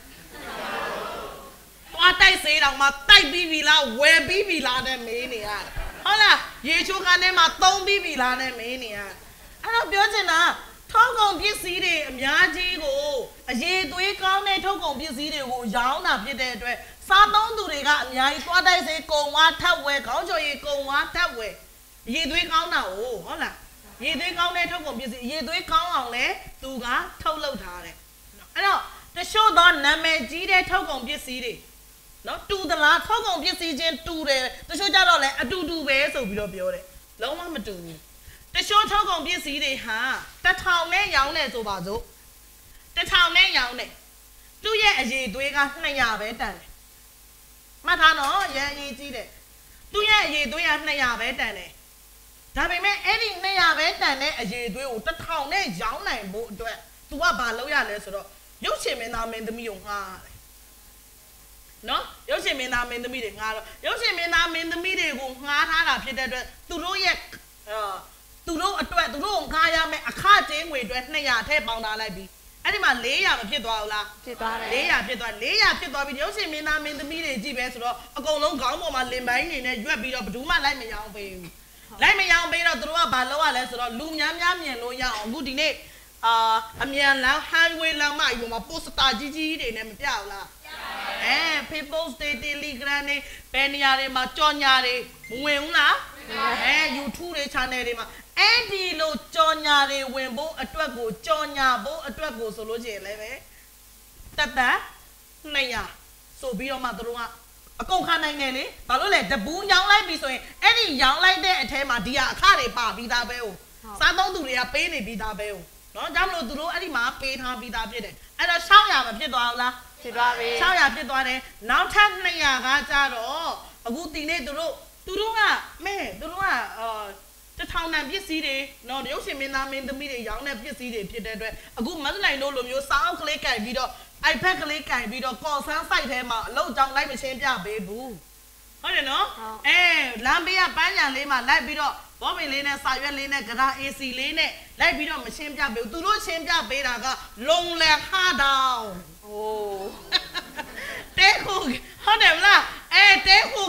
သွားတိုက်စေးတောင်မှတိုက်ပြီးပြီလားဝယ်ပြီးပြီလားနဲ့မေးနေရတယ်ဟုတ်လားရေချိုးခန်းထဲမှာသုံးပြီးပြီလားနဲ့မေးနေရတယ်အဲ့တော့ပြောချင်တာထောက်ကုန်ပစ္စည်းတွေအများကြီးကိုအရေးသွေးကောင်းတဲ့ထောက်ကုန်ပစ္စည်းတွေကိုရောင်းတာဖြစ်တဲ့အတွက်စားသုံးသူတွေကအများကြီးသွားတိုက်စေးကုံဝါထပ်ဝယ်ခေါင်းကျော်ရီကုံဝါထပ်ဝယ်အရေးသွေးကောင်းတာကိုဟုတ်လားရေသွေးကောင်းတဲ့ထောက်ကုန်ပစ္စည်းရေသွေးကောင်းအောင်လဲသူကထုတ်လုပ်ထားတယ်အဲ့တော့တချို့သောနာမည်ကြီးတဲ့ထောက်ကုန်ပစ္စည်းတွေနော်တူသလားထောက်ကုန်ပစ္စည်းချင်းတူတယ်တချို့ကြတော့လဲအတူတူပဲဆိုပြီးတော့ပြောတယ်လုံးဝမတူဘူးတချို့ထောက်ကုန်ပစ္စည်းတွေဟာတစ်ထောင်နဲ့ရောင်းတယ်ဆိုပါစို့တစ်ထောင်နဲ့ရောင်းတယ်သူ့ရဲ့အရေးသွေးကနှစ်ရာပဲတန်တယ်မှတ်ထားနော်ရန်အရေးကြီးတယ်သူ့ရဲ့အရေးသွေးကနှစ်ရာပဲတန်တယ်ဒါပေမဲ့အဲ့ဒီနှစ်ရာပဲတန်တဲ့အရေးသွေးကိုတစ်ထောင်နဲ့ရောင်းနိုင်ဖို့အတွက် तू ကဘာလုပ်ရလဲဆိုတော့ရုပ်ရှင်မင်းသားမင်းသမီးကိုငှားတယ်နော်ရုပ်ရှင်မင်းသားမင်းသမီးတွေငှားတော့ရုပ်ရှင်မင်းသားမင်းသမီးတွေကိုငှားထားတာဖြစ်တဲ့အတွက်သူတို့ရဲ့အာသူတို့အတွက်သူတို့ကိုငှားရမယ်အခကျင်းငွေအတွက်နှစ်ရာထည့်ပေါင်းထားလိုက်ပြီအဲ့ဒီမှာလေးရာမဖြစ်သွားဘူးလား
ဖြစ်သွားတယ်
လေးရာဖြစ်သွားလေးရာဖြစ်သွားပြီရုပ်ရှင်မင်းသားမင်းသမီးတွေကြည့်ပဲဆိုတော့အကုန်လုံးခေါင်းပေါ်မှာလင်ပိုင်းနေနဲ့ရွက်ပြီးတော့ဘယ်သူမှလိုက်မရောင်းပေးဘူးလိုက်မရောင်းပေးတော့သူတို့ကဘာလုပ်ရလဲဆိုတော့လူများများမြင်လို့ရအောင်အခုဒီနေ့အာအမြန်လမ်း highway လမ်းမကြီးပေါ်မှာ poster ကြီးကြီးတွေနဲ့မပြဘူးလားအဲ Facebook တွေ Telegram တွေဘယ်နေရာတွေမှာကြော်ညာတွေမဝင်ဘူးလားအဲ YouTube တွေ channel တွေမှာအဲ့ဒီလိုကြော်ညာတွေဝင်ဖို့အတွက်ကိုကြော်ညာဖို့အတွက်ကိုဆိုလို့ရှိရင်လည်းပဲတတ်တတ်နှစ်ရာဆိုပြီးတော့မှသူတို့ကအကုန်ခံနိုင်တယ်လေဘာလို့လဲတပူးရောင်းလိုက်ပြီဆိုရင်အဲ့ဒီရောင်းလိုက်တဲ့အထဲမှာဒီဟာအခတွေပါပြီးသားပဲ哦စားသုံးသူတွေကပေးနေပြီးသားပဲ哦နော်ဒါမလို့သူတို့အဲ့ဒီမှာပေးထားပြီးသားဖြစ်တယ်အဲ့တော့၆ရာမဖြစ်သွားဘူးလား
ဖြစ်သွားပြီ
၆ရာဖြစ်သွားတယ်နောက်ထပ်နှစ်ရာကကြတော့အခုဒီနေ့သူတို့သူတို့ကမဲသူတို့ကအာတထောင်တန်ပစ္စည်းတွေနော်ရုပ်ရှင်မင်းသားမင်းသမီးတွေရောင်းတဲ့ပစ္စည်းတွေဖြစ်တဲ့အတွက်အခုမန္တလေးတို့လိုမျိုးစောင်းကလေးကင်ပြီးတော့ iPad ကလေးကင်ပြီးတော့ call center site ထဲမှာအလုပ်ကြောင်းလိုက်မရှင်းပြပေးဘူးဟုတ်တယ်နော်အဲလမ်းဘေးကပန်းကြံလေးမှာလိုက်ပြီးတော့ဘောပင်လေးနဲ့စာရွက်လေးနဲ့ဂရာ အေစီ လေးနဲ့လိုက်ပြီးတော့မရှင်းပြပေးဘူးသူတို့ရှင်းပြပေးတာကလုံလန်ဟာတောင်
အိုး
တဲခုဟုတ်တယ်မလားအဲတဲခုကနေရ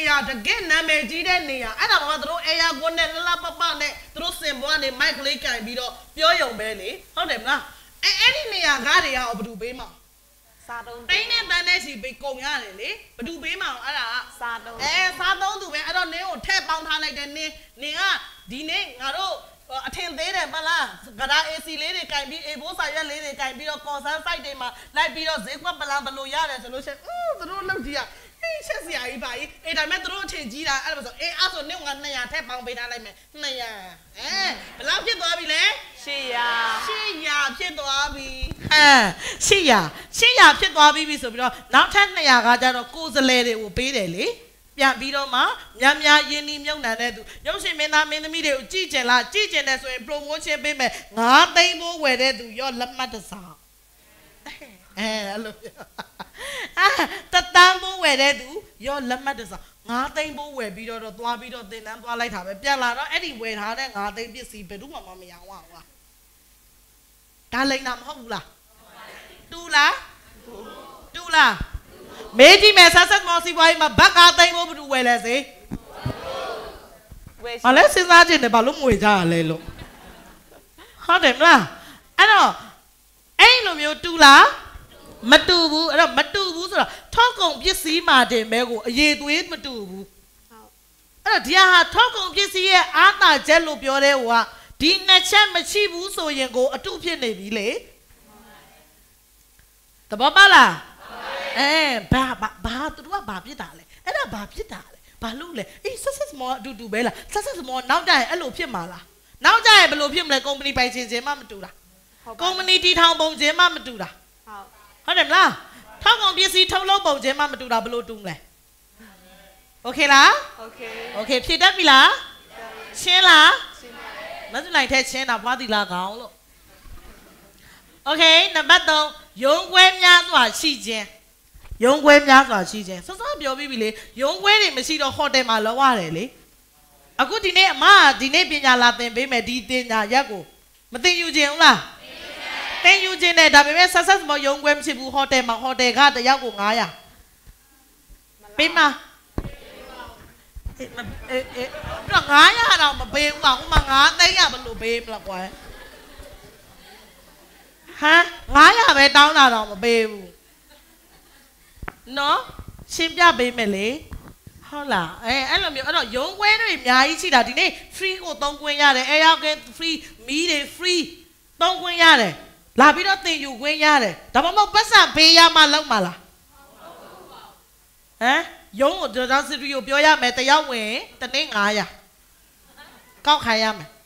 ยาจะเก่งนะเมจีเดเนียไอ้เราบอกว่าตัวเอียคนเนี่ยละปะปะเนี่ยตัวเสียงบัวเนี่ยไมค์คลิกกันบีโดเปียวอย่างเบลลี่เขาเด็กนะไอ้ไอ้นี่เนี่ยข้าเดียวเอาไปดูเบ้มา
ซาดง
ไอ้เนี่ยตอนนี้สิไปกงยาเลยเลยไปดูเบ้มาอะไรอ่ะ
ซาดง
เออซาดงดูเบ้ไอ้เราเนี่ยโอ้แทบปังทานอะไรเด่นนี่เนี่ยดีเนี่ยงาดูအထင်သေးတယ်မလားကဒါ เอ ซี လေးတွေကင်ပြီး A ဘိုးစာရွက်လေးတွေကင်ပြီးတော့ concern site တွေမှာလိုက်ပြီးတော့ဈေးကွက်ပလန်ဘလို့ရတယ်ဆိုလို့ရှိရင်ဦးသူတို့လောက်ကြီးอ่ะအေးချက်စရာကြီးပါကြီးအေးဒါမဲ့သူတို့အထင်ကြီးတာအဲ့လိုဆိုအေးအဲ့ဆိုနေ့ကနှစ်ရာထက်ပေါင်းပေးထားလိုက်မယ်နှစ်ရာအဲဘယ်လောက်ဖြစ်သွားပြီလဲ
ရှစ်ရာ
ရှစ်ရာဖြစ်သွားပြီဟမ်ရှစ်ရာရှစ်ရာဖြစ်သွားပြီဆိုပြီးတော့နောက်ထပ်နှစ်ရာကကြတော့ကိုယ်စလဲတွေကိုပေးတယ်လေပြန်ပြီးတော့မှများများရင်းနှီးမြုပ်နှံတဲ့သူရုပ်ရှင်မင်းသားမင်းသမီးတွေကိုကြည့်ကျင်လားကြည့်ကျင်တယ်ဆိုရင် promotion ပေးမယ်ငါးသိန်းဘိုးဝယ်တဲ့သူရောလက်မှတ်တစ်စောင်အဲအဲ့လိုအာတတန်းဘိုးဝယ်တဲ့သူရောလက်မှတ်တစ်စောင်ငါးသိန်းဘိုးဝယ်ပြီးတော့တော့သွားပြီးတော့သင်တန်းသွားလိုက်တာပဲပြန်လာတော့အဲ့ဒီဝယ်ထားတဲ့ငါးသိန်းပစ္စည်းဘယ်သူမှမရအောင်ကွာဒါလိမ့်တာမဟုတ်ဘူးလားတူလားတူလားမေးကြည့်မယ်ဆက်ဆက်မော်စီပွားကြီးမှာဘက်ကားသိမ်းဖို့ဘယ်သူဝယ်လဲစေဘာလဲစဉ်းစားကြည့်နေဘာလို့မဝယ်ကြရလဲလို့ဟုတ်တယ်မလားအဲ့တော့အဲ့လိုမျိုးတူလားမတူဘူးအဲ့တော့မတူဘူးဆိုတော့ထောက်ကုံပစ္စည်းမှာတင်မဲကိုအရေးသွေးမတူဘူးအဲ့တော့ဒီဟာထောက်ကုံပစ္စည်းရဲ့အာသာချက်လို့ပြောတဲ့ဟိုကဒီနှစ်ချက်မရှိဘူးဆိုရင်ကိုအတုဖြစ်နေပြီလေတဘောပါလားအဲဘာဘာဘာသူတို့ကဘာဖြစ်တာလဲအဲ့ဒါဘာဖြစ်တာလဲဘာလို့လဲအေးဆက်ဆက်မောအတူတူပဲလားဆက်ဆက်မောနောက်ကြရင်အဲ့လိုဖြစ်မှာလားနောက်ကြရင်ဘယ်လိုဖြစ်မလဲကုမ္ပဏီပိုင်ရှင်ချင်းမှမတူတာကုမ္ပဏီတီထောင်ပုံချင်းမှမတူတာဟုတ်ဟုတ်တယ်မလားထောက်ကုန်ပစ္စည်းထုတ်လုပ်ပုံချင်းမှမတူတာဘယ်လိုတူမလဲโอเคလား
โอเค
โอเคဖြည့်တတ်ပြီလားရှင်းလားရှင်းပါပြီမစုနိုင်တဲ့ရှင်းတာဘွားသီလာကောင်လို့โอเคနံပါတ်သုံးရုံးခွဲများစွာရှိခြင်းရုံးခွဲများစွာရှိခြင်းစောစောပြောပြီးပြီလေရုံးခွဲတွေမရှိတော့ဟိုတယ်မှာလောရတယ်လေအခုဒီနေ့အမဒီနေ့ပညာလာသင်ပေးမယ်ဒီတင်ညာရက်ကိုမသင်ယူခြင်းဘူးလားသင်ယူခြင်းနဲ့ဒါပေမဲ့ဆက်ဆက်မရုံးခွဲမရှိဘူးဟိုတယ်မှာဟိုတယ်ကတယောက်ကိုငါးရာပေးမအေးအေးအေးတော့ငါးရာတော့မပေးဘူးအခုမှငါးသိန်းရဘယ်လိုပေးမလဲကွာဟမ်ငါးရာပဲတောင်းတာတော့မပေးဘူးနော်ရှင်းပြပေးမယ်လေဟုတ်လားအဲအဲ့လိုမျိုးအဲ့တော့ရုံးခွဲတွေအများကြီးရှိတာဒီနေ့ free ကိုသုံးခွင့်ရတယ်အဲရောက်က free မီးတွေ free သုံးခွင့်ရတယ်လာပြီးတော့သင်ယူခွင့်ရတယ်ဒါမှမဟုတ်ပတ်စံပေးရမှလောက်မှာလားဟမ်ရုံးကိုဒေါက်စီရီကိုပြောရမယ်တယောက်ဝင်တနေ့ငါးရာကောက်ခိုင်းရမယ်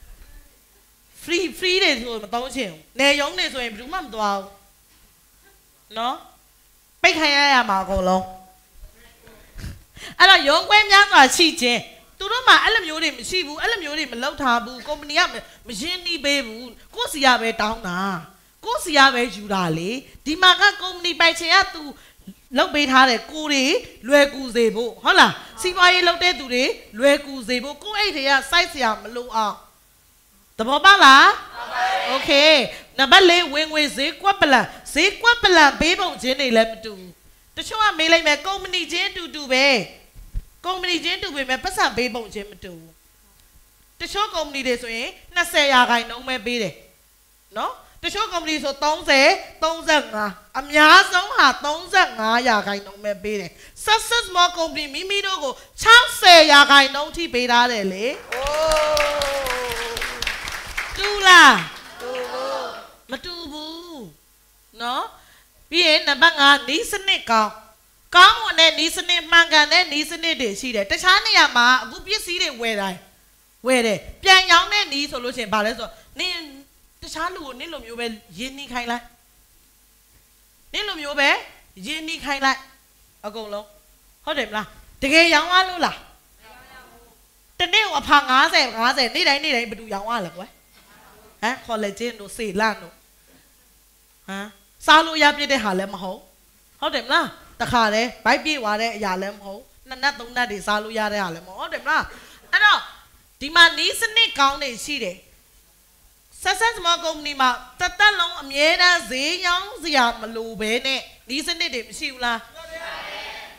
free free တွေဆိုမသုံးချင်ဘူးနေရုံးတွေဆိုရင်ဘယ်သူမှမသွားဘူးနော်ပိတ်ခိုင်းရရမှာအကုန်လုံးအဲ့တော့ရုံးခွဲများစွာရှိခြင်းသူတို့မှအဲ့လိုမျိုးတွေမရှိဘူးအဲ့လိုမျိုးတွေမလုပ်ထားဘူးကုမ္ပဏီကမရင်းနှီးပေးဘူးကိုယ့်စီရပဲတောင်းတာကိုယ့်စီရပဲယူတာလေဒီမှာကကုမ္ပဏီပိုင်ချင်ကသူလုပ်ပေးထားတယ်ကိုတွေလွယ်ကူစေဖို့ဟုတ်လားစီးပွားရေးလုပ်တဲ့သူတွေလွယ်ကူစေဖို့ကိုယ့်အိတ်တွေက site ဆရာမလို့အောင်သဘောပေါက်လားโอเคနံပါတ်လေးဝင်ငွေဈေးကွက်ပလန်ဈေးကွက်ပလန်ပေးပုံချင်းတွေလည်းမတူဘူးတချို့ကမေးလိုက်မယ်ကုမ္ပဏီချင်းတူတူပဲကုမ္ပဏီချင်းတူပေမဲ့ပတ်စံပေးပုံချင်းမတူဘူးတချို့ကုမ္ပဏီတွေဆိုရင်နှစ်ဆယ်ရာခိုင်နှုန်းပဲပေးတယ်နော်တချို့ကုမ္ပဏီဆိုသုံးဆယ် သုံးဆယ့်ငါးအများဆုံးဟာသုံးဆယ့်ငါးရာခိုင်နှုန်းပဲပေးတယ် Success Small Company မိမိတို့ကိုခြောက်ဆယ်ရာခိုင်နှုန်းထိပေးထားတယ်လေအိုးတူလားတူဘူးမတူဘူးနော်ပြီးရင်နံပါတ်ငါးနီးစနစ်ကောင်းကောင်းမွန်တဲ့နီးစနစ်မှန်ကန်တဲ့နီးစနစ်တွေရှိတယ်တခြားနေရာမှာအခုပစ္စည်းတွေဝယ်တိုင်းဝယ်တယ်ပြန်ရောင်းတဲ့နီးဆိုလို့ရှိရင်ဗာလဲဆိုတော့နင်တခြားလူကိုနင်လိုမျိုးပဲရင်းနှီးခိုင်းလိုက်နင်လိုမျိုးပဲရင်းနှီးခိုင်းလိုက်အကုန်လုံးဟုတ်တယ်မလားတကယ်ရောင်းရလို့လားတနေ့ကအဖာငါးဆယ်ငါးဆယ်နေ့တိုင်းနေ့တိုင်းဘယ်သူရောင်းရလဲကွယ်ဟမ်ခေါ်လက်ချင်းတို့စေလန့်တို့ဟမ်စားလို့ရပြည့်တဲ့ဟာလည်းမဟုတ်ဟုတ်တယ်မလားတခါတည်းဘိုက်ပြေးသွားတဲ့အရာလည်းမဟုတ်နှစ်နတ်သုံးနတ်တွေစားလို့ရတဲ့ဟာလည်းမဟုတ်ဟုတ်တယ်မလားအဲ့တော့ဒီမှာနီးစနစ်ကောင်းနေရှိတယ်Success Small Company မှာတသက်လုံးအမြဲတမ်းဈေးရောင်းစရာမလိုဘဲနဲ့နီးစနစ်တွေမရှိဘူးလား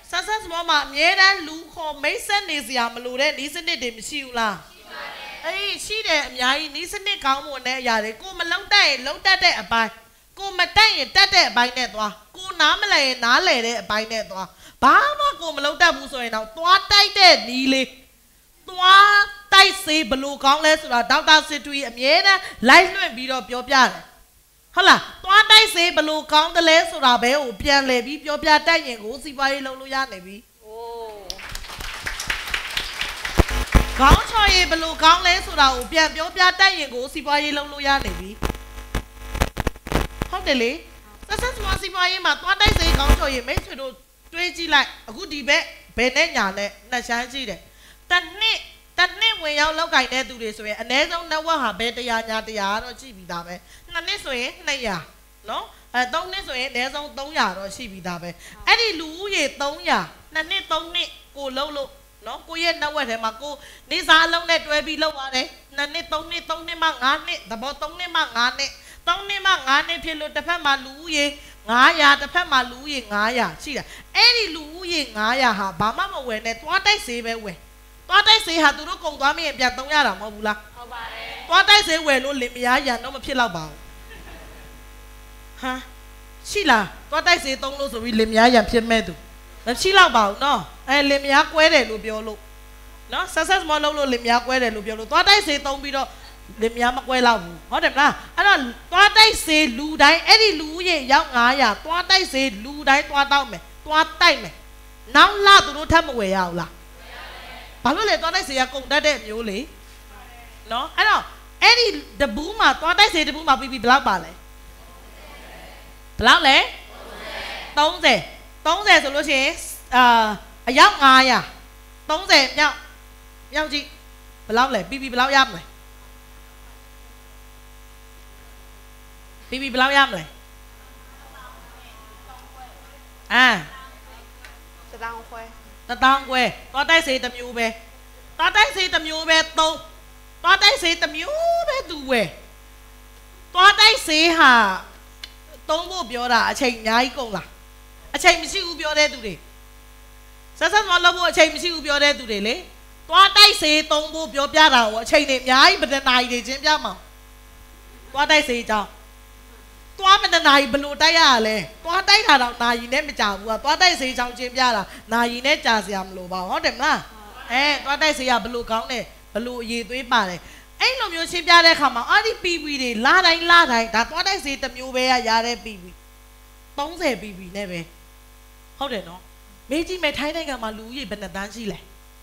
ဆက်ဆက်စမောမှာအမြဲတမ်းလူခေါ်မိတ်ဆက်နေစရာမလိုတဲ့ဤစနစ်တွေမရှိဘူးလားအေးရှိတယ်အများကြီးဤစနစ်ကောင်းမွန်တဲ့အရာတွေကိုမလုံးတက်ရင်လုံးတက်တဲ့အပိုင်းကိုမတက်ရင်တက်တဲ့အပိုင်းနဲ့သွားကိုနားမလဲရင်နားလဲတဲ့အပိုင်းနဲ့သွားဘာမှကိုမလုံးတက်ဘူးဆိုရင်တော့သွားတိုက်တဲ့နီးလေးသွားတိုက်စေဘလို့ကောင်းလဲဆိုတာဒေါက်တာစစ်ထွေးအမြဲတမ်းလိုက်လွှင့်ပြီးတော့ပြောပြတယ်ဟုတ်လားသွားတိုက်စေဘလို့ကောင်းတယ်လဲဆိုတာပဲကိုပြန်လဲပြီးပြောပြတတ်ရင်ကိုစီပွားရေးလုပ်လို့ရနေပြီအိုးကောင်းချော်ရေးဘလို့ကောင်းလဲဆိုတာကိုပြန်ပြောပြတတ်ရင်ကိုစီပွားရေးလုပ်လို့ရနေပြီဟုတ်တယ်လေဆက်ဆက်စီပွားရေးမှာသွားတိုက်စေကောင်းချော်ရေးမိတ်ဆွေတို့တွေးကြည့်လိုက်အခုဒီဘက်ဘယ်နဲ့ညာနဲ့နှစ်ချမ်းကြည့်တယ်တနှစ်တနှစ်ဝင်ရောက်လောက်ကင်တဲ့သူတွေဆိုရင်အ ਨੇ ဆုံး network ဟာဘယ်တရားညာတရားတော့ကြည့်ပြီးသားပဲနှစ်နှစ်ဆိုရင်နှစ်ရာနော်အဲသုံးနှစ်ဆိုရင်အ ਨੇ ဆုံးသုံးရာတော့ရှိပြီးသားပဲအဲ့ဒီလူဦးရေသုံးရာနှစ်နှစ်သုံးနှစ်ကိုလုံးလို့နော်ကိုရဲ့ network ထဲမှာကိုနေစားအလုံးနဲ့တွဲပြီးလောက်ပါတယ်နှစ်နှစ်သုံးနှစ်သုံးနှစ်မှငါးနှစ်သဘောသုံးနှစ်မှငါးနှစ်သုံးနှစ်မှငါးနှစ်ဖြစ်လို့တစ်ဖက်မှာလူဦးရေငါးရာတစ်ဖက်မှာလူဦးရေငါးရာရှိတာအဲ့ဒီလူဦးရေငါးရာဟာဘာမှမဝယ်နဲ့သွားတိုက်စေးပဲဝယ်သွားတိုက်စေးဟာသူတို့ကုံသွားမရင်ပြန်သုံးရတာမဟုတ်ဘူးလားဟုတ်ပါတယ်သွားတိုက်စေးဝယ်လို့လင်မယားရန်တော့မဖြစ်တော့ပါဘူးဟာရှိလားသွားတိုက်စေးသုံးလို့ဆိုပြီးလင်မယားရန်ဖြစ်မဲ့သူမရှိတော့ပါဘူးနော်အဲလင်မယားကွဲတယ်လို့ပြောလို့နော် success မလုပ်လို့လင်မယားကွဲတယ်လို့ပြောလို့သွားတိုက်စေးသုံးပြီးတော့လင်မယားမကွဲတော့ဘူးဟုတ်တယ်မလားအဲ့တော့သွားတိုက်စေးလူတိုင်းအဲ့ဒီလူဦးရေရောက်ငါးရာသွားတိုက်စေးလူတိုင်းသွားတောက်မယ်သွားတိုက်မယ်နောက်လာသူတို့ထပ်မဝယ်ရဘူးလားဘာလို့လဲသွားတိုက်စေးကကုန်တတ်တဲ့မျိုးလေနော်အဲ့တော့အဲ့ဒီတပူးမှာသွားတိုက်စေးတပူးမှာပြီးပြီးဘယ်လောက်ပါလဲဘယ်လောက်လဲသုံးဆယ်သုံးဆယ်ဆိုလို့ရှိရင်အာအယောက်ငါးရာသုံးဆယ်မြောက်မြောက်ကြည့်ဘယ်လောက်လဲပြီးပြီးဘယ်လောက်ရမလဲပြီးပြီးဘယ်လောက်ရမလဲအာ
တတောင်းခွဲ
တတောင်းခွဲသွားတိုက်စေးတစ်မျိုးပဲသွားတိုက်စေးတစ်မျိုးပဲသုံးသွားတိုက်စေးတစ်မျိုးပဲသူဝယ်သွားတိုက်စေးဟာသုံးဖို့ပြောတာအချိန်အများကြီးကုန်လားအချိန်မရှိဘူးပြောတဲ့သူတွေဆက်ဆက်မလုပ်ဖို့အချိန်မရှိဘူးပြောတဲ့သူတွေလေသွားတိုက်စေးသုံးဖို့ပြောပြတာကိုအချိန်တွေအများကြီးဗဒနာကြီးတွေချင်းပြမှာသွားတိုက်စေးကြောင်းသွားမတဲ့နာယီဘလို့တိုက်ရရလဲသွားတိုက်တာတော့နာယီနဲ့မကြဘူးကသွားတိုက်စေးချောင်းချင်းပြတာနာယီနဲ့ကြာစရာမလိုပါဘူးဟုတ်တယ်မလားအဲသွားတိုက်စေးကဘလို့ကောင်းတယ်ဘလို့အရေးသွေးပါတယ်အဲ့လိုမျိုးချင်းပြတဲ့အခါမှာအာဒီပီပီတွေလာတိုင်းလာတိုင်းဒါသွားတိုက်စေးတစ်မျိုးပဲရတဲ့ပီပီသုံးဆယ်ပီပီနဲ့ပဲဟုတ်တယ်နော်မေးကြည့်မယ်ထိုင်းနိုင်ငံမှာလူဦးရေဘယ်နှစ်တန်းရှိလဲ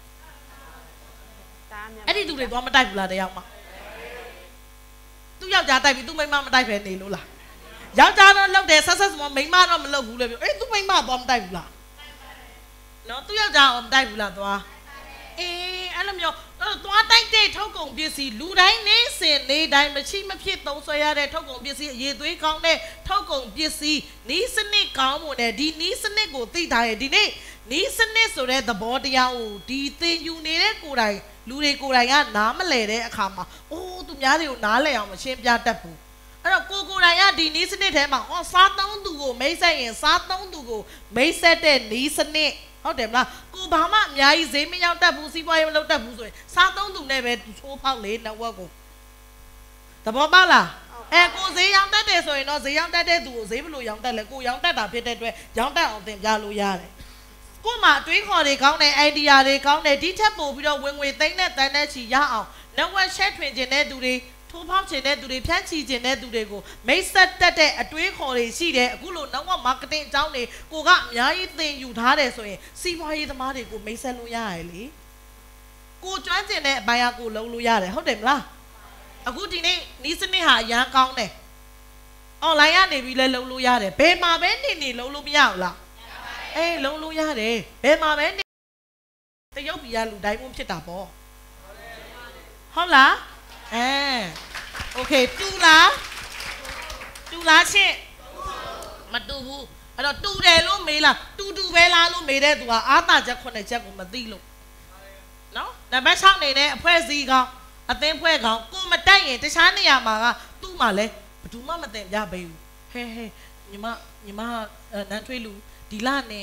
အဲ့ဒီသူတွေသွားမတိုက်ဘူးလားတယောက်မှသူ့ယောက်ျားတိုက်ပြီးသူ့မိန်းမမတိုက်ပဲနေလို့လားယောက်ျားတော့လောက်တယ်ဆက်ဆက်စမမိန်းမတော့မလုပ်ဘူးလေပြောအေးသူမိန်းမတော့မတိုက်ဘူးလားနော်သူယောက်ျားတော့မတိုက်ဘူးလားသွားအေးအဲ့လိုမျိုးသွားတိုက်တဲ့ထုတ်ကုန်ပစ္စည်းလူတိုင်းနေစင်နေတိုင်းမရှိမဖြစ်သုံးဆွဲရတဲ့ထုတ်ကုန်ပစ္စည်းအရေးသွေးကောင်းတဲ့ထုတ်ကုန်ပစ္စည်းနီးစနစ်ကောင်းမှုနဲ့ဒီနီးစနစ်ကိုသိထားရဲ့ဒီနေ့နီးစနစ်ဆိုတဲ့သဘောတရားကိုဒီသင်ယူနေတဲ့ကိုယ်တိုင်လူတွေကိုယ်တိုင်ကနားမလဲတဲ့အခါမှာအိုးသူများတွေကိုနားလဲအောင်မရှင်းပြတတ်ဘူးအဲ့တော့ကိုကိုယ်တိုင်ကဒီနီးစနစ်ထဲမှာဟောစားသုံးသူကိုမိတ်ဆက်ရင်စားသုံးသူကိုမိတ်ဆက်တဲ့နီးစနစ်ဟုတ်တယ်မလားကိုဘာမှအများကြီးဈေးမရောက်တတ်ဘူးစီးပွားရေးမလုပ်တတ်ဘူးဆိုရင်စားသုံးသူနဲ့ပဲချိုးဖောက်လေ network ကိုသဘောပေါက်လားအဲကိုဈေးရောက်တတ်တယ်ဆိုရင်တော့ဈေးရောက်တတ်တဲ့သူကိုဈေးဘယ်လိုရောက်တတ်လဲကိုရောက်တတ်တာဖြစ်တဲ့အတွက်ရောက်တတ်အောင်သင်ပြလို့ရတယ်ကို့မှာအတွေးခေါ်တွေကောင်းတဲ့ idea တွေကောင်းတဲ့ဒီထက်ပိုပြီးတော့ဝင်ငွေသိမ်းတဲ့တန်းတဲ့ချီရအောင် network share ထွင်ခြင်းတဲ့သူတွေထိုးဖောက်ခြင်းတဲ့သူတွေဖြန့်ချီခြင်းတဲ့သူတွေကိုမိတ်ဆက်တက်တဲ့အတွေးခေါ်တွေရှိတယ်အခုလို network marketing အကြောင်းတွေကိုကအများကြီးသင်ယူထားတယ်ဆိုရင်စီးပွားရေးသမားတွေကိုမိတ်ဆက်လို့ရတယ်လေကိုကျွမ်းကျင်တဲ့အပိုင်းကကိုလုံးလို့ရတယ်ဟုတ်တယ်မလားအခုဒီနေ့နီးစနစ်ဟာအရန်ကောင်းတယ် online ကနေပြီးလဲလုံးလို့ရတယ်ဘယ်မှာပဲနေနေလုံးလို့မရဘူးလားအေးလုံးလို့ရတယ်ဘယ်မှာပဲနေတရုတ်ပြည်ကလူတိုင်းမှဖြစ်တာပေါ့ဟုတ်လားအဲโอเคတူလားတူလားချင်းမတူဘူးအဲ့တော့တူတယ်လို့မေးလားတူတူပဲလားလို့မေးတဲ့သူကအာသာချက်ခုနှစ်ချက်ကိုမသိလို့နော်နံပါတ်၆နေတဲ့အဖွဲစည်းကောင်အသင်းဖွဲ့ကောင်ကိုမတိုက်ရင်တခြားနေရာမှာကသူ့မှာလဲဘယ်သူမှမသိပြပေးဘူးဟဲဟဲညီမညီမနန်းထွေးလူဒီလနဲ့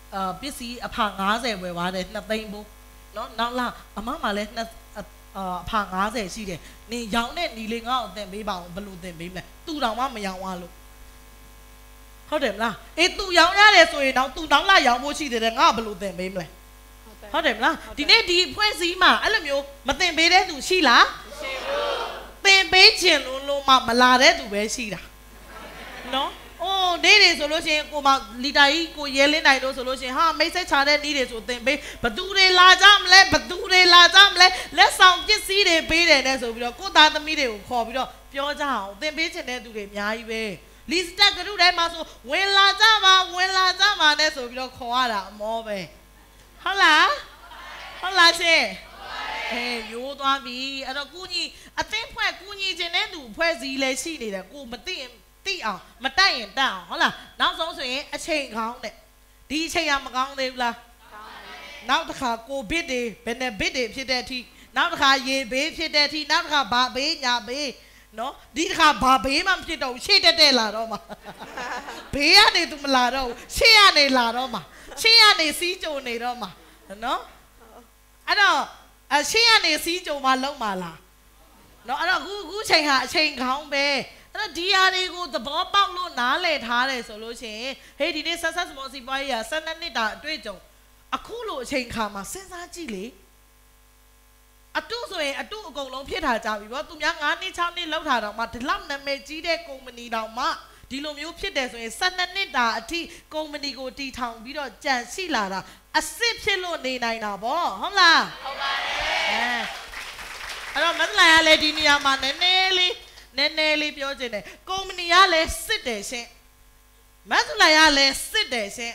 အာပစ္စည်းအဖငါးဆယ်ဝယ်သွားတယ်နှစ်သိန်းဘူးနော်နောက်လာအမမလည်းနှစ်အာအဖငါးဆယ်ရှိတယ်နင်ရောင်းတဲ့ညီလေးငါ့ကိုသင်ပေးပါအောင်ဘယ်လိုသင်ပေးမလဲသူတောင်မှမရောင်းသွားလို့ဟုတ်တယ်မလားအေးသူရောင်းရတယ်ဆိုရင်တော့သူနောက်လာရောင်းဖို့ရှိတယ်ငါဘယ်လိုသင်ပေးမလဲဟုတ်တယ်မလားဒီနေ့ဒီဖွဲ့စည်းမှာအဲ့လိုမျိုးမသင်ပေးတဲ့သူရှိလားမရှိဘူးသင်ပေးခြင်းလုံးလုံးမှမလာတဲ့သူပဲရှိတာနော်အိုးနေတယ်ဆိုလို့ရှိရင်ကိုမလီတာကြီးကိုရဲလင်းနိုင်လို့ဆိုလို့ရှိရင်ဟာမိတ်ဆက်ချတဲ့နီးတယ်ဆိုသင်ပေးဘသူတွေလာကြမလဲဘသူတွေလာကြမလဲလက်ဆောင်ပစ္စည်းတွေပေးတယ်နဲ့ဆိုပြီးတော့ကိုသားသမီးတွေကိုခေါ်ပြီးတော့ပြောကြအောင်သင်ပေးခြင်းတဲ့သူတွေအများကြီးပဲလီစတက်ကရုထဲမှာဆိုဝင်လာကြပါဝင်လာကြပါနဲ့ဆိုပြီးတော့ခေါ်ရတာအမောပဲဟုတ်လားဟုတ်လားရှင်အေးရိုးသွားပြီအဲ့တော့ကူညီအသိဖွဲ့ကူညီခြင်းတဲ့သူဖွဲ့စည်းလဲရှိနေတယ်ကိုမသိရင်တိအောင်မတိုက်ရင်တက်အောင်ဟုတ်လားနောက်ဆုံးဆိုရင်အချိန်ကောင်းတဲ့ဒီအချိန်ကမကောင်းသေးဘူးလားနောက်တစ်ခါကိုဗစ်တွေဘယ်နဲ့ဗစ်တွေဖြစ်တဲ့အထိနောက်တစ်ခါရေဘေးဖြစ်တဲ့အထိနောက်တစ်ခါဘာဘေးညာဘေးနော်ဒီတစ်ခါဘာဘေးမှမဖြစ်တော့ရှေ့တက်တက်လာတော့မှာဘေးကနေသူမလာတော့ရှေ့ကနေလာတော့မှာရှေ့ကနေစီးကြုံနေတော့မှာနော်အဲ့တော့အရှေ့ကနေစီးကြုံမှလုံးမှာလားနော်အဲ့တော့ခုခုချိန်ဟာအချိန်ကောင်းပဲအဲ့တော့ဒီဟာတွေကိုသဘောပေါက်လို့နားလည်ထားတယ်ဆိုလို့ရှိရင်ဟေးဒီနေ့ဆက်ဆက်စမောစီပွားရေးကဆယ်နှစ်နှစ်တာအတွေ့အကြုံအခုလိုအချိန်ခါမှာစဉ်းစားကြည့်လေအတူဆိုရင်အတူအကုန်လုံးဖြစ်ထားကြပြီဗောသူများငါးနှစ်ခြောက်နှစ်လောက်ထားတော့မှဒီလောက်နာမည်ကြီးတဲ့ကုမ္ပဏီတောင်မှဒီလိုမျိုးဖြစ်တယ်ဆိုရင်ဆယ်နှစ်နှစ်တာအထိကုမ္ပဏီကိုတည်ထောင်ပြီးတော့ကြံရှိလာတာအစ်စ်ဖြစ်လို့နေနိုင်တာဗောဟုတ်လားဟုတ်ပါတယ်အဲအဲ့တော့မသလိုင်ကလည်းဒီနေရာမှာနည်းနည်းလေးနည်းနည်းလေးပြောချင်တယ်ကုမ္ပဏီကလည်းစစ်တယ်ရှင်မသလိုင်ကလည်းစစ်တယ်ရှင်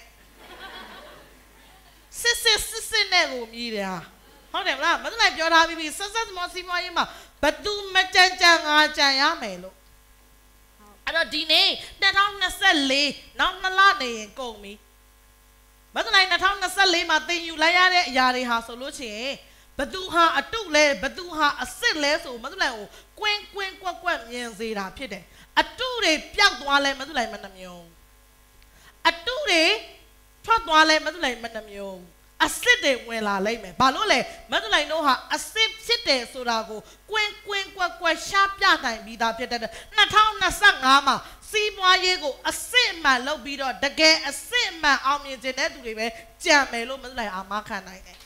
စစ်စစ်စစ်စစ်နဲ့ကိုမြည်တယ်ဟာဟုတ်တယ်မလားမသလိုင်ပြောထားပြီးပြီဆက်ဆက်မောစီမွားရေးမှာဘသူမကြံကြံငါကြံရမယ်လို့အဲ့တော့ဒီနေ့၂၀၂၄နောက်နှစ်လနေရင်ကုန်ပြီမသလိုင်၂၀၂၄မှာသင်ယူလိုက်ရတဲ့အရာတွေဟာဆိုလို့ရှိရင်ဘသူဟာအတုလဲဘသူဟာအစ်စ်လဲဆိုမသလိုင်ကိုကွင်းကွင်းကွက်ကွက်မြင်စေတာဖြစ်တယ်အတုတွေပျောက်သွားလဲမသလိုင်မနှမျိုးအတုတွေထွက်သွားလဲမသလိုင်မနှမျိုးအစ်စ်တွေဝင်လာလိမ့်မယ်ဘာလို့လဲမသလိုင်တို့ဟာအစ်စ်ဖြစ်တယ်ဆိုတာကိုကွင်းကွင်းကွက်ကွက်ရှားပြနိုင်ပြီးသားဖြစ်တဲ့၂၀၂၅မှာစီးပွားရေးကိုအစ်စ်အမှန်လုပ်ပြီးတော့တကယ်အစ်စ်အမှန်အောင်မြင်ခြင်းတဲ့သူတွေပဲကြံမယ်လို့မသလိုင်အာမခံနိုင်တယ်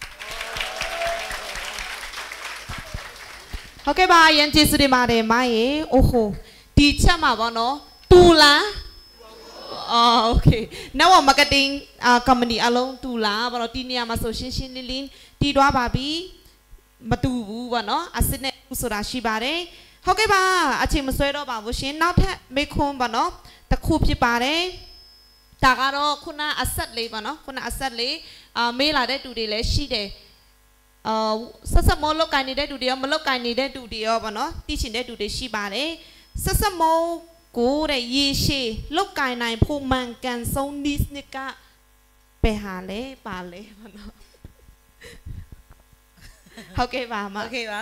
ဟုတ်ကဲ့ပါယန်ကျေးဇူးတင်ပါတယ်မရေအိုဟိုဒီချက်မှာပေါ့နော်တူလားအော်โอเคနောက် marketing အာ company အလုံးတူလားပေါ့နော်ဒီနေရာမှာဆိုရှင်းရှင်းလင်းလင်းတည်သွားပါပြီမတူဘူးပေါ့နော်အစစ်နဲ့ဆိုတာရှိပါတယ်ဟုတ်ကဲ့ပါအချိန်မဆွဲတော့ပါဘူးရှင်နောက်ထပ်မေခွန်းပေါ့နော်တစ်ခုဖြစ်ပါတယ်ဒါကတော့ခုနအဆက်လေးပေါ့နော်ခုနအဆက်လေးအာမေးလာတဲ့တူတွေလည်းရှိတယ်အာဆက်ဆက်မောလောက်ကင်နေတဲ့တူတွေရောမလောက်ကင်နေတဲ့တူတွေရောပေါ့နော်သိချင်တဲ့တူတွေရှိပါတယ်ဆက်ဆက်မောကိုတဲ့ရေရှည်လောက်ကင်နိုင်ဖို့မှန်ကန်ဆုံးနည်းနည်းကဘယ်ဟာလဲပါလဲပေါ့နော်ဟုတ်ကဲ့ပါမ
โอเคပါ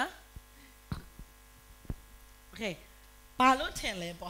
โอเคဘာလို့ထင်လဲပေါ့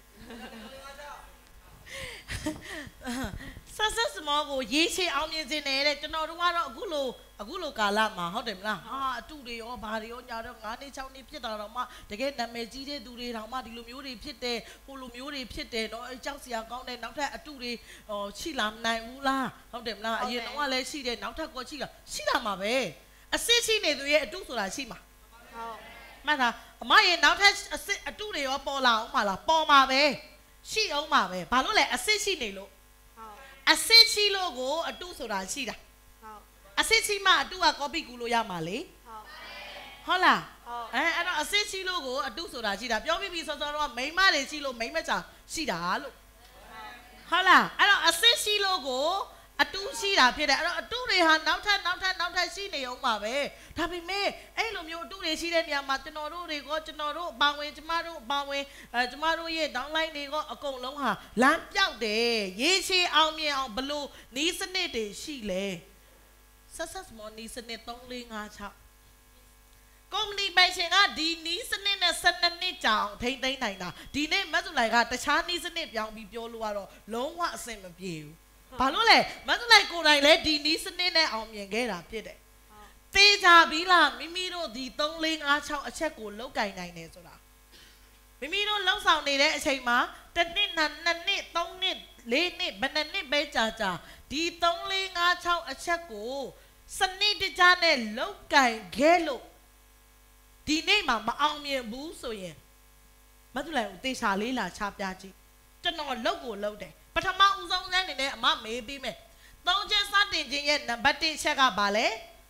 ဆက်ဆက်စမောကိုရေးချေအောင်မြင်စေနေတဲ့ကျွန်တော်တို့ကတော့အခုလိုအခုလိုကာလမှာဟုတ်တယ်မလားဟာအတူတွေရောဘာတွေရောညာတော့ငါးနှစ်၆နှစ်ဖြစ်တာတော့မှတကယ်နာမည်ကြီးတဲ့သူတွေတောင်မှဒီလိုမျိုးတွေဖြစ်တယ်ဟိုလိုမျိုးတွေဖြစ်တယ်တော့အကြောက်စရာကောင်းတဲ့နောက်ထပ်အတူတွေဟိုရှိလာနိုင်ဘူးလားဟုတ်တယ်မလားအရင်တော့လည်းရှိတယ်နောက်ထပ်ကောရှိလားရှိလာမှာပဲအစစ်ရှိနေသူရဲ့အတူဆိုတာရှိမှာဟုတ်မှတ်လားအမရဲ့နောက်ထပ်အစစ်အတူတွေရောပေါ်လာအောင်မလားပေါ်မှာပဲရှိအောင်မှာပဲဘာလို့လဲအစစ်ရှိနေလို့အစစ်ချီလို့ကိုအတုဆိုတာရှိတာဟုတ်အစစ်ချီမှအတုက copy ကူလို့ရမှာလေဟုတ်ဟုတ်လားဟုတ်အဲအဲ့တော့အစစ်ချီလို့ကိုအတုဆိုတာရှိတာပြောပြီးပြီစောစောတော့မိန်းမတွေချီလို့မိန်းမချာရှိတာလို့ဟုတ်လားအဲ့တော့အစစ်ချီလို့ကိုအတုရှိတာဖြစ်တယ်အဲ့တော့အတုတွေဟာနောက်ထပ်နောက်ထပ်နောက်ထပ်ရှိနေအောင်ပါပဲဒါပေမဲ့အဲ့လိုမျိုးအတုတွေရှိတဲ့နေရာမှာကျွန်တော်တို့တွေကကျွန်တော်တို့ပါဝင်ကျမတို့ပါဝင်အဲကျမတို့ရဲ့ downline တွေကအကုန်လုံးဟာလမ်းပြောက်တယ်ရေးချေအောင်မြင်အောင်ဘလို့နီးစနစ်တွေရှိလဲဆက်ဆက်မော်နီးစနစ်၃၄၅၆ကုမ္ပဏီပိုင်ရှင်ကဒီနီးစနစ်နဲ့၁၂နှစ်ကြာအောင်ထိမ့်သိမ်းနိုင်တာဒီနေ့မတ်ဇူလိုင်ကတခြားနီးစနစ်ပြောင်းပြီးပြောလို့ကတော့လုံးဝအဆင်မပြေဘူးဘာလို့လဲမတ်လိုက်ကိုယ်တိုင်လဲဒီနီးစနစ်နဲ့အောင်မြင်ခဲ့တာဖြစ်တယ်တေးကြပြီလားမိမိတို့ဒီ3 4 5 6အချက်ကိုလောက်ကင်နိုင်တယ်ဆိုတာမိမိတို့လောက်ဆောင်နေတဲ့အချိန်မှာတစ်နှစ်နှစ်နှစ်သုံးနှစ်လေးနှစ်ဘယ်နှစ်နှစ်ပဲကြာကြာဒီ3 4 5 6အချက်ကိုစနစ်တကျနဲ့လောက်ကင်ခဲ့လို့ဒီနေ့မှာမအောင်မြင်ဘူးဆိုရင်မတ်လိုက်ဦးတေချာလေးလာချပြကြည့်ကျွန်တော်လောက်ကိုလောက်တယ်ပထမဦးဆုံးစမ်းနေတဲ့အမမေးပြီးမယ်သုံးချက်စတင်ခြင်းရဲ့နံပါတ်1ချက်ကဘာလဲ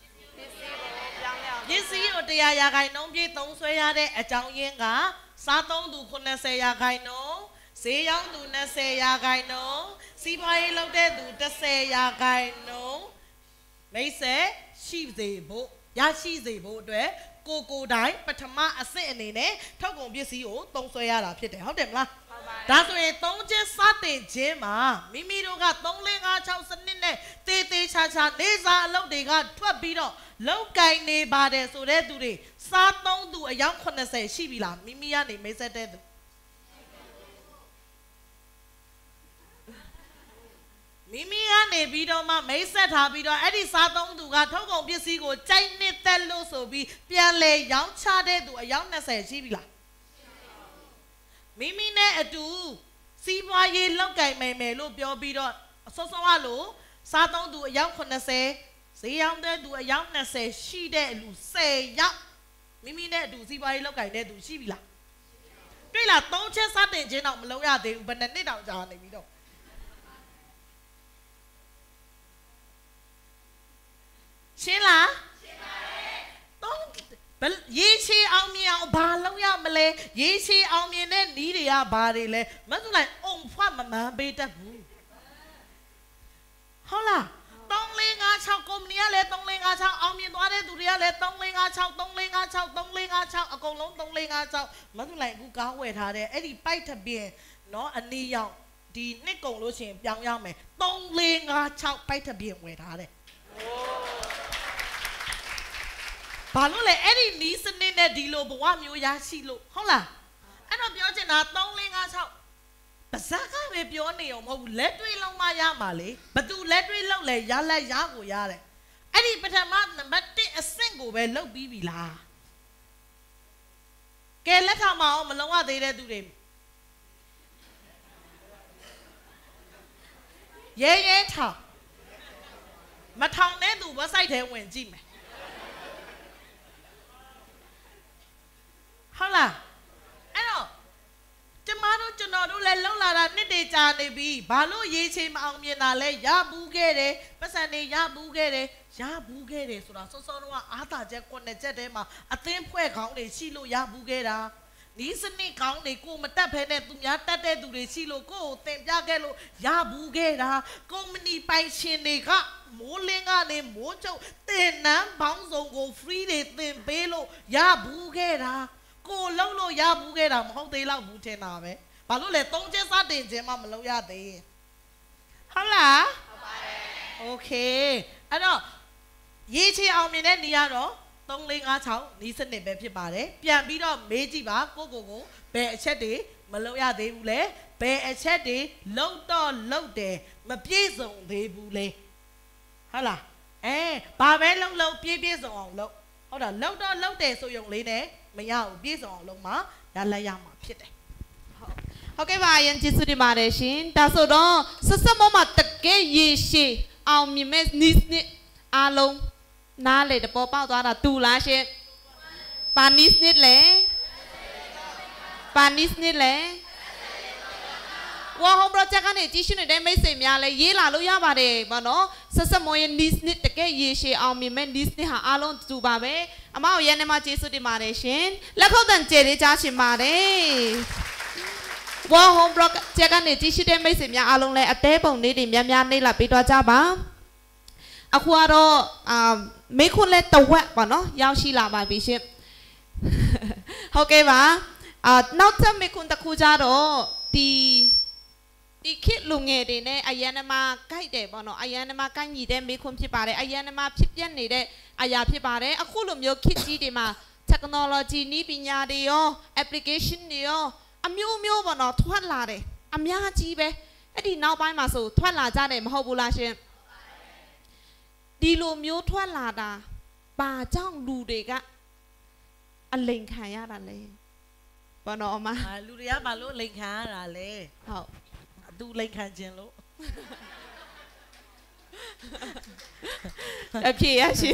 ပစ္စည်းကိုတရားရာခိုင်နှုန်းပြည့်သုံးဆွဲရတဲ့အကြောင်းရင်းကစားသုံးသူ80ရာခိုင်နှုန်းဈေးရောင်းသူ20ရာခိုင်နှုန်းစီးပွားရေးလုပ်တဲ့သူ10ရာခိုင်နှုန်းမိတ်ဆက်ရှိစေဖို့ရရှိစေဖို့အတွက်ကိုကိုတိုင်းပထမအဆင့်အနေနဲ့ထုတ်ကုန်ပစ္စည်းကိုသုံးဆွဲရတာဖြစ်တယ်ဟုတ်တယ်မလားဒါဆိုရင်သုံးချက်စတင်ခြင်းမှာမိမိတို့က3 4 5 6စနစ်နဲ့တေးသေးချာချာနေစာအလုပ်တွေကထွက်ပြီးတော့လောက်ကင်နေပါတယ်ဆိုတဲ့သူတွေစားသုံးသူအယောက်80ရှိပြီလားမိမိကနေမိတ်ဆက်တဲ့သူမိမိကနေပြီးတော့မှမိတ်ဆက်ထားပြီးတော့အဲ့ဒီစားသုံးသူကထုတ်ကုန်ပစ္စည်းကိုကြိုက်နှစ်သက်လို့ဆိုပြီးပြန်လဲရောင်းချတဲ့သူအယောက်20ရှိပြီလားမိမိနဲ့အတူစီးပွားရေးလောက်ကင်မယ်မယ်လို့ပြောပြီးတော့အစောစောကလို့စားသုံးသူအယောက်80ဈေးရောင်းတဲ့သူအယောက်20ရှိတဲ့အလူ10ယောက်မိမိနဲ့အတူစီးပွားရေးလောက်ကင်တဲ့သူရှိပြီလားတွေ့လားသုံးချက်စတင်ခြင်းတော့မလုပ်ရသေးဘူးဘယ်နှစ်နှစ်တောင်ကြာနေပြီတော့ရှင်းလားရှင်းပါတယ်သုံးရေချေအောင်မြင်အောင်ဘာလုပ်ရမလဲရေချေအောင်မြင်တဲ့နီးတွေကဘာတွေလဲမဆိုလိုက်အုံဖွားမမှန်ပေးတတ်ဘူးဟုတ်လား3 4 5 6ကုမ္ပဏီကလည်း3 4 5 6အောင်မြင်သွားတဲ့သူတွေကလည်း3 4 5 6 3 4 5 6 3 4 5 6အကုန်လုံး3 4 5 6မဆိုလိုက်အခုကားဝယ်ထားတဲ့အဲ့ဒီပိုက်ထပင်နော်အနီးရောက်ဒီနှစ်ကုန်လို့ရှိရင်ပြောင်းရမယ်3 4 5 6ပိုက်ထပင်ဝယ်ထားတဲ့ဘာလို့လဲအဲ့ဒီနီးစနစ်နဲ့ဒီလိုဘဝမျိုးရရှိလို့ဟုတ်လားအဲ့တော့ပြောချင်တာ3 4 5 6ပါဇက်ကပဲပြောနေအောင်မဟုတ်ဘူးလက်တွေ့လုံးမရမှာလေဘသူလက်တွေ့လုံးလဲရလက်ရကိုရတယ်အဲ့ဒီပထမနံပါတ်1အဆင့်ကိုပဲလုပ်ပြီးပြီလားကဲလက်ထောင်မအောင်မလုံးဝသေးတဲ့သူတွေရဲရဲထောင်မထောင်တဲ့သူ website ထဲဝင်ကြည့်မယ်ဟုတ်လားအဲ့တော့ကျမတို့ကျွန်တော်တို့လည်းလှုပ်လာတာနှစ်တည်းကြာနေပြီဘာလို့ရေးချင်မအောင်မြင်တာလဲရဘူးခဲ့တယ်ပတ်စံတွေရဘူးခဲ့တယ်ရဘူးခဲ့တယ်ဆိုတာစောစောတော့အားသာချက်ကိုနဲ့ချက်ထဲမှာအသင်းဖွဲ့ခေါင်းတွေရှိလို့ရဘူးခဲ့တာနီးစနစ်ခေါင်းတွေကိုမတက်ဖဲနဲ့သူများတက်တဲ့သူတွေရှိလို့ကိုယ်ကိုတင်ပြခဲ့လို့ရဘူးခဲ့တာကုမ္ပဏီပိုင်ရှင်တွေကမိုးလင်းကနေမိုးချုပ်တင်နန်းပေါင်းစုံကို free တွေတင်ပေးလို့ရဘူးခဲ့တာကိုလုံးလို့ရဘူးခဲ့တာမဟုတ်သေးလောက်ဘူးထင်တာပဲဘာလို့လဲသုံးချက်စတင်ခြင်းမှမလုပ်ရသေးဟုတ်လားဟုတ်ပါတယ်โอเคအဲ့တော့ရေးချအောင်မြင်တဲ့နေရာတော့3 4 5 6နီးစနစ်ပဲဖြစ်ပါတယ်ပြန်ပြီးတော့မေးကြည့်ပါကိုကိုကိုဘယ်အချက်တွေမလုပ်ရသေးဘူးလဲဘယ်အချက်တွေလုံးတော့လုံးတယ်မပြည့်စုံသေးဘူးလေဟုတ်လားအဲဘာပဲလုံးလုံးပြည့်ပြည့်စုံအောင်လုပ်ဟုတ်တာလုံးတော့လုံးတယ်ဆိုရုံလေးနဲ့မရဘူးပြည့်စုံအောင်လုံးမှာရလက်ရမှာဖြစ်တယ်
ဟုတ်ကဲ့ပါအရင်ကျေးဇူးတင်ပါတယ်ရှင်ဒါဆိုတော့ဆက်ဆက်မမတကယ်ရေရှည်အောင်မြင်မဲ့နီးစနစ်အားလုံးနားလေတပေါ်ပေါက်သွားတာတူလားရှင်ပါနီးစနစ်လေပါနီးစနစ်လေဝါဟော project ကနေကြည့်ရှုနေတဲ့မိတ်ဆွေများလည်းရေးလာလို့ရပါတယ်ပေါ့နော်ဆက်ဆက်မရဲ့ niche နစ်တကယ်ရေရှည်အောင်မြင်မဲ့ niche နစ်ဟာအားလုံးတူပါပဲအမကိုရန်နေမှာကျေးဇူးတင်ပါတယ်ရှင်လက်ခုပ်တန်ကျေလေးကြားရှင်ပါတယ်ဝါဟော project ကနေကြည့်ရှုတဲ့မိတ်ဆွေများအားလုံးလည်းအသေးပုံလေးတွေများများနှိပ်လာပေးတော့ကြပါအခုကတော့အာမေခွန်းလဲတဝက်ပေါ့နော်ရောက်ရှိလာပါပြီရှင်ဟုတ်ကဲ့ပါအာနောက်ထပ်မေခွန်းတစ်ခုကြတော့ဒီဒီခေတ်လူငယ်တွေနဲ့အယံနမကိုက်တယ်ပေါ့နော်အယံနမကိုက်ညီတဲ့မေခွန်းဖြစ်ပါတယ်အယံနမဖြစ်ပြနေတဲ့အရာဖြစ်ပါတယ်အခုလိုမျိုးခေတ်ကြီးတွေမှာ technology နည်းပညာတွေရော application တွေရောအမျိုးမျိုးပေါ့နော်ထွက်လာတယ်အများကြီးပဲအဲ့ဒီနောက်ပိုင်းမှာဆိုထွက်လာကြတယ်မဟုတ်ဘူးလားရှင်ဒီလိုမျိုးထွက်လာတာဘာကြောင့်လူတွေကအလိန်ခံရတာလဲဘာနော်အမ
လူတွေကဘာလို့လိန်ခံရတာလဲ
ဟုတ်
သူလိန်ခံခြင်းလို့
အဖြေရရှင်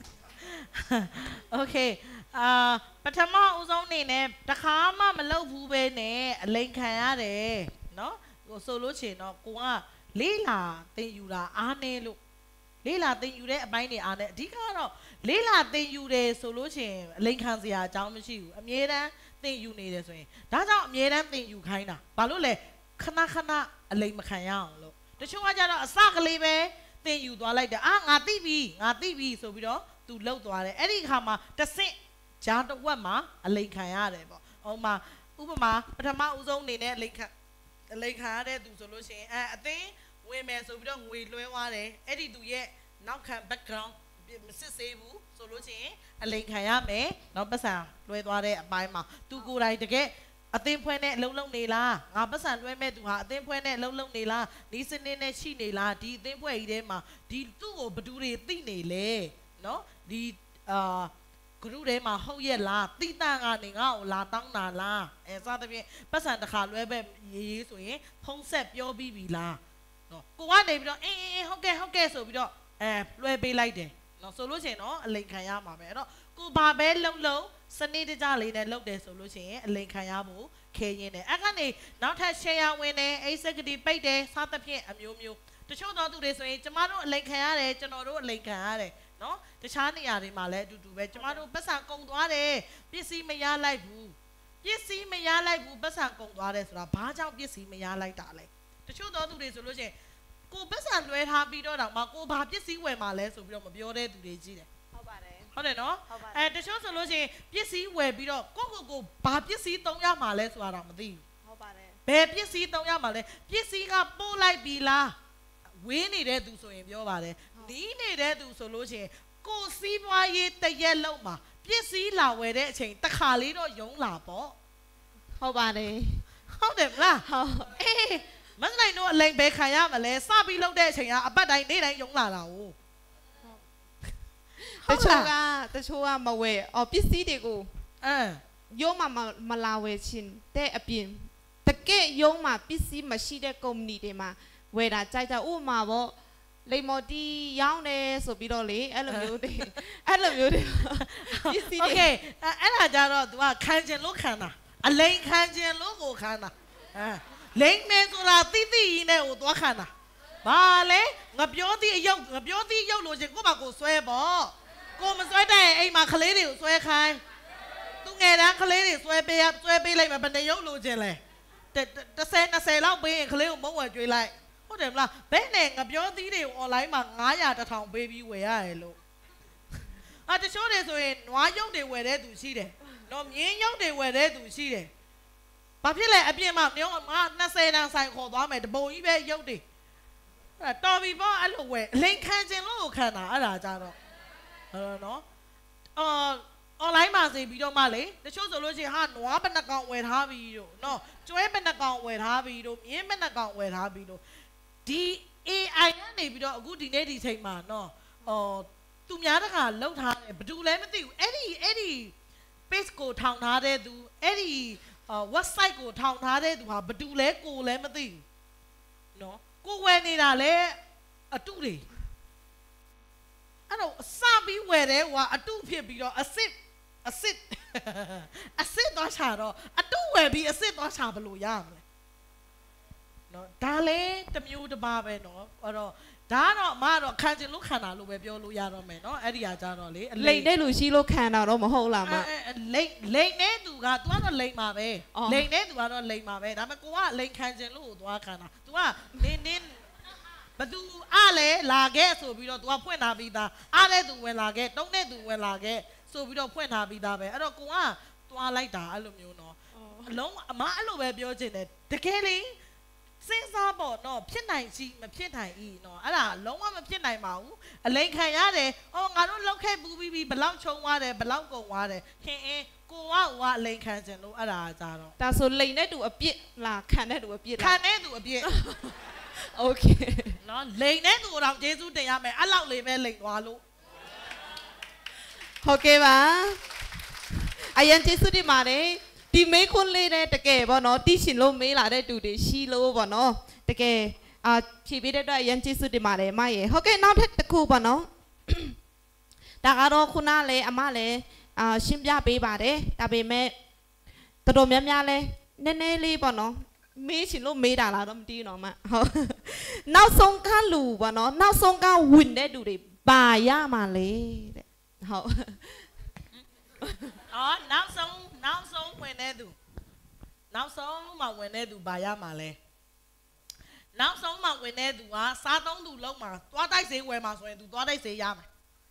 Okay အာပထမဦးဆုံးအနေနဲ့တခါမှမလုပ်ဘူးပဲနဲ့အလိန်ခံရတယ်နော်ဟိုဆိုလို့ချင်တော့ကိုကလေးလာတင်ယူတာအားနေလို့လေးလာတင်ယူတဲ့အပိုင်းတွေအားနေအဓိကတော့လေးလာတင်ယူတယ်ဆိုလို့ချင်အလိန်ခံစရာအကြောင်းမရှိဘူးအမြဲတမ်းတင်ယူနေတယ်ဆိုရင်ဒါကြောင့်အမြဲတမ်းတင်ယူခိုင်းတာဘာလို့လဲခဏခဏအလိန်မခံရအောင်လို့တချို့ကကြတော့အစကလေးပဲတင်ယူသွားလိုက်တယ်အာငါသိပြီငါသိပြီဆိုပြီးတော့သူလှုပ်သွားတယ်အဲ့ဒီအခါမှာတဆင့်ဂျားတစ်ဝက်မှာအလိန်ခံရတယ်ပေါ့ဟိုမှာဥပမာပထမဦးဆုံးအနေနဲ့အလိန်ခံအလိန်ခံရတဲ့သူဆိုလို့ရှိရင်အဲအသိဝင်မယ်ဆိုပြီးတော့ငွေလွှဲသွားတယ်အဲ့ဒီသူရဲ့နောက်ခံ background မစစ်ဆေးဘူးဆိုလို့ရှိရင်အလိန်ခံရမယ်နောက်ပတ်စံလွှဲသွားတဲ့အပိုင်းမှာသူကိုယ်တိုင်တကယ်အသင်းဖွဲနဲ့အလုံးလုံးနေလားငါပတ်စံလွှဲမဲ့သူဟာအသင်းဖွဲနဲ့အလုံးလုံးနေလားဒီစနစ်နဲ့ရှိနေလားဒီအသင်းဖွဲကြီးထဲမှာဒီသူ့ကိုဘသူတွေသိနေလဲနော်ဒီအာဂရုထဲမှာဟုတ်ရဲ့လားတိတန့်ကနေငါ့ကိုလာတောင်းတာလားအဲစသဖြင့်ပတ်စံတစ်ခါလွဲပဲရေးရေးဆိုရင်ဖုံးဆက်ပြောပြီးပြီလားနော်ကိုကနေပြီးတော့အင်းအင်းဟုတ်ကဲ့ဟုတ်ကဲ့ဆိုပြီးတော့အဲလွှဲပေးလိုက်တယ်နော်ဆိုလို့ရှိရင်တော့အလိန်ခံရမှာပဲအဲ့တော့ကိုဘာပဲလုံလုံစနစ်တကျလေးနဲ့လုပ်တယ်ဆိုလို့ရှိရင်အလိန်ခံရဖို့ခဲရင်တယ်အဲ့ကနေနောက်ထပ် share ဝင်တယ် executive ပိတ်တယ်စသဖြင့်အမျိုးမျိုးတချို့သောသူတွေဆိုရင်ကျမတို့အလိန်ခံရတယ်ကျွန်တော်တို့အလိန်ခံရတယ်နော်တခြားနေရာတွေမှာလည်းအတူတူပဲကျမတို့ပတ်စံကုန်သွားတယ်ပစ္စည်းမရလိုက်ဘူးပစ္စည်းမရလိုက်ဘူးပတ်စံကုန်သွားတယ်ဆိုတာဘာကြောင့်ပစ္စည်းမရလိုက်တာလဲတချို့သောသူတွေဆိုလို့ရှိရင်ကိုပတ်စံလွှဲထားပြီးတော့တော့မှကိုဘာပစ္စည်းဝယ်မှာလဲဆိုပြီးတော့မပြောတဲ့သူတွေကြီးတယ်
ဟုတ်ပါတယ်
ဟုတ်တယ်နော်အဲတချို့ဆိုလို့ရှိရင်ပစ္စည်းဝယ်ပြီးတော့ကိုကိုကိုဘာပစ္စည်းသုံးရမှာလဲဆိုတာတော့မသိဘူး
ဟုတ်ပါတယ်
ဘယ်ပစ္စည်းသုံးရမှာလဲပစ္စည်းကပို့လိုက်ပြီလားဝေးနေတဲ့သူဆိုရင်ပြောပါတယ်နီးနေတဲ့သူဆိုလို့ရှိရင်ကိုစီးပွားရေးတရက်လုံးမှာပစ္စည်းလာဝယ်တဲ့အချိန်တစ်ခါလေးတော့ယုံလာပေါ့
ဟုတ်ပါတယ်
ဟုတ်တယ်မလား
ဟုတ်
အေးမစနိုင်တော့အလိန်ပဲခံရမလဲစပြီးလှုပ်တဲ့အချိန်ကအပတ်တိုင်းနေ့တိုင်းယုံလာတာ哦
တချို့ကတချို့ကမဝယ်အော်ပစ္စည်းတွေကို
အဲ
ရုံးမှာမလာဝယ်ချင်းတဲ့အပြင်တကယ်ရုံးမှာပစ္စည်းမရှိတဲ့ကုမ္ပဏီတွေမှာဝယ်တာကြိုက်ကြဥပမာပေါ့လိမ္မော်တီရောင်းတယ်ဆိုပြီးတော့လေအဲ့လိုမျိုးတွေအဲ့လိုမျိုးတွေပစ္စည်းတွေ
Okay အဲ့ဒါကြတော့ तू ကခံကျင်လို့ခံတာအလိန်ခံကျင်လို့ကိုခံတာအဲလိမ့်မယ်ဆိုတာတိတိကြီးနဲ့ကိုသွားခံတာဘာလဲငါပြောသည်အယုတ်ငါပြောသည်အယုတ်လို့ချင်းကိုယ့်ဘာကိုဆွဲပေါ့ကိုမဆွဲတဲ့အိမ်မှာကလေးတွေကိုဆွဲခိုင်းသူငယ်တန်းကလေးတွေဆွဲပေးရဆွဲပေးလိုက်မှဘယ်နှရုပ်လို့ချင်းလဲတစ်ဆယ်နှစ်ဆယ်လောက်ပေးရင်ကလေးကိုမုံဝယ်ကျွေးလိုက်ဟုတ်တယ်မလားဘယ်နဲ့ငါပြောသည်တွေကို online မှာငါးရာတစ်ထောင်ပေးပြီးဝယ်ရတယ်လို့အာတချို့တွေဆိုရင်နွားရုပ်တွေဝယ်တဲ့သူရှိတယ်နော်မြင်းရုပ်တွေဝယ်တဲ့သူရှိတယ်ဘာဖြစ်လဲအပြင်မှာမျိုးငါနှစ်ဆယ်တန်းဆိုင်ခေါ်သွားမယ်တပုံကြီးပဲရုပ်တွေအဲ့တော်ပြီပေါ့အဲ့လိုဝယ်အလိန်ခံခြင်းလို့ခံတာအဲ့ဒါကြတော့ဟုတ်နော်အော် online မှာစေပြီးတော့မှလေတချို့ဆိုလို့ရှိရင်ဟာနွားဘယ်နှကောင်ဝယ်ထားပြီးတော့နော်ကျွဲဘယ်နှကောင်ဝယ်ထားပြီးတော့မြင်းဘယ်နှကောင်ဝယ်ထားပြီးတော့ဒီ A I ကနေပြီးတော့အခုဒီနေ့ဒီချိန်မှာနော်အော်သူများတခါလှုပ်ထားတယ်ဘယ်သူလဲမသိဘူးအဲ့ဒီအဲ့ဒီ page ကိုထောင်ထားတဲ့သူအဲ့ဒီ website ကိုထောင်ထားတဲ့သူဟာဘယ်သူလဲကိုလည်းမသိဘူးနော်ကိုဝယ်နေတာလဲအတုတွေအဲ့တော့စပြီးဝယ်တယ်ဟိုကအတုဖြစ်ပြီးတော့အစစ်အစစ်အစစ်သွားချတော့အတုဝယ်ပြီးအစစ်သွားချဘလို့ရမလဲနော်ဒါလည်းတစ်မျိုးတစ်ပါးပဲနော်အဲ့တော့ဒါကတော့အမကတော့ခံချင်လို့ခံတာလို့ပဲပြောလို့ရတော့မယ်နော်အဲ့ဒီဟာကြတော့လေ
လိန်တဲ့လူရှိလို့ခံတာတော့မဟုတ်လားမ
လိန်လိန်တဲ့သူက तू ကတော့လိန်ပါပဲလိန်တဲ့သူကတော့လိန်ပါပဲဒါပေမဲ့ကိုကလိန်ခံချင်လို့သွားခံတာ तू ကနင်းနင်းဘသူအားလဲလာခဲ့ဆိုပြီးတော့ तू ကဖွင့်ထားပြီးသားအားတဲ့သူဝင်လာခဲ့တုံးတဲ့သူဝင်လာခဲ့ဆိုပြီးတော့ဖွင့်ထားပြီးသားပဲအဲ့တော့ကိုကသွားလိုက်တာအဲ့လိုမျိုးနော်အလုံးအမအဲ့လိုပဲပြောချင်တယ်တကယ်လေစဉ်းစားပေါ့နော်ဖြစ်နိုင်ရှိမဖြစ်နိုင်ဤနော်အဲ့ဒါလုံးဝမဖြစ်နိုင်ပါဘူးအလိန်ခံရတယ်ဟောငါတို့လောက်ခဲ့ပူပြီးပြီးဘလောက်ချုံသွားတယ်ဘလောက်ကုန်သွားတယ်ခင်အင်းကိုကဟိုကအလိန်ခံခြင်းလို့အဲ့ဒါကြတော့
ဒါဆိုလိန်တဲ့သူအပြစ်လားခံတဲ့သူအပြစ်လား
ခံတဲ့သူအပြစ်
โอเค
เนาะလိန်တဲ့သူတော်ယေရှုတင်ရမယ်အဲ့လောက်လေးပဲလိန်သွားလို့
ဟုတ်ကဲ့ပါအရင်ယေရှုတင်ပါတယ်ဒီမေးခွန်းလေးနဲ့တကယ်ပေါ့နော်တီးရှင်လို့မေးလာတဲ့တူတွေရှိလို့ပေါ့နော်တကယ်အာဖြည့်ပေးတဲ့အတွက်အရင်ယေရှုတင်ပါတယ်အမရေဟုတ်ကဲ့နောက်ထပ်တစ်ခုပေါ့နော်ဒါကတော့ခုနလေအမလည်းအာရှင်းပြပေးပါတယ်ဒါပေမဲ့တော်တော်များများလဲနည်းနည်းလေးပေါ့နော်မေးရှင်လို့မေးတာလားတော့မသိဘူးနော်မဟုတ်နောက်ဆုံးကလူပေါ့နော်နောက်ဆုံးကဝင်တဲ့တူတွေပါရမှာလေတဲ့ဟုတ်
အော်နောက်ဆုံးနောက်ဆုံးဝင်တဲ့သူနောက်ဆုံးမှဝင်တဲ့သူပါရမှာလဲနောက်ဆုံးမှဝင်တဲ့သူကစားသုံးသူလုံးမှာသွားတိုက်စေးဝယ်မှာဆိုရင်သူသွားတိုက်စေးရမယ်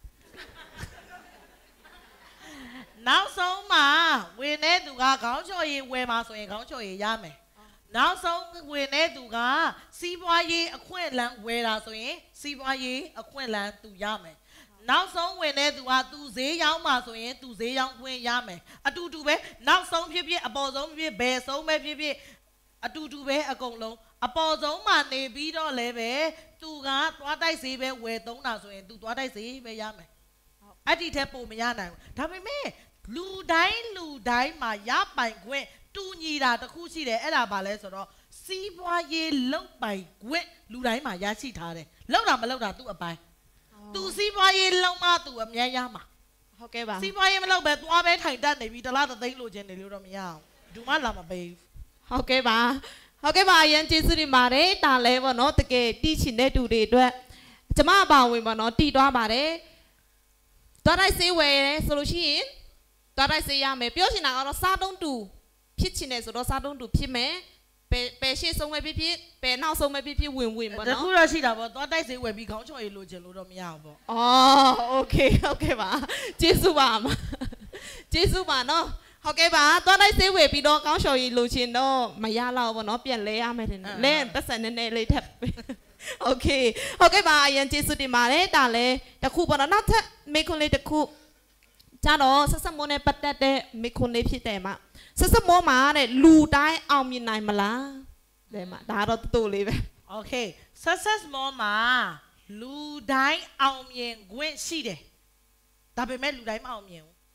နောက်ဆုံးမှဝင်တဲ့သူကခေါင်းချော်ရည်ဝယ်မှာဆိုရင်ခေါင်းချော်ရည်ရမယ်နောက်ဆုံးဝင်တဲ့သူကစီးပွားရေးအခွင့်အလမ်းဝယ်တာဆိုရင်စီးပွားရေးအခွင့်အလမ်းသူရမယ်နောက်ဆုံးဝင်တဲ့သူကသူဈေးရောက်မှာဆိုရင်သူဈေးရောက်ခွင့်ရမယ်အတူတူပဲနောက်ဆုံးဖြစ်ဖြစ်အပေါ်ဆုံးဖြစ်ဖြစ်ဘယ်ဆုံးပဲဖြစ်ဖြစ်အတူတူပဲအကုန်လုံးအပေါ်ဆုံးမှနေပြီးတော့လည်းပဲသူကသွားတိုက်ဈေးပဲဝယ်သုံးတာဆိုရင်သူသွားတိုက်ဈေးပဲရမယ်အဲ့ဒီထက်ပိုမရနိုင်ဘူးဒါပေမဲ့လူတိုင်းလူတိုင်းမှာရပိုင်ခွင့်တူညီတာတစ်ခုရှိတယ်အဲ့ဒါဘာလဲဆိုတော့စီးပွားရေးလုံပိုင်ခွင့်လူတိုင်းမှာရရှိထားတယ်လုံတာမလုံတာသူ့အပိုင်းသူစီးပွားရေးလုံမှသူအမြဲရမှာ
ဟုတ်ကဲ့ပါ
စီးပွားရေးမလုံပဲသွားပဲထိုင်တတ်နေပြီတလားသိန်းလိုချင်နေလို့တော့မရအောင်ဘူးမှလာမပေးဘူး
ဟုတ်ကဲ့ပါဟုတ်ကဲ့ပါအရင်ကျေးဇူးတင်ပါတယ်တာလဲပေါ့နော်တကယ်တီးချင်တဲ့တူတွေအတွက်ကျမအပါဝင်ပေါ့နော်တီးသွားပါတယ်သွားတိုက်စေးဝယ်ရဲဆိုလို့ရှိရင်သွားတိုက်စေးရမယ်ပြောချင်တာကတော့စားတုံးတူဖြစ်ချင်တယ်ဆိုတော့စားတုံးတူဖြစ်မယ်ပဲပဲရှေ့ဆုံးပဲဖြစ်ဖြစ်ပဲနောက်ဆုံးပဲဖြစ်ဖြစ်ဝင်ဝင်ပေါ့နော်
တခုတော့ရှိတာပေါ့သွားတိုက်စေးဝယ်ပြီးခေါင်းချော်ရည်လိုချင်လို့တော့မရဘူးပေါ့
အော်โอเคဟုတ်ကဲ့ပါကျေးဇူးပါအမကျေးဇူးပါနော်ဟုတ်ကဲ့ပါသွားတိုက်စေးဝယ်ပြီးတော့ခေါင်းချော်ရည်လိုချင်တော့မရတော့ဘောနော်ပြန်လဲရမယ်တဲ့လဲပတ်စံနည်းနည်းလေးထပ်โอเคဟုတ်ကဲ့ပါအရင်ကျေးဇူးတင်ပါတယ်ဒါလဲတခုပေါ့နော်နောက်ထပ်မေခွန်းလေးတခုကြတော့ဆက်ဆက်မိုးနဲ့ပတ်သက်တဲ့မေခွန်းလေးဖြစ်တယ်မှာဆက်ဆက်မိုးမှာတဲ့လူတိုင်းအောင်မြင်နိုင်မလားတဲ့မှာဒါတော့တူလေးပဲ
โอเคဆက်ဆက်မိုးမှာလူတိုင်းအောင်မြင်ခွင့်ရှိတယ်ဒါပေမဲ့လူတိုင်းမအောင်မြင်ဘူး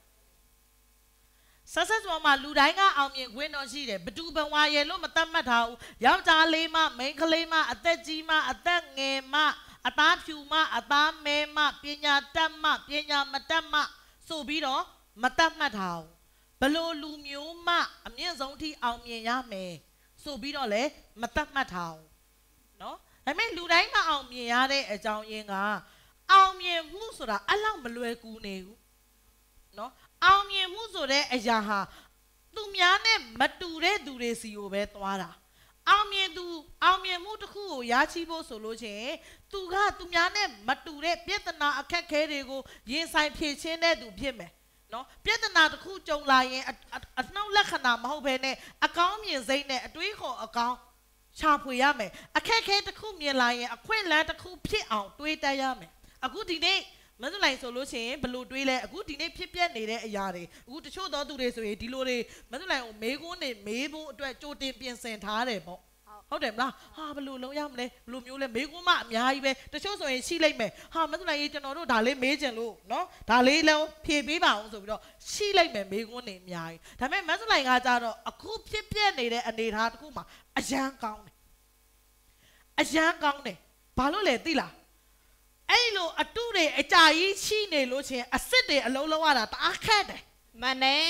ဆက်ဆက်မိုးမှာလူတိုင်းကအောင်မြင်ခွင့်တော့ရှိတယ်ဘသူဘဝရဲ့လို့မတတ်မှတ်ထားဘူးယောက်ျားလေးမမိန်းကလေးမအသက်ကြီးမအသက်ငယ်မအသားဖြူမအသားမဲမပညာတတ်မပညာမတတ်မဆိုပြီးတော့မတတ်မှတ်ထားဘူးဘလို့လူမျိုးမှအမြင့်ဆုံးထိအောင်မြင်ရမယ်ဆိုပြီးတော့လည်းမတတ်မှတ်ထားဘူးเนาะဒါပေမဲ့လူတိုင်းမအောင်မြင်ရတဲ့အကြောင်းရင်းကအောင်မြင်မှုဆိုတာအဲ့လောက်မလွယ်ကူနေဘူးเนาะအောင်မြင်မှုဆိုတဲ့အရာဟာသူများနဲ့မတူတဲ့သူတွေစီကိုပဲသွားတာအောင်မြင်သူအောင်မြင်မှုတစ်ခုကိုရရှိဖို့ဆိုလို့ချင်းသူကသူများနဲ့မတူတဲ့ပြဿနာအခက်ခဲတွေကိုရင်ဆိုင်ဖြေရှင်းတဲ့သူဖြစ်မယ်နော်ပြဿနာတစ်ခုကြုံလာရင်အနှောက်လက္ခဏာမဟုတ်ဘဲနဲ့အကောင်းမြင်စိတ်နဲ့အတွေးခေါ်အကောင်းရှာဖွေရမယ်အခက်ခဲတစ်ခုမြင်လာရင်အခွင့်အလမ်းတစ်ခုဖြစ်အောင်တွေးတတ်ရမယ်အခုဒီနေ့မန္တလေးဆိုလို့ရှိရင်ဘလို့တွေးလဲအခုဒီနေ့ဖြစ်ပျက်နေတဲ့အရာတွေအခုတချို့သောသူတွေဆိုရင်ဒီလိုတွေမန္တလေးကိုမေးခွန်းနေမေးဖို့အတွက်ကြိုတင်ပြင်ဆင်ထားတယ်ပေါ့ဟုတ်တယ်မလားဟာဘလို့လုံးရမလဲဘလို့မျိုးလဲမေးခွန်းမအများကြီးပဲတချို့ဆိုရင်ရှိလိုက်မယ်ဟာမန္တလေးကျွန်တော်တို့ဒါလေးမေးချင်လို့နော်ဒါလေးလုံးဖြေပေးပါအောင်ဆိုပြီးတော့ရှိလိုက်မယ်မေးခွန်းနေအများကြီးဒါပေမဲ့မန္တလေးကကြတော့အခုဖြစ်ပျက်နေတဲ့အနေအထားတစ်ခုမှာအရန်ကောင်းတယ်အရန်ကောင်းတယ်ဘာလို့လဲသိလားအဲ့လိုအတုတွေအကြာကြီးရှိနေလို့ချင်းအစ်စ်တွေအလုံးလုံးရတာတအားခက်တယ်
မှန်တယ်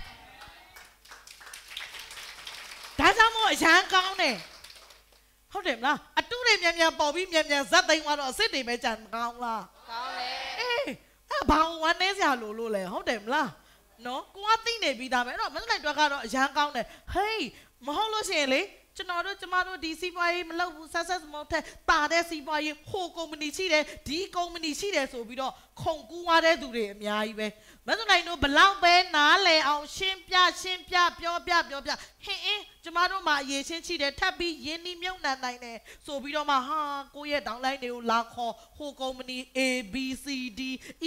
ဒါကြောင့်မို့အရန်ကောင်းတယ်ဟုတ်တယ်မလားအတုတွေမြန်မြန်ပေါ်ပြီးမြန်မြန်ဇက်သိမ်းသွားတော့အစ်စ်တွေပဲကြံမကောင်းလား
ကောင်းတယ်
အေးအဲ့ဘာဝမ်းနေစရာလို့လို့လဲဟုတ်တယ်မလားနော်ကိုကသိနေပြီးသားပဲအဲ့တော့မန္တလေးတွက်ကတော့အရန်ကောင်းတယ်ဟေးမဟုတ်လို့ရှိရင်လေကျွန်တော်တို့ကျမတို့ဒီစီးပွားရေးမလုပ်ဘူးဆက်ဆက်မောထက်တာတဲ့စီးပွားရေးဟိုကုမ္ပဏီရှိတယ်ဒီကုမ္ပဏီရှိတယ်ဆိုပြီးတော့ခုံကူးသွားတဲ့သူတွေအများကြီးပဲမန္တလေးတို့ဘလောက်ပဲနားလဲအောင်ရှင်းပြရှင်းပြပြောပြပြောပြဟင်းအင်းကျမတို့မှာအရေးချင်းရှိတယ်ထပ်ပြီးရင်းနှီးမြုပ်နှံနိုင်တယ်ဆိုပြီးတော့မှဟာကိုယ့်ရဲ့ဒေါင်းလိုင်းတွေကိုလာခေါ်ဟိုကုမ္ပဏီ A B C D E F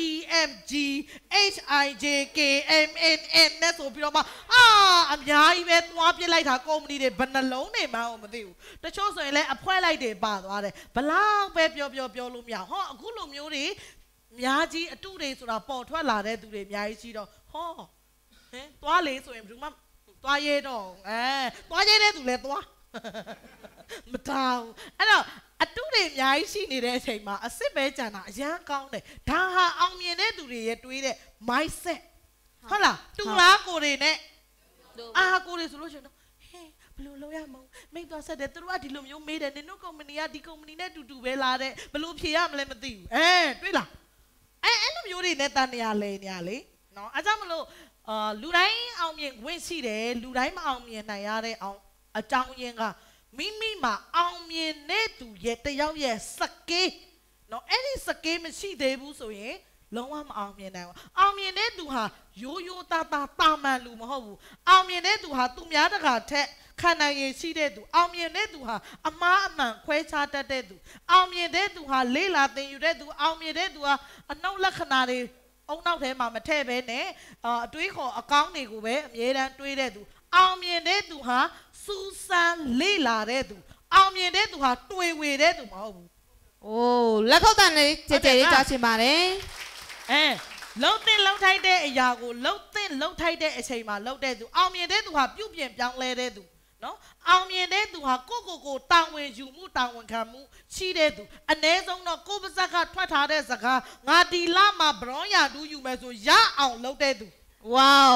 M G H I J K M N N နဲ့ဆိုပြီးတော့မှအာအများကြီးပဲသွားပြစ်လိုက်တာကုမ္ပဏီတွေဘယ်နှလုံးနေမှမသိဘူးတချို့ဆိုရင်လည်းအဖွဲလိုက်တွေပါသွားတယ်ဘလောက်ပဲပြောပြောပြောလို့မရဟောအခုလိုမျိုးတွေအများကြီးအတုတွေဆိုတာပေါ်ထွက်လာတဲ့သူတွေအများကြီးရှိတော့ဟောဟင်သွားလေဆိုရင်ဘယ်သူမှသွားရဲတော့အဲသွားရဲတဲ့သူလည်းသွားမတောင်းအဲ့တော့အတုတွေအများကြီးရှိနေတဲ့အချိန်မှာအစ်စ်ပဲကြံတာအရန်ကောင်းတယ်ဒါဟာအောင်မြင်တဲ့သူတွေရဲ့တွေးတဲ့ mindset ဟုတ်လားတူလားကိုတွေနဲ့အာကိုတွေဆိုလို့ရှိရင်တော့ဟဲ့ဘယ်လိုလုပ်ရမလဲမိတ်သွားဆက်တယ်သူတို့ကဒီလိုမျိုးမေးတယ်နင်တို့ကုမ္ပဏီကဒီကုမ္ပဏီနဲ့တူတူပဲလာတဲ့ဘယ်လိုဖြေရမလဲမသိဘူးအဲတွေးလားအဲအဲ့လိုမျိုးတွေနဲ့တန်နေရလဲနေရလေနော်အဲကြောင့်မလို့အာလူတိုင်းအောင်မြင်ဝင်ရှိတယ်လူတိုင်းမအောင်မြင်နိုင်ရတဲ့အောင်အကြောင်းရင်းကမိမိမှာအောင်မြင်တဲ့သူရဲ့တယောက်ရဲ့စကေးနော်အဲ့ဒီစကေးမရှိသေးဘူးဆိုရင်လုံးဝမအောင်မြင်နိုင်ဘူးအောင်မြင်တဲ့သူဟာရိုးရိုးသားသားတာမန်လူမဟုတ်ဘူးအောင်မြင်တဲ့သူဟာသူများတကာထက်ခံနိုင်ရရှိတဲ့သူအောင်မြင်တဲ့သူဟာအမားအမှန်ခွဲခြားတတ်တဲ့သူအောင်မြင်တဲ့သူဟာလေးလာသင်ယူတဲ့သူအောင်မြင်တဲ့သူဟာအနှုတ်လက္ခဏာတွေအုံနောက်ထဲမှာမထည့်ဘဲနဲ့အတွေးခေါ်အကောင်းတွေကိုပဲအမြဲတမ်းတွေးတဲ့သူအောင်မြင်တဲ့သူဟာစူးစမ်းလေးလာတဲ့သူအောင်မြင်တဲ့သူဟာတွေ့ဝေတဲ့သူမဟုတ်ဘူး
။အိုးလက်ခုပ်တန်လေးကြဲကြဲလေးကြားချင်ပါတယ်
။အဲလှုပ်တဲ့လှုပ်ထိုက်တဲ့အရာကိုလှုပ်တဲ့လှုပ်ထိုက်တဲ့အချိန်မှာလှုပ်တဲ့သူအောင်မြင်တဲ့သူဟာပြုပြင်ပြောင်းလဲတဲ့သူနော်အောင်မြင်တဲ့သူဟာကိုကိုကိုတာဝန်ယူမှုတာဝန်ခံမှုရှိတဲ့သူအ ਨੇ ဆုံးတော့ကိုပါဇက်ကထွက်ထားတဲ့စကားငါဒီလမှာဘရောင်းရတူးယူမယ်ဆိုရအောင်လှုပ်တဲ့သူ
ဝေါ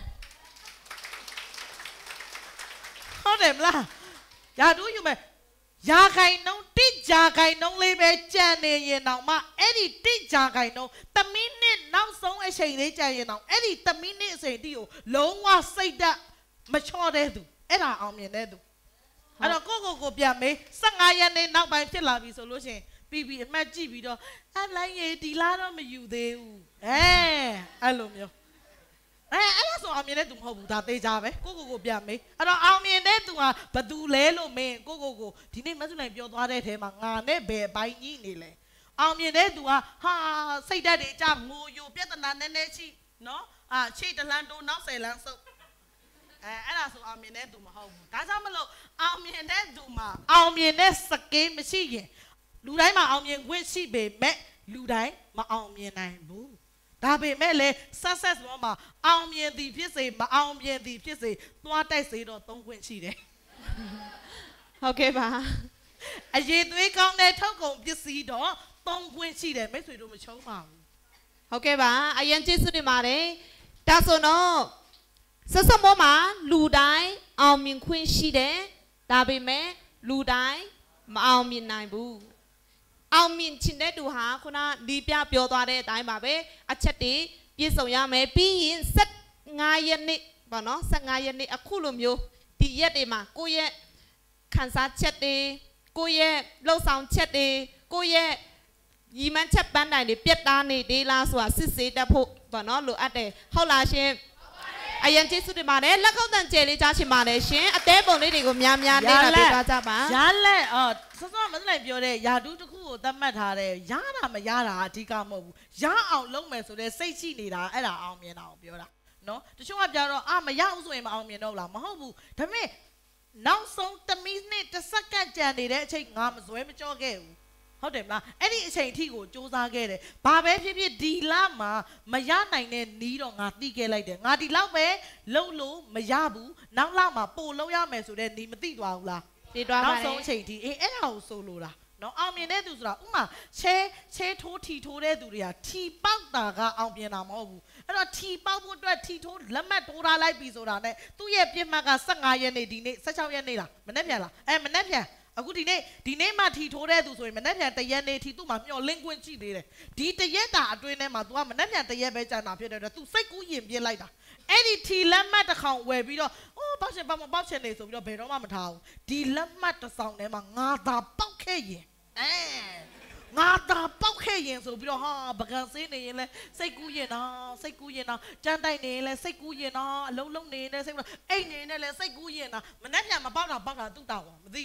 ဟုတ်တယ်မလားရာတူးယူမယ်ရာခိုင်နှုန်းတိကြခိုင်နှုန်းလေးပဲကြံနေရင်တော့မှအဲ့ဒီတိကြခိုင်နှုန်းတမိနစ်နောက်ဆုံးအချိန်လေးကြံရင်တော့အဲ့ဒီတမိနစ်အချိန်တိကိုလုံးဝစိတ်သက်မချော့တဲ့သူအဲ့ဒါအောင်မြင်တဲ့သူအဲ့တော့ကိုကိုကိုပြန်မေး၁၅ရက်နေ့နောက်ပိုင်းဖြစ်လာပြီဆိုလို့ရှိရင်ပြီးပြီးအမှတ်ကြည့်ပြီးတော့အလိုက်ရေဒီလားတော့မယူသေးဘူးအဲအဲ့လိုမျိုးအဲအဲ့ဒါဆိုအောင်မြင်တဲ့သူမဟုတ်ဘူးဒါသေးကြပဲကိုကိုကိုပြန်မေးအဲ့တော့အောင်မြင်တဲ့သူဟာဘသူလဲလို့မင်းကိုကိုကိုဒီနေ့မဆုနိုင်ပြောသွားတဲ့ထဲမှာငါနဲ့ဘယ်ပိုင်းကြီးနေလဲအောင်မြင်တဲ့သူဟာဟာစိတ်ဓာတ်တွေကြငိုယိုပြဿနာနည်းနည်းရှိနော်အာခြေတလန်းတိုးနောက်ဆယ်လန်းဆုပ်အဲအဲ့ဒါဆိုအောင်မြင်တဲ့သူမဟုတ်ဘူးဒါကြောင့်မလို့အောင်မြင်တဲ့သူမှာအောင်မြင်တဲ့စကေးမရှိရင်လူတိုင်းမှာအောင်မြင်ခွင့်ရှိပေမဲ့လူတိုင်းမအောင်မြင်နိုင်ဘူးဒါပေမဲ့လေ success မှာအောင်မြင်သည်ဖြစ်စေမအောင်မြင်သည်ဖြစ်စေသွားတိုက်စေတော့သုံးခွင့်ရှိတယ်
ဟုတ်ကဲ့ပါ
အရေးသွေးကောင်းတဲ့ထုတ်ကုန်ပစ္စည်းတော့သုံးခွင့်ရှိတယ်မိတ်ဆွေတို့မချုံးပါဘူး
ဟုတ်ကဲ့ပါအရင်ကျေးဇူးတင်ပါတယ်ဒါဆိုတော့ဆက်စပ်မောမှာလူတိုင်းအောင်မြင်ခွင့်ရှိတယ်ဒါပေမဲ့လူတိုင်းမအောင်မြင်နိုင်ဘူးအောင်မြင်ချင်တဲ့သူဟာခုနဒီပြပြောသွားတဲ့အတိုင်းပါပဲအချက်တွေပြည့်စုံရမယ်ပြီးရင်၁၅ရက်နေ့ပေါ့နော်၁၅ရက်နေ့အခုလိုမျိုးဒီရက်တွေမှာကိုယ့်ရဲ့ခန်းစားချက်တွေကိုယ့်ရဲ့လှုပ်ဆောင်ချက်တွေကိုယ့်ရဲ့ညီမချက်ပန်းတိုင်တွေပြတ်သားနေသေးလားဆိုတာစစ်ဆေးတတ်ဖို့ပေါ့နော်လိုအပ်တယ်ဟုတ်လားရှင်အရင်ကျေးဇူးတင်ပါတယ်လက်ခုပ်တန်ကျဲလေးကြားချင်ပါတယ်ရှင်အသေးပုံလေးတွေကိုများများလေးလာပေးကြပါ
ရလက်အော်စောစောမစလိုက်ပြောတဲ့ယာတူးတစ်ခုကိုသတ်မှတ်ထားတဲ့ရတာမရတာအဓိကမဟုတ်ဘူးရအောင်လုပ်မယ်ဆိုတဲ့စိတ်ရှိနေတာအဲ့ဒါအောင်မြင်တာကိုပြောတာနော်တချို့ကပြောတော့အာမရဘူးဆိုရင်မအောင်မြင်တော့လားမဟုတ်ဘူးဒါပေမဲ့နောက်ဆုံးတမိနစ်တစ်စက္ကန့်ကြံနေတဲ့အချိန်ငါမစွဲမကြော့ခဲ့ဘူးဟုတ်တယ်မလားအဲ့ဒီအချိန်အထိကိုစူးစမ်းခဲ့တယ်ဘာပဲဖြစ်ဖြစ်ဒီလမှာမရနိုင်တဲ့နီးတော့ငါသိခဲ့လိုက်တယ်ငါဒီလောက်ပဲလှုပ်လို့မရဘူးနောက်လမှာပို့လှုပ်ရမယ်ဆိုတဲ့နီးမသိသွားဘူးလား
သိသွားပါတယ်
နောက်ဆုံးအချိန်ထိအေးအဲ့ဒါကိုဆိုလိုတာနော်အောင်မြင်တဲ့သူဆိုတာဥမာချဲချဲထိုးထီထိုးတဲ့သူတွေကထီပေါက်တာကအောင်မြင်တာမဟုတ်ဘူးအဲ့တော့ထီပေါက်ဖို့အတွက်ထီထိုးလက်မှတ်ထိုးထားလိုက်ပြီဆိုတာ ਨੇ သူ့ရဲ့ပြစ်မှတ်က၁၅ရက်နေ့ဒီနေ့၁၆ရက်နေ့လားမနေ့ပြန်လားအဲမနေ့ပြန်အခုဒီနေ့ဒီနေ့မှထီထိုးတဲ့သူဆိုရင်မနေ့ပြန်တရက်နေ့ထီသူ့မှာမျောလင့်ခွင့်ရှိသေးတယ်ဒီတရက်တာအတွင်းထဲမှာ तू ကမနေ့ပြန်တရက်ပဲကြာတာဖြစ်တဲ့အတွက် तू စိတ်ကူးရင်ပြစ်လိုက်တာအဲ့ဒီထီလက်မှတ်တစ်ခေါင်ဝယ်ပြီးတော့အိုးပေါက်ချင်ပေါက်မပေါက်ချင်နေဆိုပြီးတော့ဘယ်တော့မှမထားဘူးဒီလက်မှတ်တစ်ဆောင်ထဲမှာငါသာပေါက်ခဲ့ရင်အဲငါသာပေါက်ခဲ့ရင်ဆိုပြီးတော့ဟာပကံစင်းနေရင်လဲစိတ်ကူးရင်တော့စိတ်ကူးရင်တော့ကြမ်းတိုက်နေရင်လဲစိတ်ကူးရင်တော့အလုံးလုံးနေရင်လဲစိတ်ကူးအိတ်နေရင်လဲစိတ်ကူးရင်တော့မနေ့ပြန်မပေါက်တာပေါက်တာသူ့တောင်းမသိဘူး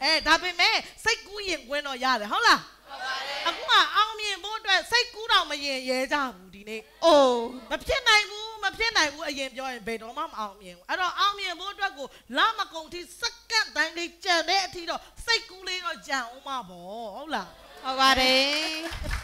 အဲဒါပေမဲ့စိတ်ကူးရင်ခွင်းတော့ရတယ်ဟုတ်လားအခုကအောင်မြင်ဖို့အတွက်စိတ်ကူးတော့မရင်ရဲကြဘူးဒီနေ့အိုးမဖြစ်နိုင်ဘူးမဖြစ်နိုင်ဘူးအရင်ပြောရင်ဘယ်တော့မှမအောင်မြင်ဘူးအဲ့တော့အောင်မြင်ဖို့အတွက်ကိုလာမကုန်ထိစက္ကန့်တိုင်းလေးကြံတဲ့အထိတော့စိတ်ကူးလေးတော့ကြံအောင်မှာပေါ့ဟုတ်လား
ဟုတ်ပါတယ်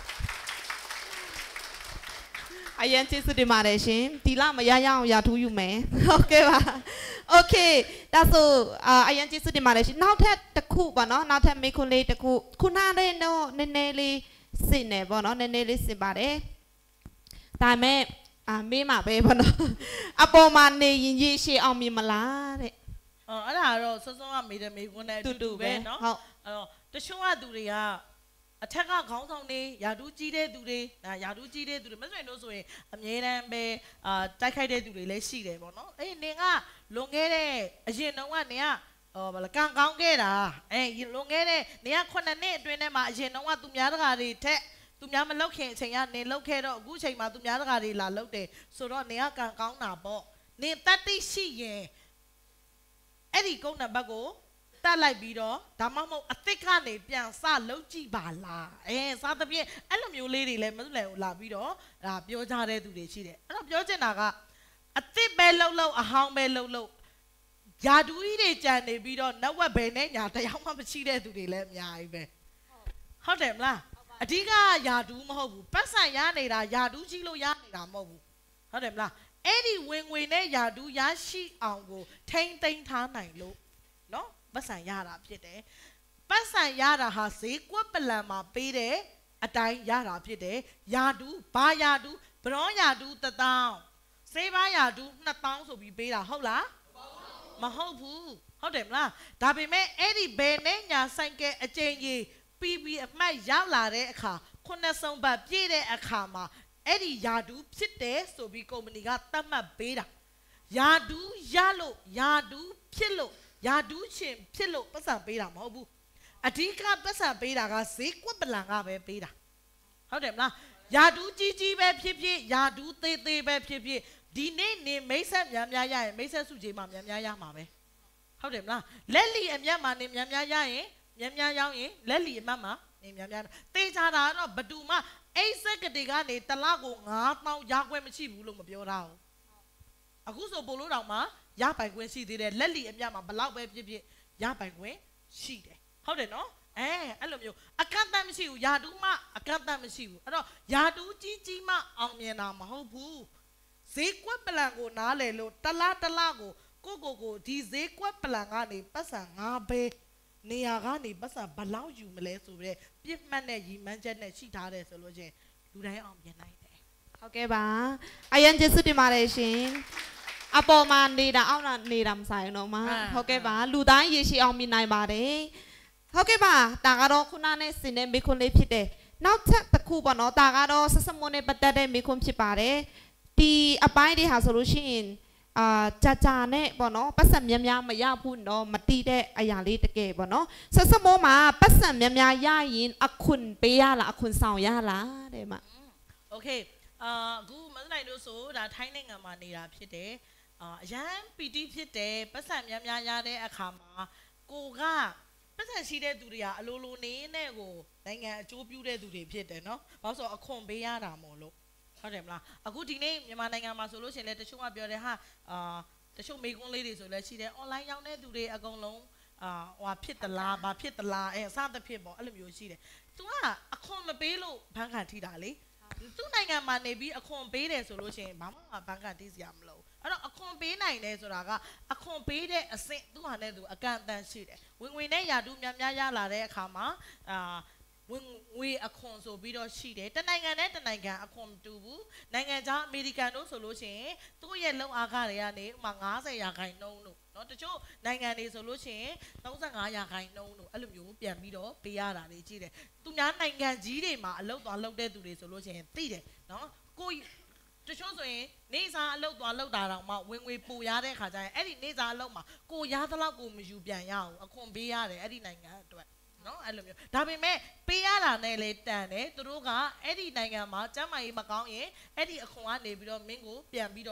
အရင်ကျေးဇူးတင်ပါတယ်ရှင်ဒီလမရရအောင်ရာထူးယူမယ်ဟုတ်ကဲ့ပါโอเคဒါဆိုအရင်ကျေးဇူးတင်ပါတယ်ရှင်နောက်ထပ်တစ်ခုပေါ့နော်နောက်ထပ်မေးခွန်းလေးတစ်ခုခုနလေးတော့နည်းနည်းလေးစစ်နေပေါ့နော်နည်းနည်းလေးစစ်ပါတယ်ဒါမဲ့အာမေးမှာပဲပေါ့နော်အပေါ်မှာနေရင်ရေရှည်အောင်မြင်မလားတဲ့
အော်အဲ့ဒါကတော့စောစောကမေးတဲ့မေးခွန်းနဲ့အတူတူပဲเนาะဟုတ်အဲ့တော့တချို့ကသူတွေကအထက်ကခေါင်းဆောင်တွေယာတူးကြီးတဲ့သူတွေဒါယာတူးကြီးတဲ့သူတွေမဆိုရင်တို့ဆိုရင်အမြဲတမ်းပဲအာတိုက်ခိုက်တဲ့သူတွေလည်းရှိတယ်ပေါ့နော်အေးနင်ကလွန်ခဲ့တဲ့အရင်တုန်းကနင်ကဟောဘာလဲကံကောင်းခဲ့တာအေးလွန်ခဲ့တဲ့နင်ကခုနှစ်နှစ်အတွင်းထဲမှာအရင်တုန်းကသူများတကာတွေထက်သူများမလောက်ခင်အချိန်ကနေလောက်ခဲ့တော့အခုအချိန်မှာသူများတကာတွေလာလောက်တယ်ဆိုတော့နင်ကကံကောင်းတာပေါ့နင်တတ်သိရှိရင်အဲ့ဒီကုန်းနံပါတ်ကိုတက်လိုက်ပြီးတော့ဒါမှမဟုတ်အသစ်ကနေပြန်စလုပ်ကြည့်ပါလားအဲစားသဖြင့်အဲ့လိုမျိုးလေးတွေလည်းမစွလဲကိုလာပြီးတော့ဒါပြောကြတဲ့သူတွေရှိတယ်အဲ့တော့ပြောချင်တာကအသစ်ပဲလှုပ်လှုပ်အဟောင်းပဲလှုပ်လှုပ်ယာဒူးကြီးတွေကြံနေပြီးတော့နောက်ဝက်ဘယ်နဲ့ညာတရားမှမရှိတဲ့သူတွေလည်းအများကြီးပဲဟုတ်တယ်မလားအဓိကယာဒူးမဟုတ်ဘူးပတ်စံရနေတာယာဒူးကြီးလို့ရနေတာမဟုတ်ဘူးဟုတ်တယ်မလားအဲ့ဒီဝင်ငွေနဲ့ယာဒူးရရှိအောင်ကိုထိမ့်သိမ်းထားနိုင်လို့နော်ပတ်စံရတာဖြစ်တယ်ပတ်စံရတာဟာဈေးကွက်ပလန်မှာပေးတဲ့အတိုင်းရတာဖြစ်တယ်ယာဒူးဘာယာဒူးဘရောယာဒူးတစ်တောင်းစေးပါယာဒူးနှစ်တောင်းဆိုပြီးပေးတာဟုတ်လားမဟုတ်ဘူးဟုတ်တယ်မလားဒါပေမဲ့အဲ့ဒီဘယ်နဲ့ညာဆိုင်ကဲအကျဉ်းကြီးပြီးပြီးအမှတ်ရောက်လာတဲ့အခါခုနှစ်ဆုံးပတ်ပြည့်တဲ့အခါမှာအဲ့ဒီယာဒူးဖြစ်တယ်ဆိုပြီးကုမ္ပဏီကသတ်မှတ်ပေးတာယာဒူးရလို့ယာဒူးဖြစ်လို့ယာဒူးရှင်ဖြစ်လို့ပတ်စံပေးတာမဟုတ်ဘူးအဓိကပတ်စံပေးတာကဈေးကွက်ပလန်ကပဲပေးတာဟုတ်တယ်မလားယာဒူးကြီးကြီးပဲဖြစ်ဖြစ်ယာဒူးသေးသေးပဲဖြစ်ဖြစ်ဒီနေ့နေမိတ်ဆက်များများရရင်မိတ်ဆက်စုကြီးမှာများများရမှာပဲဟုတ်တယ်မလားလက်လီအမြတ်မှာနေများများရရင်များများရောက်ရင်လက်လီအမတ်မှာနေများများတေးချတာတော့ဘတူမှအိတ်ဆက်ကတိကနေတလောက်ကိုငါးတောင်းရခွဲမရှိဘူးလို့မပြောတာဘူးအခုဆိုပို့လို့တောင်မှရပိုင်ခွင့်ရှိသေးတယ်လက်လီအမြတ်မှာဘလောက်ပဲဖြစ်ဖြစ်ရပိုင်ခွင့်ရှိတယ်ဟုတ်တယ်နော်အဲအဲ့လိုမျိုးအကန့်အသတ်မရှိဘူးယာတူးမှအကန့်အသတ်မရှိဘူးအဲ့တော့ယာတူးကြီးကြီးမှအောင်မြင်တာမဟုတ်ဘူးဈေးကွက်ပလန်ကိုနားလေလို့တလားတလားကိုကိုကိုကိုဒီဈေးကွက်ပလန်ကနေပတ်စံငါးပဲနေရာကနေပတ်စံဘလောက်ယူမလဲဆိုပြီးပြစ်မှတ်နဲ့ရီမန်းချက်နဲ့ရှိထားတယ်ဆိုလို့ချင်းလူတိုင်းအောင်မြင်နိုင်တယ်
ဟုတ်ကဲ့ပါအရင်ကျေးဇူးတင်ပါတယ်ရှင်အပေါ်မှာနေတာအောက်မှာနေတာမဆိုင်တော့မှဟုတ်ကဲ့ပါလူတိုင်းရေရှည်အောင်မြင်နိုင်ပါတယ်ဟုတ်ကဲ့ပါဒါကတော့ခုနနဲ့စင်တဲ့မေခွန်းလေးဖြစ်တယ်နောက်ထပ်တစ်ခုပေါ့နော်ဒါကတော့ဆက်စမွန်နဲ့ပတ်သက်တဲ့မေခွန်းဖြစ်ပါတယ်ဒီအပိုင်းတွေဟာဆိုလို့ရှိရင်အာကြာကြာနဲ့ပေါ့နော်ပတ်စံများများမရဘူးနော်မတီးတဲ့အရာလေးတကယ်ပေါ့နော်ဆက်စမွန်မှာပတ်စံများများရရင်အခွန်ပေးရလားအခွန်ဆောင်ရလားတဲ့မှာ
โอเคအာအခုမစနိုင်လို့ဆိုဒါထိုင်းနိုင်ငံမှာနေတာဖြစ်တယ်အာအရန်ပီတီဖြစ်တယ်ပတ်စံများများရတဲ့အခါမှာကိုကပတ်စံရှိတဲ့သူတွေကအလိုလိုနေနဲ့ကိုနိုင်ငံအကျိုးပြုတဲ့သူတွေဖြစ်တယ်နော်ဘာလို့ဆိုအခွန်ပေးရတာမို့လို့ဟုတ်တယ်မလားအခုဒီနေ့မြန်မာနိုင်ငံမှာဆိုလို့ရှိရင်လည်းတချို့ကပြောတယ်ဟာအာတချို့မိကွန်းလေးတွေဆိုလည်းရှိတယ် online ရောင်းတဲ့သူတွေအကုန်လုံးအာဟိုဖြစ်သလားဘာဖြစ်သလားအဲအစသဖြင့်ပေါ့အဲ့လိုမျိုးရှိတယ်သူကအခွန်မပေးလို့ဘန်းခံထိတာလေသူ့နိုင်ငံမှာနေပြီးအခွန်ပေးတယ်ဆိုလို့ရှိရင်ဘာမှဘန်းခံထိစရာမလိုအဲ့တော့အခွန်ပေးနိုင်တယ်ဆိုတာကအခွန်ပေးတဲ့အဆင့်သူ့ဟာနဲ့သူအကန့်အသတ်ရှိတယ်ဝင်ငွေနဲ့ယာတူးများများရလာတဲ့အခါမှာအာဝင်ငွေအခွန်ဆိုပြီးတော့ရှိတယ်တနိုင်ငံနဲ့တနိုင်ငံအခွန်မတူဘူးနိုင်ငံခြားအမေရိကန်တို့ဆိုလို့ရှိရင်သူ့ရဲ့လုံအားခတွေကနေဥမာ90ရာခိုင်နှုန်းတို့เนาะတချို့နိုင်ငံတွေဆိုလို့ရှိရင်35ရာခိုင်နှုန်းတို့အဲ့လိုမျိုးပြန်ပြီးတော့ပေးရတာတွေကြီးတယ်သူများနိုင်ငံကြီးတွေမှာအလုပ်သွားလုပ်တဲ့သူတွေဆိုလို့ရှိရင်သိတယ်เนาะကိုတချို့ဆိုရင်နေစားအလုပ်သွားလုပ်တာတော့မှဝင်ငွေပိုရတဲ့ခါကျရင်အဲ့ဒီနေစားအလုပ်မှာကိုရသလောက်ကိုမယူပြန်ရအောင်အခွန်ပေးရတယ်အဲ့ဒီနိုင်ငံအတွက်နော်အဲ့လိုမျိုးဒါပေမဲ့ပေးရတာနဲ့လေတန်တယ်သူတို့ကအဲ့ဒီနိုင်ငံမှာကျန်းမာရေးမကောင်းရင်အဲ့ဒီအခွန်ကနေပြီးတော့မင်းကိုပြန်ပြီးတော့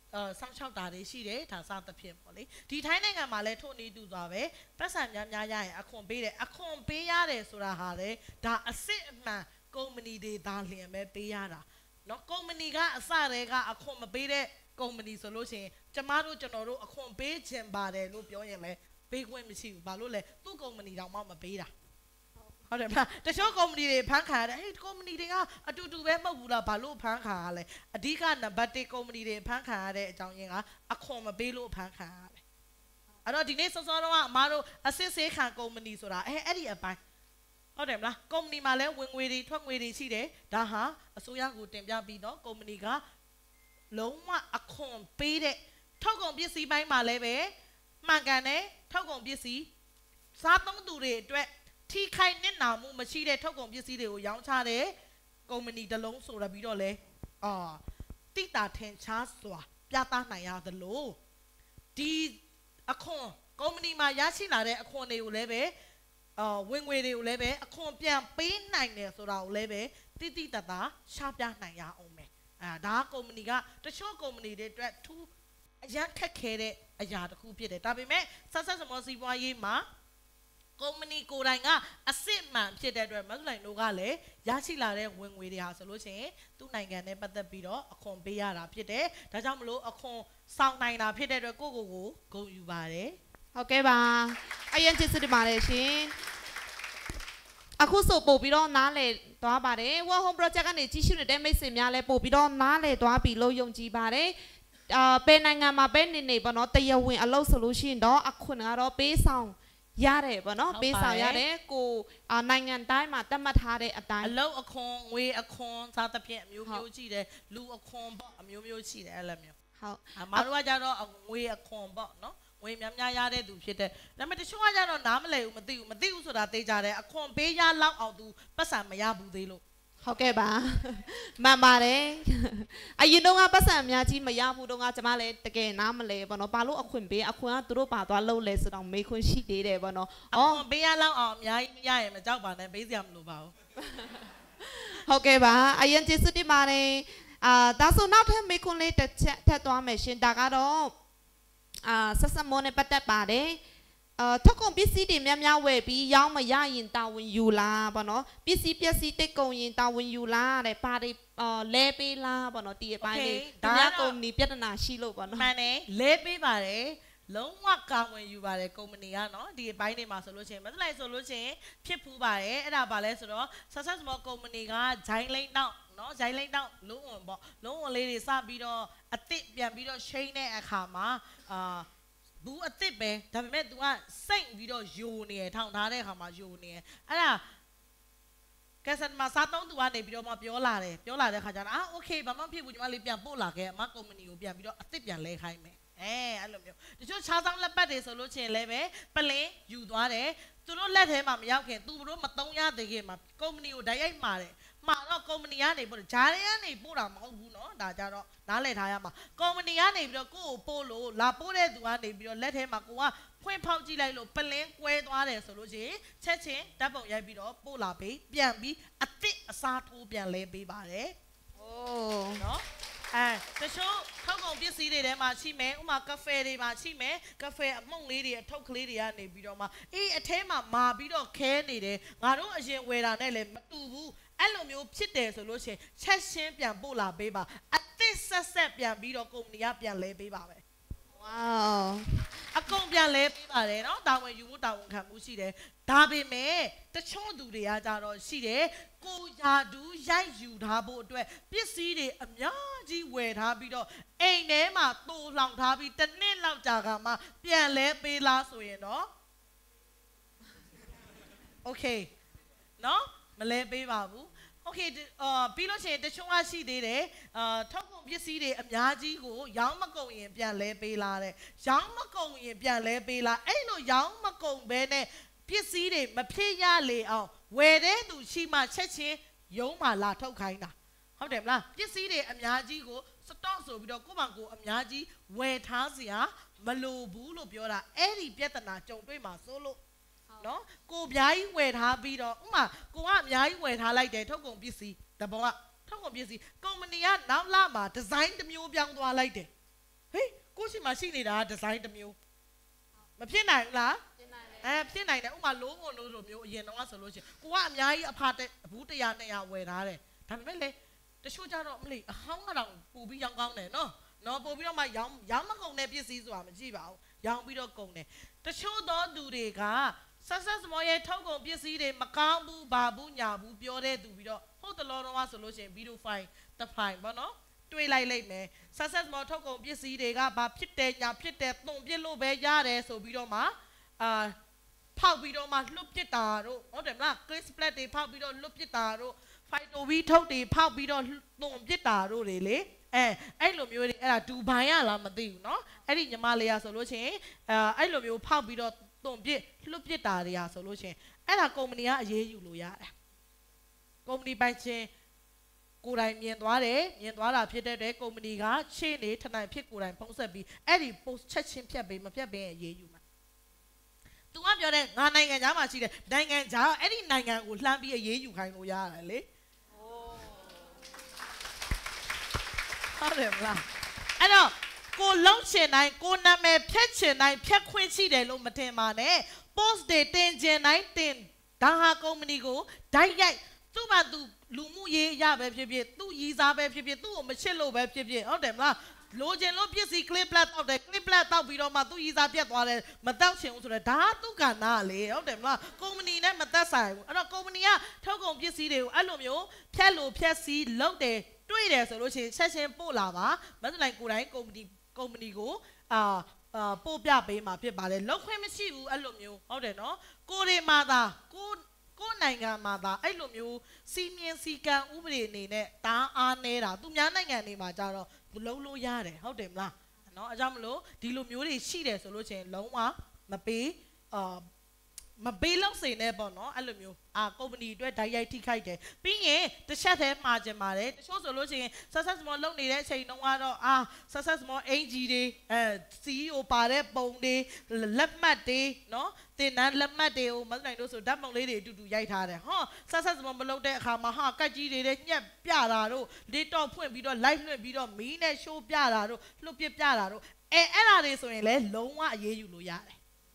呃，上桥大的系列，他上的片玻璃。第台那个马来托尼都做呗，不是人家家阿空背的，阿空背呀的，说啦哈的，他阿些嘛，公民的打脸没背呀啦。那公民个阿啥的个阿空没背的，公民说路线，这马路就那路阿空背前把的路表演嘞，背过没去，把路嘞，都公民让妈妈背啦。好的嘛，แต่ช่วงคอมมูนิตี้พังขาเฮ้ยคอมมูนิตี้อ่ะอะတူတူပဲမဟုတ်ဘူးလားဘာလို့พังขาလဲအဓိကနံပါတ်oneคอมมูนิตี้พังขาတဲ့အကြောင်းရင်းကအခွန်မပေးလို့พังขาလဲအဲ့တော့ဒီနေ့စောစောတော့အမားတို့အစစ်ဆေးခံကုမ္ပဏီဆိုတာအဲအဲ့ဒီအပိုင်းဟုတ်တယ်မလားကုမ္ပဏီမှာလည်းဝင်ငွေတွေထွက်ငွေတွေရှိတယ်ဒါဟာအစိုးရကိုတင်ပြပြီးတော့ကုမ္ပဏီကလုံးဝအခွန်ပေးတဲ့ထုတ်ကုန်ပစ္စည်းပိုင်းမှာလည်းပဲမှန်ကန်တဲ့ထုတ်ကုန်ပစ္စည်းစားသုံးသူတွေအတွက်ที่ใครเน้นหนามูมาชี้ได้เท่ากับพิซีเดียวย้อนชาเด้กองมันนี่ตะลงโซระบีดอเลยอ่าติตาเทนชาสวะปยาตาไหนยาตะโลดีอคอนกองมันนี่มายาชิลาเด้อคอนเดียวเลยเบ้อ่าเวงเวเดียวเลยเบ้อคอนเปลี่ยนปีนไหนเนี่ยสุดาเลยเบ้ติติตาตาชาปยาไหนยาองเมอ่าดากองมันนี่ก็จะช่วยกองมันนี่เด้ด้วยทุกยันแค่เคเด้อยาตะคูเปียเด้แต่เป็นแม่สัสสมอสีวายีมาကုမ္ပဏီကိုယ်တိုင်ကအစစ်မှန်ဖြစ်တဲ့အတွက်မက်လိုင်းတို့ကလည်းရရှိလာတဲ့ဝင်ငွေတွေဟာဆိုလို့ရှိရင်သူ့နိုင်ငံနဲ့ပတ်သက်ပြီးတော့အခွန်ပေးရတာဖြစ်တယ်။ဒါကြောင့်မလို့အခွန်ဆောင်နိုင်တာဖြစ်တဲ့အတွက်ကိုကိုကိုဂုဏ်ယူပါတယ်
။ဟုတ်ကဲ့ပါ။အရင်ကျေးဇူးတင်ပါတယ်ရှင်။အခုဆိုပို့ပြီးတော့နားလေသွားပါတယ်။ World Home Project ကနေကြီးစုနေတဲ့မိတ်ဆွေများလည်းပို့ပြီးတော့နားလေသွားပြီးလို့ယုံကြည်ပါတယ်။အာပဲနိုင်ငံမှာပဲနေနေပေါ့နော်တရားဝင်အလုပ်ဆိုလို့ရှိရင်တော့အခွန်ကတော့ပေးဆောင်ရတယ်ပေါ့နော်ပေးဆောင်ရတယ်ကိုနိုင်ငံတိုင်းမှာတတ်မှတ်ထားတဲ့အတိုင်း
အလောက်အခွန်ငွေအခွန်စားသဖြင့်အမျိုးမျိုးရှိတယ်လူအခွန်ပေါ့အမျိုးမျိုးရှိတယ်အဲ့လိုမျိုး
ဟုတ်
အမတို့ကကြတော့ငွေအခွန်ပေါ့နော်ငွေများများရတဲ့သူဖြစ်တယ်ဒါပေမဲ့တချို့ကကြတော့နားမလည်ဘူးမသိဘူးမသိဘူးဆိုတာသိကြတယ်အခွန်ပေးရလောက်အောင်သူပတ်စံမရဘူးသေးလို့
ဟုတ်ကဲ့ပါမှန်ပါတယ်အရင်တော့ကပတ်စံအများကြီးမရဘူးတော့ကကျမလည်းတကယ်နားမလဲပေါ့နော်ဘာလို့အခွင့်ပေးအခွင့်ကသူတို့ပါသွားလို့လဲဆိုတော့မေးခွန်းရှိသေးတယ်ပေါ့နော်
အခွင့်ပေးရလောက်အောင်အများကြီးမရရင်မကြောက်ပါနဲ့ပေးစရာမလိုပါဘူး
ဟုတ်ကဲ့ပါအရင်ကျေးဇူးတင်ပါတယ်အာဒါဆိုနောက်ထပ်မေးခွန်းလေးတစ်ချက်ထပ်သွားမယ်ရှင်ဒါကတော့အာဆက်စမောနဲ့ပတ်သက်ပါတယ်အာထုတ်ကုန်ပစ္စည်းတွေများများဝယ်ပြီးရောင်းမရရင်တာဝန်ယူလားပေါ့နော်ပစ္စည်းပစ္စည်းတိတ်ကုန်ရင်တာဝန်ယူလားတဲ့ပါတွေအာလဲပေးလားပေါ့နော်ဒီအပိုင်းလေးဒါကကုမ္ပဏီပြဿနာရှိလို့ပေါ့နော်
မှန်တယ်လဲပေးပါတယ်လုံးဝကာဝန်ယူပါတယ်ကုမ္ပဏီကနော်ဒီအပိုင်းတွေမှာဆိုလို့ရှိရင်မဟုတ်လိုက်ဆိုလို့ရှိရင်ဖြစ်ဖူးပါတယ်အဲ့ဒါဘာလဲဆိုတော့ success small ကုမ္ပဏီကဂျိုင်းလိမ့်တော့နော်ဂျိုင်းလိမ့်တော့လုံးဝပေါ့လုံးဝလေးတွေစပြီးတော့အစ်စ်ပြန်ပြီးတော့ရှိန်းတဲ့အခါမှာအာဘူးအစ်စ်ပဲဒါပေမဲ့ तू ကစိတ်ပြီးတော့ယိုနေရထောင်ထားတဲ့အခါမှာယိုနေရအဲ့ဒါကဲဆန်မှာစားသုံးသူကနေပြီးတော့မှပြောလာတယ်ပြောလာတဲ့ခါကျတော့အာโอเคဘာမှဖြစ်ဘူးညီမလေးပြန်ပို့လာခဲ့အမကုမ္ပဏီကိုပြန်ပြီးတော့အစ်စ်ပြန်လဲခိုင်းမယ်အဲအဲ့လိုမျိုးတချို့ခြားဆောင်လက်ပတ်တွေဆိုလို့ချင်းလည်းပဲပလင်းယူသွားတယ်သူတို့လက်ထဲမှာမရောက်ခင်သူတို့မသုံးရသေးခင်မှာကုမ္ပဏီကိုဓာတ်ရိုက်မှာတယ်မှာတော့ကုမ္ပဏီကနေပို့တယ်ဂျားတွေကနေပို့တာမဟုတ်ဘူးเนาะဒါကြတော့နားလည်ထားရမှာကုမ္ပဏီကနေပြီးတော့ကိုယ့်ကိုပို့လို့လာပို့တဲ့သူကနေပြီးတော့လက်ထဲမှာကိုကဖွင့်ဖောက်ကြည့်လိုက်လို့ပလင်းကွဲသွားတယ်ဆိုလို့ရှိရင်ချက်ချင်းဓာတ်ပုံရိုက်ပြီးတော့ပို့လာပြီးပြန်ပြီးအစ်စ်အစားထိုးပြန်လဲပေးပါတယ်
โอ้
เนาะအဲတချို့ထောက်ကုန်ပစ္စည်းတွေထဲမှာရှိမယ်ဥမာကဖေတွေမှာရှိမယ်ကဖေအမှုန့်လေးတွေအထုပ်ကလေးတွေကနေပြီးတော့မှအေးအထဲမှာမာပြီးတော့ခဲနေတယ်ငါတို့အရင်ဝယ်တာနဲ့လည်းမတူဘူးအဲ့လိုမျိုးဖြစ်တယ်ဆိုလို့ရှိရင်ချက်ချင်းပြန်ပို့လာပေးပါအသစ်ဆက်ဆက်ပြန်ပြီးတော့ကုမ္ပဏီကပြန်လဲပေးပါပဲ
ဝေါ
အကုန်ပြန်လဲပေးပါတယ်เนาะတာဝန်ယူမှုတာဝန်ခံမှုရှိတယ်ဒါပေမဲ့တချို့သူတွေကကြတော့ရှိတယ်ကိုယာဒူးရိုက်ယူထားဖို့အတွက်ပစ္စည်းတွေအများကြီးဝယ်ထားပြီးတော့အိမ်ထဲမှာတိုးလောင်ထားပြီးတစ်နှစ်လောက်ကြာကမှပြန်လဲပေးလားဆိုရင်တော့โอเคเนาะမလဲပေးပါဘူးโอเคအာပြီးလို့ရှိရင်တချို့ကရှိသေးတယ်အာထောက်ကုန်ပစ္စည်းတွေအများကြီးကိုရောင်းမကုန်ရင်ပြန်လဲပေးလားတဲ့ရောင်းမကုန်ရင်ပြန်လဲပေးလားအဲ့လိုရောင်းမကုန်ဘဲနဲ့ပစ္စည်းတွေမဖြစ်ရလေအောင်ဝယ်တဲ့သူရှိမှချက်ချင်းရုံးမှလာထုတ်ခိုင်းတာဟုတ်တယ်မလားပစ္စည်းတွေအများကြီးကိုစတော့ဆိုပြီးတော့ကိုယ့်ဘာကိုအများကြီးဝယ်ထားစရာမလိုဘူးလို့ပြောတာအဲ့ဒီပြဿနာကြုံတွေ့မှာစိုးလို့နော်ကိုအများကြီးဝယ်ထားပြီးတော့ဥမာကိုကအများကြီးဝယ်ထားလိုက်တယ်ထုတ်ကုန်ပစ္စည်းတဘောကထုတ်ကုန်ပစ္စည်းကုမ္ပဏီကနောက်လာမှာဒီဇိုင်းတစ်မျိုးပြောင်းသွားလိုက်တယ်ဟေးကိုရှိမှရှိနေတာဒီဇိုင်းတစ်မျိုးမဖြစ်နိုင်ဘူးလားအဲဖြစ်နိုင်တယ်ဥမာလုံးကုန်လို့လိုမျိုးအရင်တော့ဆိုလို့ရှိရင်ကိုကအများကြီးအဖတဲ့အဘူးတရာနှစ်ရာဝယ်ထားတယ်ဒါပေမဲ့လေတချို့ကြတော့မလေးအဟောင်းကတော့ပူပြီးရောင်းကောင်းတယ်နော်နော်ပို့ပြီးတော့မှရောင်းရောင်းမကုန်တဲ့ပစ္စည်းဆိုတာမကြည့်ပါဘူးရောင်းပြီးတော့ကုန်တယ်တချို့သောသူတွေကဆက်ဆက်စမောရဲ့ထုတ်ကုန်ပစ္စည်းတွေမကောင်းဘူးဘာဘူးညာဘူးပြောတဲ့သူပြီးတော့ဟုတ်တလောတော့ဆိုလို့ရှိရင်ဗီဒီယိုဖိုင်တစ်ဖိုင်ပေါ့နော်တွေးလိုက်လိုက်မယ်ဆက်ဆက်စမောထုတ်ကုန်ပစ္စည်းတွေကဘာဖြစ်တယ်ညာဖြစ်တယ်တုံပြစ်လို့ပဲရတယ်ဆိုပြီးတော့မှအာဖောက်ပြီးတော့မှလွတ်ပစ်တာတို့ဟုတ်တယ်မလား Chris Platt တွေဖောက်ပြီးတော့လွတ်ပစ်တာတို့ Fighto V ထုတ်တွေဖောက်ပြီးတော့တုံပစ်တာတို့တွေလေအဲအဲ့လိုမျိုးတွေအဲ့ဒါဒူဘိုင်ရလားမသိဘူးเนาะအဲ့ဒီညီမလေးရဆိုလို့ချင်းအဲအဲ့လိုမျိုးဖောက်ပြီးတော့တုံပစ်လွတ်ပစ်တာတွေရဆိုလို့ချင်းအဲ့ဒါကုမ္ပဏီကအရေးယူလို့ရတယ်ကုမ္ပဏီပိုင်ချင်းကိုယ်တိုင်မြင်သွားတယ်မြင်သွားတာဖြစ်တဲ့တဲ့ကုမ္ပဏီကရှေ့နေထနိုင်ဖြစ်ကိုယ်တိုင်ဖုံးဆက်ပြီးအဲ့ဒီ post ချက်ချင်းဖြတ်ပေးမဖြတ်ပေးရင်အရေးယူမှာသူကပြောတဲ့ငါနိုင်ငံသားမှာရှိတဲ့နိုင်ငံသားအဲ့ဒီနိုင်ငံကိုလှမ်းပြီးအရေးယူခိုင်းလို့ရတယ်လေဟုတ်တယ်မလားအဲ့တော့ကိုလုံးချင်တိုင်းကိုနာမည်ဖြတ်ချင်တိုင်းဖြတ်ခွင့်ရှိတယ်လို့မထင်ပါနဲ့ post တွေတင်ချင်တိုင်းတင်ဒါဟာကုမ္ပဏီကိုဓာတ်ရိုက်သူ့ဘာသူလူမှုရေးရပဲဖြစ်ဖြစ်သူ့ရည်စားပဲဖြစ်ဖြစ်သူ့ကိုမချစ်လို့ပဲဖြစ်ဖြစ်ဟုတ်တယ်မလားလိုချင်လို့ပစ္စည်း clip plat တောက်တယ် clip plat တောက်ပြီးတော့မှသူ့ရည်စားပြတ်သွားတယ်မတောက်ချင်ဘူးဆိုတော့ဒါသူ့ကဏ္ဍလေဟုတ်တယ်မလားကုမ္ပဏီနဲ့မသက်ဆိုင်ဘူးအဲ့တော့ကုမ္ပဏီကထုတ်ကုန်ပစ္စည်းတွေကိုအဲ့လိုမျိုးဖြတ်လို့ဖြတ်စီးလုပ်တယ်တွေ့တယ်ဆိုလို့ရှိရင်ချက်ချင်းပို့လာပါမန္တလေးကိုယ်တိုင်ကုမ္ပဏီကုမ္ပဏီကိုအာအာပို့ပြပေးမှာဖြစ်ပါတယ်လောက်ခွင့်မရှိဘူးအဲ့လိုမျိုးဟုတ်တယ်နော်ကိုတွေမှာသာကိုကိုနိုင်ငံမှာသာအဲ့လိုမျိုးစီမင်းစီကံဥပဒေအနေနဲ့တားအားနေတာသူများနိုင်ငံတွေမှာကြတော့လုံးလို့ရတယ်ဟုတ်တယ်မလားနော်အကြောင်းမလို့ဒီလိုမျိုးတွေရှိတယ်ဆိုလို့ချင်းလုံးဝမပေးအာမပေးလို့စိနေပေါ့နော်အဲ့လိုမျိုးအာကုမ္ပဏီအတွက်ဓာတ်ရိုက်ထိခိုက်တယ်ပြီးရင်တစ်ချက်တည်းမှာကျင်ပါတယ်တချို့ဆိုလို့ရှိရင် success small လုပ်နေတဲ့အချိန်တုန်းကတော့အာ success small အင်ဂျီတွေအဲ C E O ပါတဲ့ပုံတွေလက်မှတ်တွေနော်တင်နန်းလက်မှတ်တွေကိုမဆိုင်လို့ဆိုဓာတ်ပုံလေးတွေအတူတူရိုက်ထားတယ်ဟော success small မလုပ်တဲ့အခါမှာဟာကတ်ကြီးတွေညက်ပြတာတို့ laptop ဖွင့်ပြီးတော့ live လွှင့်ပြီးတော့မီးနဲ့ show ပြတာတို့လွှတ်ပစ်ပြတာတို့အဲအဲ့ဒါတွေဆိုရင်လည်းလုံးဝအရေးယူလို့ရတယ်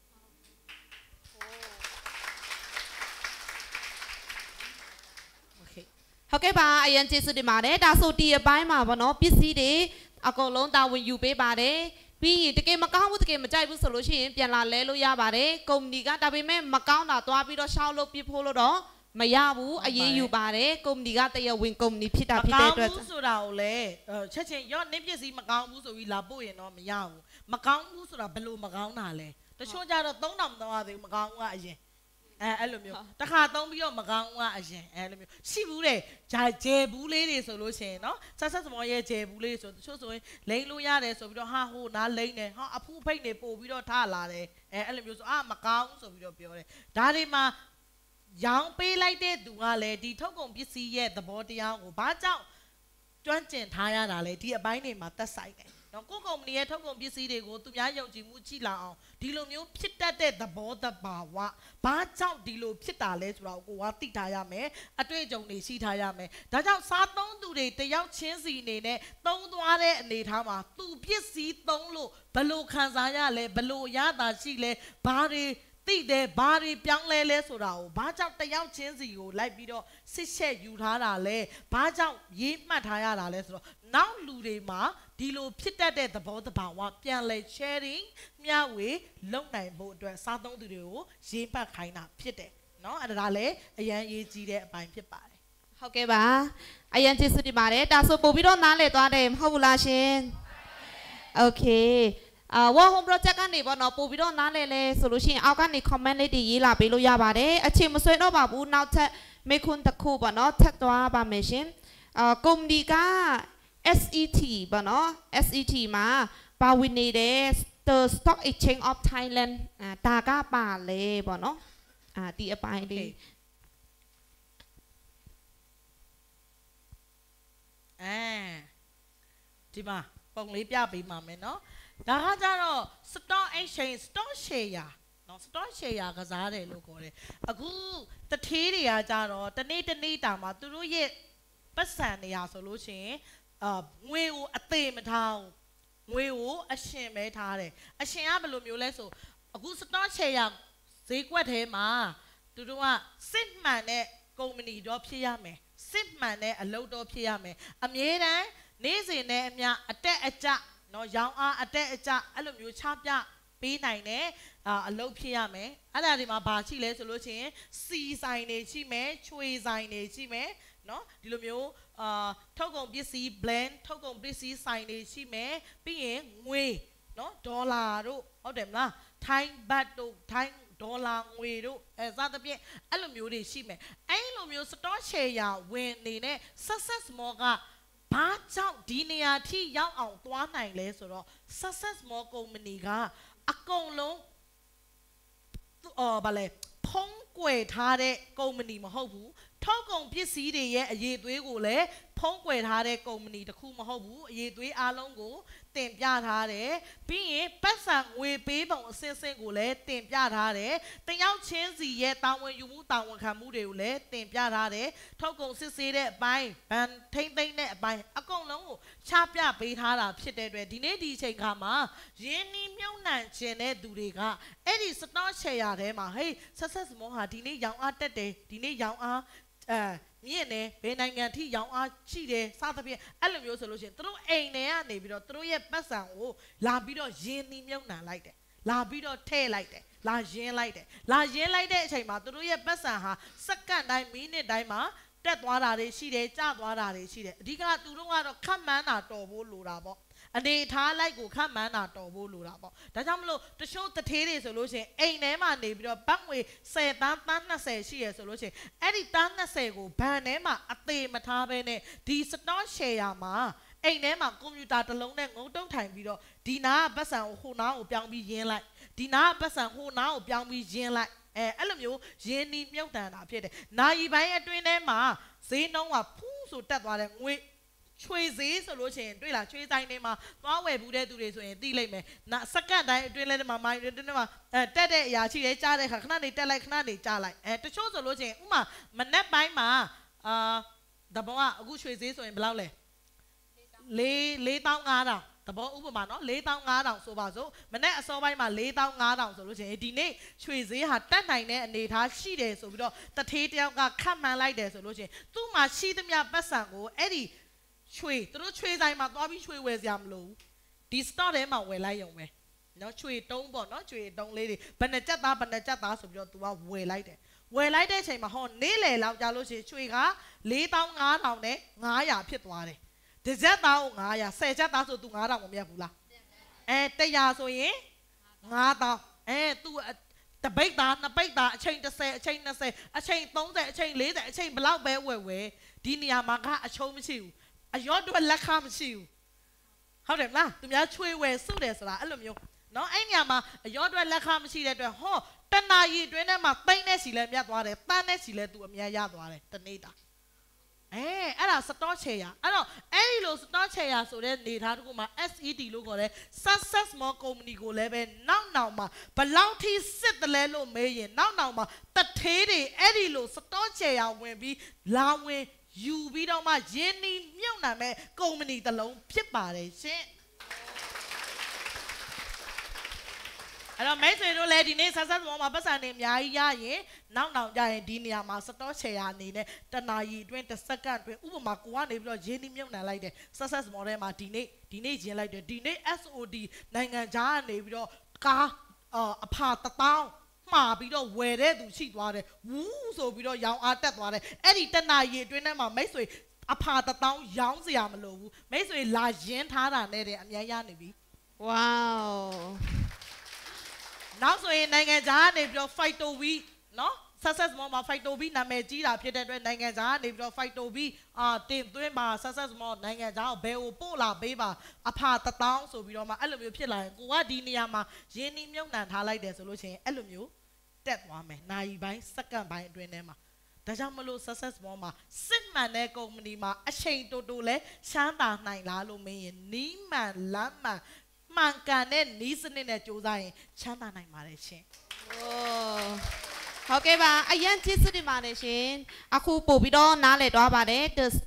ဟုတ်ကဲ့ပါအရင်ကျေးဇူးတင်ပါတယ်ဒါဆိုဒီအပိုင်းမှာပေါ့နော်ပစ္စည်းတွေအကုန်လုံးတာဝန်ယူပေးပါတယ်ပြီးရင်တကယ်မကောင်းဘူးတကယ်မကြိုက်ဘူးဆိုလို့ရှိရင်ပြန်လာလဲလို့ရပါတယ်ကုမ္ပဏီကဒါပေမဲ့မကောင်းတာသွားပြီးတော့ရှောက်လို့ပြဖို့လို့တော့မရဘူးအရေးယူပါတယ်ကုမ္ပဏီကတရားဝင်ကုမ္ပဏီဖြစ်တာဖြစ်တဲ့အတွက်မကောင်းဘူး
ဆိုတာကိုလည်းချက်ချင်းရော့နင်းပစ္စည်းမကောင်းဘူးဆိုပြီးလာပို့ရင်တော့မရဘူးမကောင်းဘူးဆိုတာဘယ်လိုမကောင်းတာလဲတချို့ကြတော့သုံးတောင်မသုံးရသေးဘူးမကောင်းဘူးကအရင်အဲအဲ့လိုမျိုးတခါသုံးပြီးတော့မကောင်းဘူးကအရင်အဲလိုမျိုးရှိဘူးတဲ့ဂျာဂျဲဘူးလေးတွေဆိုလို့ရှိရင်နော်ဆက်ဆက်စမောရဲ့ဂျဲဘူးလေးဆိုတချို့ဆိုရင်လိမ့်လို့ရတယ်ဆိုပြီးတော့ဟာဟိုနားလိမ့်တယ်ဟာအဖူးဖိတ်နေပို့ပြီးတော့ထားလာတယ်အဲအဲ့လိုမျိုးဆိုအာမကောင်းဆိုပြီးတော့ပြောတယ်ဒါတွေမှာရောင်းပေးလိုက်တဲ့သူကလည်းဒီထုတ်ကုန်ပစ္စည်းရဲ့သဘောတရားကိုဘာကြောင့်ကျွမ်းကျင်ထားရတာလဲဒီအပိုင်းတွေမှာသက်ဆိုင်တယ်နော်ကိုကုမ္ပဏီရဲ့ထုတ်ကုန်ပစ္စည်းတွေကိုသူများယုံကြည်မှုကြည့်လာအောင်ဒီလိုမျိုးဖြစ်တတ်တဲ့သဘောတဘာဝဘာကြောင့်ဒီလိုဖြစ်တာလဲဆိုတော့ကိုကသိထားရမယ်အတွေ့အကြုံတွေရှိထားရမယ်ဒါကြောင့်စားသုံးသူတွေတယောက်ချင်းစီအနေနဲ့သုံးသွားတဲ့အနေထားမှာသူပစ္စည်းသုံးလို့ဘလို့ခံစားရလဲဘလို့ရတာရှိလဲဘာတွေသိတယ်ဘာတွေပြောင်းလဲလဲဆိုတာကိုဘာကြောင့်တယောက်ချင်းစီကိုလိုက်ပြီးတော့စစ်ချက်ယူထားတာလဲဘာကြောင့်ရေးမှတ်ထားရတာလဲဆိုတော့နောက်လူတွေမှာဒီလိုဖြစ်တတ်တဲ့သဘောတဘာဝပြန်လဲ sharing မျှဝေလုပ်နိုင်ဖို့အတွက်စားသုံးသူတွေကိုရေးမှတ်ခိုင်းတာဖြစ်တယ်เนาะအဲ့ဒါလည်းအရန်ရေးကြီးတဲ့အပိုင်းဖြစ်ပါတယ်
ဟုတ်ကဲ့ပါအရန်ကျေးဇူးတင်ပါတယ်ဒါဆိုပို့ပြီးတော့နားလည်သွားတယ်မဟုတ်ဘူးလားရှင်โอเคအာ War Home Project ကနေပေါ့နော်ပို့ပြီးတော့နားလဲလဲဆိုလို့ရှိရင်အောက်ကနေ comment လေးတွေရေးလာပေးလို့ရပါတယ်အချိန်မဆွဲတော့ပါဘူးနောက်ထပ်မေခွန်းတစ်ခုပေါ့နော်ထပ်သွားပါမယ်ရှင်အာကုမ္ပဏီက S E T ပေါ့နော် S E T မှာပါဝင်နေတဲ့ The Stock Exchange of Thailand အာဒါကပါလေပေါ့နော်အာဒီအပိုင်းလေး
အဲဒီမှာပုံလေးပြပေးပါမယ်နော်ဒါကကြတော့ stock exchange stock share နော် stock share ကစားတယ်လို့ခေါ်တယ်အခုတထေးတွေကကြတော့တနေ့တနေ့တာမှာသူတို့ရဲ့ပတ်စံနေရဆိုလို့ရှိရင်အာငွေကိုအသေးမထားဘူးငွေကိုအရှင်ပဲထားတယ်အရှင်ကဘယ်လိုမျိုးလဲဆိုအခုစတော့ချေရဈေးကွက်ထဲမှာသူတို့ကစစ်မှန်တဲ့ကုမ္ပဏီတော့ဖြစ်ရမယ်စစ်မှန်တဲ့အလုပ်တော့ဖြစ်ရမယ်အမြဲတမ်းနေ့စဉ်နဲ့အမျှအတက်အကျနော်ရောင်းအားအတက်အကျအဲ့လိုမျိုးချပြပေးနိုင်တဲ့အလုပ်ဖြစ်ရမယ်အဲ့ဒါဒီမှာဘာရှိလဲဆိုလို့ရှိရင်စီဆိုင်တွေရှိမယ်ချွေဆိုင်တွေရှိမယ်နော်ဒီလိုမျိုးအာထုတ်ကုန်ပစ္စည်း blend ထုတ်ကုန်ပစ္စည်းဆိုင်တွေရှိမယ်ပြီးရင်ငွေနော်ဒေါ်လာတို့ဟုတ်တယ်မလားထိုင်းဘတ်တို့ထိုင်းဒေါ်လာငွေတို့အဲစသဖြင့်အဲ့လိုမျိုးတွေရှိမယ်အဲ့လိုမျိုး stock share ဝင်နေတဲ့ success more ကဘာကြောင့်ဒီနေရာထိရောက်အောင်သွားနိုင်လဲဆိုတော့ success more company ကအကုန်လုံးအော်ဗာလဲဖုံးကွယ်ထားတဲ့ company မဟုတ်ဘူးထုတ်ကုန်ပစ္စည်းတွေရဲ့အရေးသွေးကိုလည်းဖုံးကွယ်ထားတဲ့ company တခုမဟုတ်ဘူးအရေးသွေးအားလုံးကိုတင်ပြထားတယ်ပြီးရင်ပတ်စံငွေပေးပုံအစစ်စစ်ကိုလည်းတင်ပြထားတယ်တယောက်ချင်းစီရဲ့တာဝန်ယူမှုတာဝန်ခံမှုတွေကိုလည်းတင်ပြထားတယ်ထုတ်ကုန်စစ်ဆေးတဲ့အပိုင်းဗန်ထိမ့်သိမ့်တဲ့အပိုင်းအကုန်လုံးကိုချပြပေးထားတာဖြစ်တဲ့အတွက်ဒီနေ့ဒီအချိန်ခါမှာရင်းနှီးမြှုပ်နှံခြင်းတဲ့သူတွေကအဲ့ဒီ stock share ထဲမှာဟေး success more ဟာဒီနေ့ရောင်းအားတက်တယ်ဒီနေ့ရောင်းအားအဲမြင့်နေဘယ်နိုင်ငံထိရောင်းအားရှိတယ်စသဖြင့်အဲ့လိုမျိုးဆိုလို့ရှိရင်သူတို့အိမ်ထဲကနေပြီးတော့သူတို့ရဲ့ပတ်စံကိုလာပြီးတော့ရင်းနှီးမြှုပ်နှံလိုက်တယ်လာပြီးတော့ထည့်လိုက်တယ်လာရင်းလိုက်တယ်လာရင်းလိုက်တဲ့အချိန်မှာသူတို့ရဲ့ပတ်စံဟာစက္ကန့်တိုင်းမိနစ်တိုင်းမှာတက်သွားတာတွေရှိတယ်ကျသွားတာတွေရှိတယ်အဓိကသူတို့ကတော့ခတ်မှန်းတာတော်ဖို့လိုတာပေါ့အနေထားလိုက်ကိုခတ်မှန်းတာတော်ဖို့လိုတာပေါ့ဒါကြောင့်မလို့တချို့တထေးတွေဆိုလို့ရှိရင်အိမ်ထဲမှာနေပြီးတော့ဘတ်ငွေဆယ်တန်းတန်းနှစ်ဆယ်ရှိရဆိုလို့ရှိရင်အဲ့ဒီတန်းနှစ်ဆယ်ကိုဘဏ်ထဲမှာအသေးမထားဘဲနဲ့ဒီ stock share မှာအိမ်ထဲမှာကွန်ပျူတာတစ်လုံးနဲ့ငုံတုံးထိုင်ပြီးတော့ဒီနာကပတ်စံကိုဟိုနာကိုပြောင်းပြီးရင်းလိုက်ဒီနာကပတ်စံဟိုနာကိုပြောင်းပြီးရင်းလိုက်အဲအဲ့လိုမျိုးရင်းနှီးမြှုပ်နှံတာဖြစ်တယ်နိုင်ပိုင်းအတွင်းထဲမှာဈေးနှုန်းကဖူးဆိုတက်သွားတဲ့ငွေချွေဈေးဆိုလို့ရှိရင်တွေ့လားချွေဆိုင်တွေမှာသွားဝယ်ဘူးတဲ့သူတွေဆိုရင်သိလိုက်မယ်နာစက္ကန့်တိုင်းအတွင်းလဲမှာမိုင်းအတွင်းထဲမှာအဲတက်တဲ့အရာရှိတယ်ကြားတဲ့ခါခဏနေတက်လိုက်ခဏနေကြားလိုက်အဲတချို့ဆိုလို့ရှိရင်ဥမာမနက်ပိုင်းမှာအာတဘောကအခုချွေဈေးဆိုရင်ဘယ်လောက်လဲလေးသောင်းငါးထောင်တဘောဥပမာနော်လေးသောင်းငါးထောင်ဆိုပါစို့မနေ့အစောပိုင်းမှာလေးသောင်းငါးထောင်ဆိုလို့ရှိရင်ဒီနေ့ချွေဈေးဟာတက်နိုင်တဲ့အနေအထားရှိတယ်ဆိုပြီးတော့တထေးတယောက်ကခတ်မှန်းလိုက်တယ်ဆိုလို့ရှိရင်သူ့မှာရှိသမျှပတ်စံကိုအဲ့ဒီချွေသူတို့ချွေဆိုင်မှာသွားပြီးချွေဝယ်စရာမလိုဘူးဒီ store ထဲမှာဝယ်လိုက်ရုံပဲနော်ချွေတုံးပေါ့နော်ချွေတုံးလေးတွေဘယ်နှကြက်သားဘယ်နှကြက်သားဆိုပြီးတော့ तू ကဝယ်လိုက်တယ်ဝယ်လိုက်တဲ့အချိန်မှာဟောနေ့လယ်လောက်ကြာလို့ရှိရင်ချွေကလေးသောင်းငါးထောင်နဲ့ငါးရာဖြစ်သွားတယ်တစ်ကြက်သားကိုငါးရာဆယ်ကြက်သားဆို तू ငါးထောင်မမြတ်ဘူးလားအဲတရာဆိုရင်ငါးသောင်းအဲ तू တပိတ်သားနှစ်ပိတ်သားအချိန်တစ်ဆယ်အချိန်နှစ်ဆယ်အချိန်သုံးဆယ်အချိန်လေးဆယ်အချိန်ဘလောက်ပဲဝယ်ဝယ်ဒီနေရာမှာကအချုံးမရှိဘူးအရောတော့လက်ခမရှိဘူးဟုတ်တယ်မလားသူများချွေဝယ်စုတယ်ဆိုတာအဲ့လိုမျိုးเนาะအဲ့ညမှာအရောတော့လက်ခမရှိတဲ့အတွက်ဟောတနာရီအတွင်းထဲမှာသိမ့်တဲ့စီလဲမြတ်သွားတယ်တန်းတဲ့စီလဲသူအများရသွားတယ်တနေ့တာအဲအဲ့ဒါ stock share အဲ့တော့အဲ့ဒီလို stock share ဆိုတဲ့နေသားတခုမှာ S E D လို့ခေါ်တဲ့ success more company ကိုလည်းပဲနောက်နောက်မှာဘလောက်ထိစစ်တယ်လဲလို့မေးရင်နောက်နောက်မှာတထေးတွေအဲ့ဒီလို stock share ဝင်ပြီးလာဝင်ယူပြီးတော့မှရင်းနှီးမြှုပ်နှံမဲ့ကုမ္ပဏီတစ်လုံးဖြစ်ပါတယ်ရှင်အဲ့တော့မိတ်ဆွေတို့လည်းဒီနေ့ဆက်ဆက်ပေါ်မှာပတ်စံနေအများကြီးရရင်နောက်နောက်ကြရင်ဒီနေရာမှာ stock share အနေနဲ့တနာရီအတွင်းတစ်စက္ကန့်အတွင်းဥပမာကိုကနေပြီးတော့ရင်းနှီးမြှုပ်နှံလိုက်တယ် success model မှာဒီနေ့ဒီနေ့ရင်းလိုက်တယ်ဒီနေ့ S O D နိုင်ငံခြားကနေပြီးတော့ကားအဖာတထောင်မှာပြီးတော့ဝယ်တဲ့သူရှိသွားတယ်ဝူးဆိုပြီးတော့ရောင်းအားတက်သွားတယ်အဲ့ဒီတနာရီအတွင်းထဲမှာမိတ်ဆွေအဖာတထောင်ရောင်းစရာမလိုဘူးမိတ်ဆွေလာရင်းထားတာနဲ့တည်းအများရနေပြီ
ဝေါ
နောက်ဆိုရင်နိုင်ငံခြားကနေပြီးတော့ Fighto V နော် success more မှာ Fighto V နာမည်ကြီးတာဖြစ်တဲ့အတွက်နိုင်ငံခြားကနေပြီးတော့ Fighto V အာတင်သွင်းမှာ success more နိုင်ငံခြားကိုဘယ်ကိုပို့လာပေးပါအဖာတထောင်ဆိုပြီးတော့မှအဲ့လိုမျိုးဖြစ်လာရင်ကိုကဒီနေရာမှာရင်းနှီးမြှုပ်နှံထားလိုက်တယ်ဆိုလို့ရှိရင်အဲ့လိုမျိုးတက်သွားမယ်နိုင်ပိုင်းစက္ကန့်ပိုင်းအတွင်းထဲမှာဒါကြောင့်မလို့ success more မှာစစ်မှန်တဲ့ကုမ္ပဏီမှာအချိန်တိုတိုလဲချမ်းသာနိုင်လားလို့မင်းရင်နီးမှန်လမ်းမှန်မှန်ကန်တဲ့နီးစနစ်နဲ့ကြိုးစားရင်ချမ်းသာနိုင်ပါတယ်ရှင်
။အိုးဟုတ်ကဲ့ပါအရင်ကျေးဇူးတင်ပါတယ်ရှင်။အခုပို့ပြီးတော့နားလည်သွားပါတယ် The stock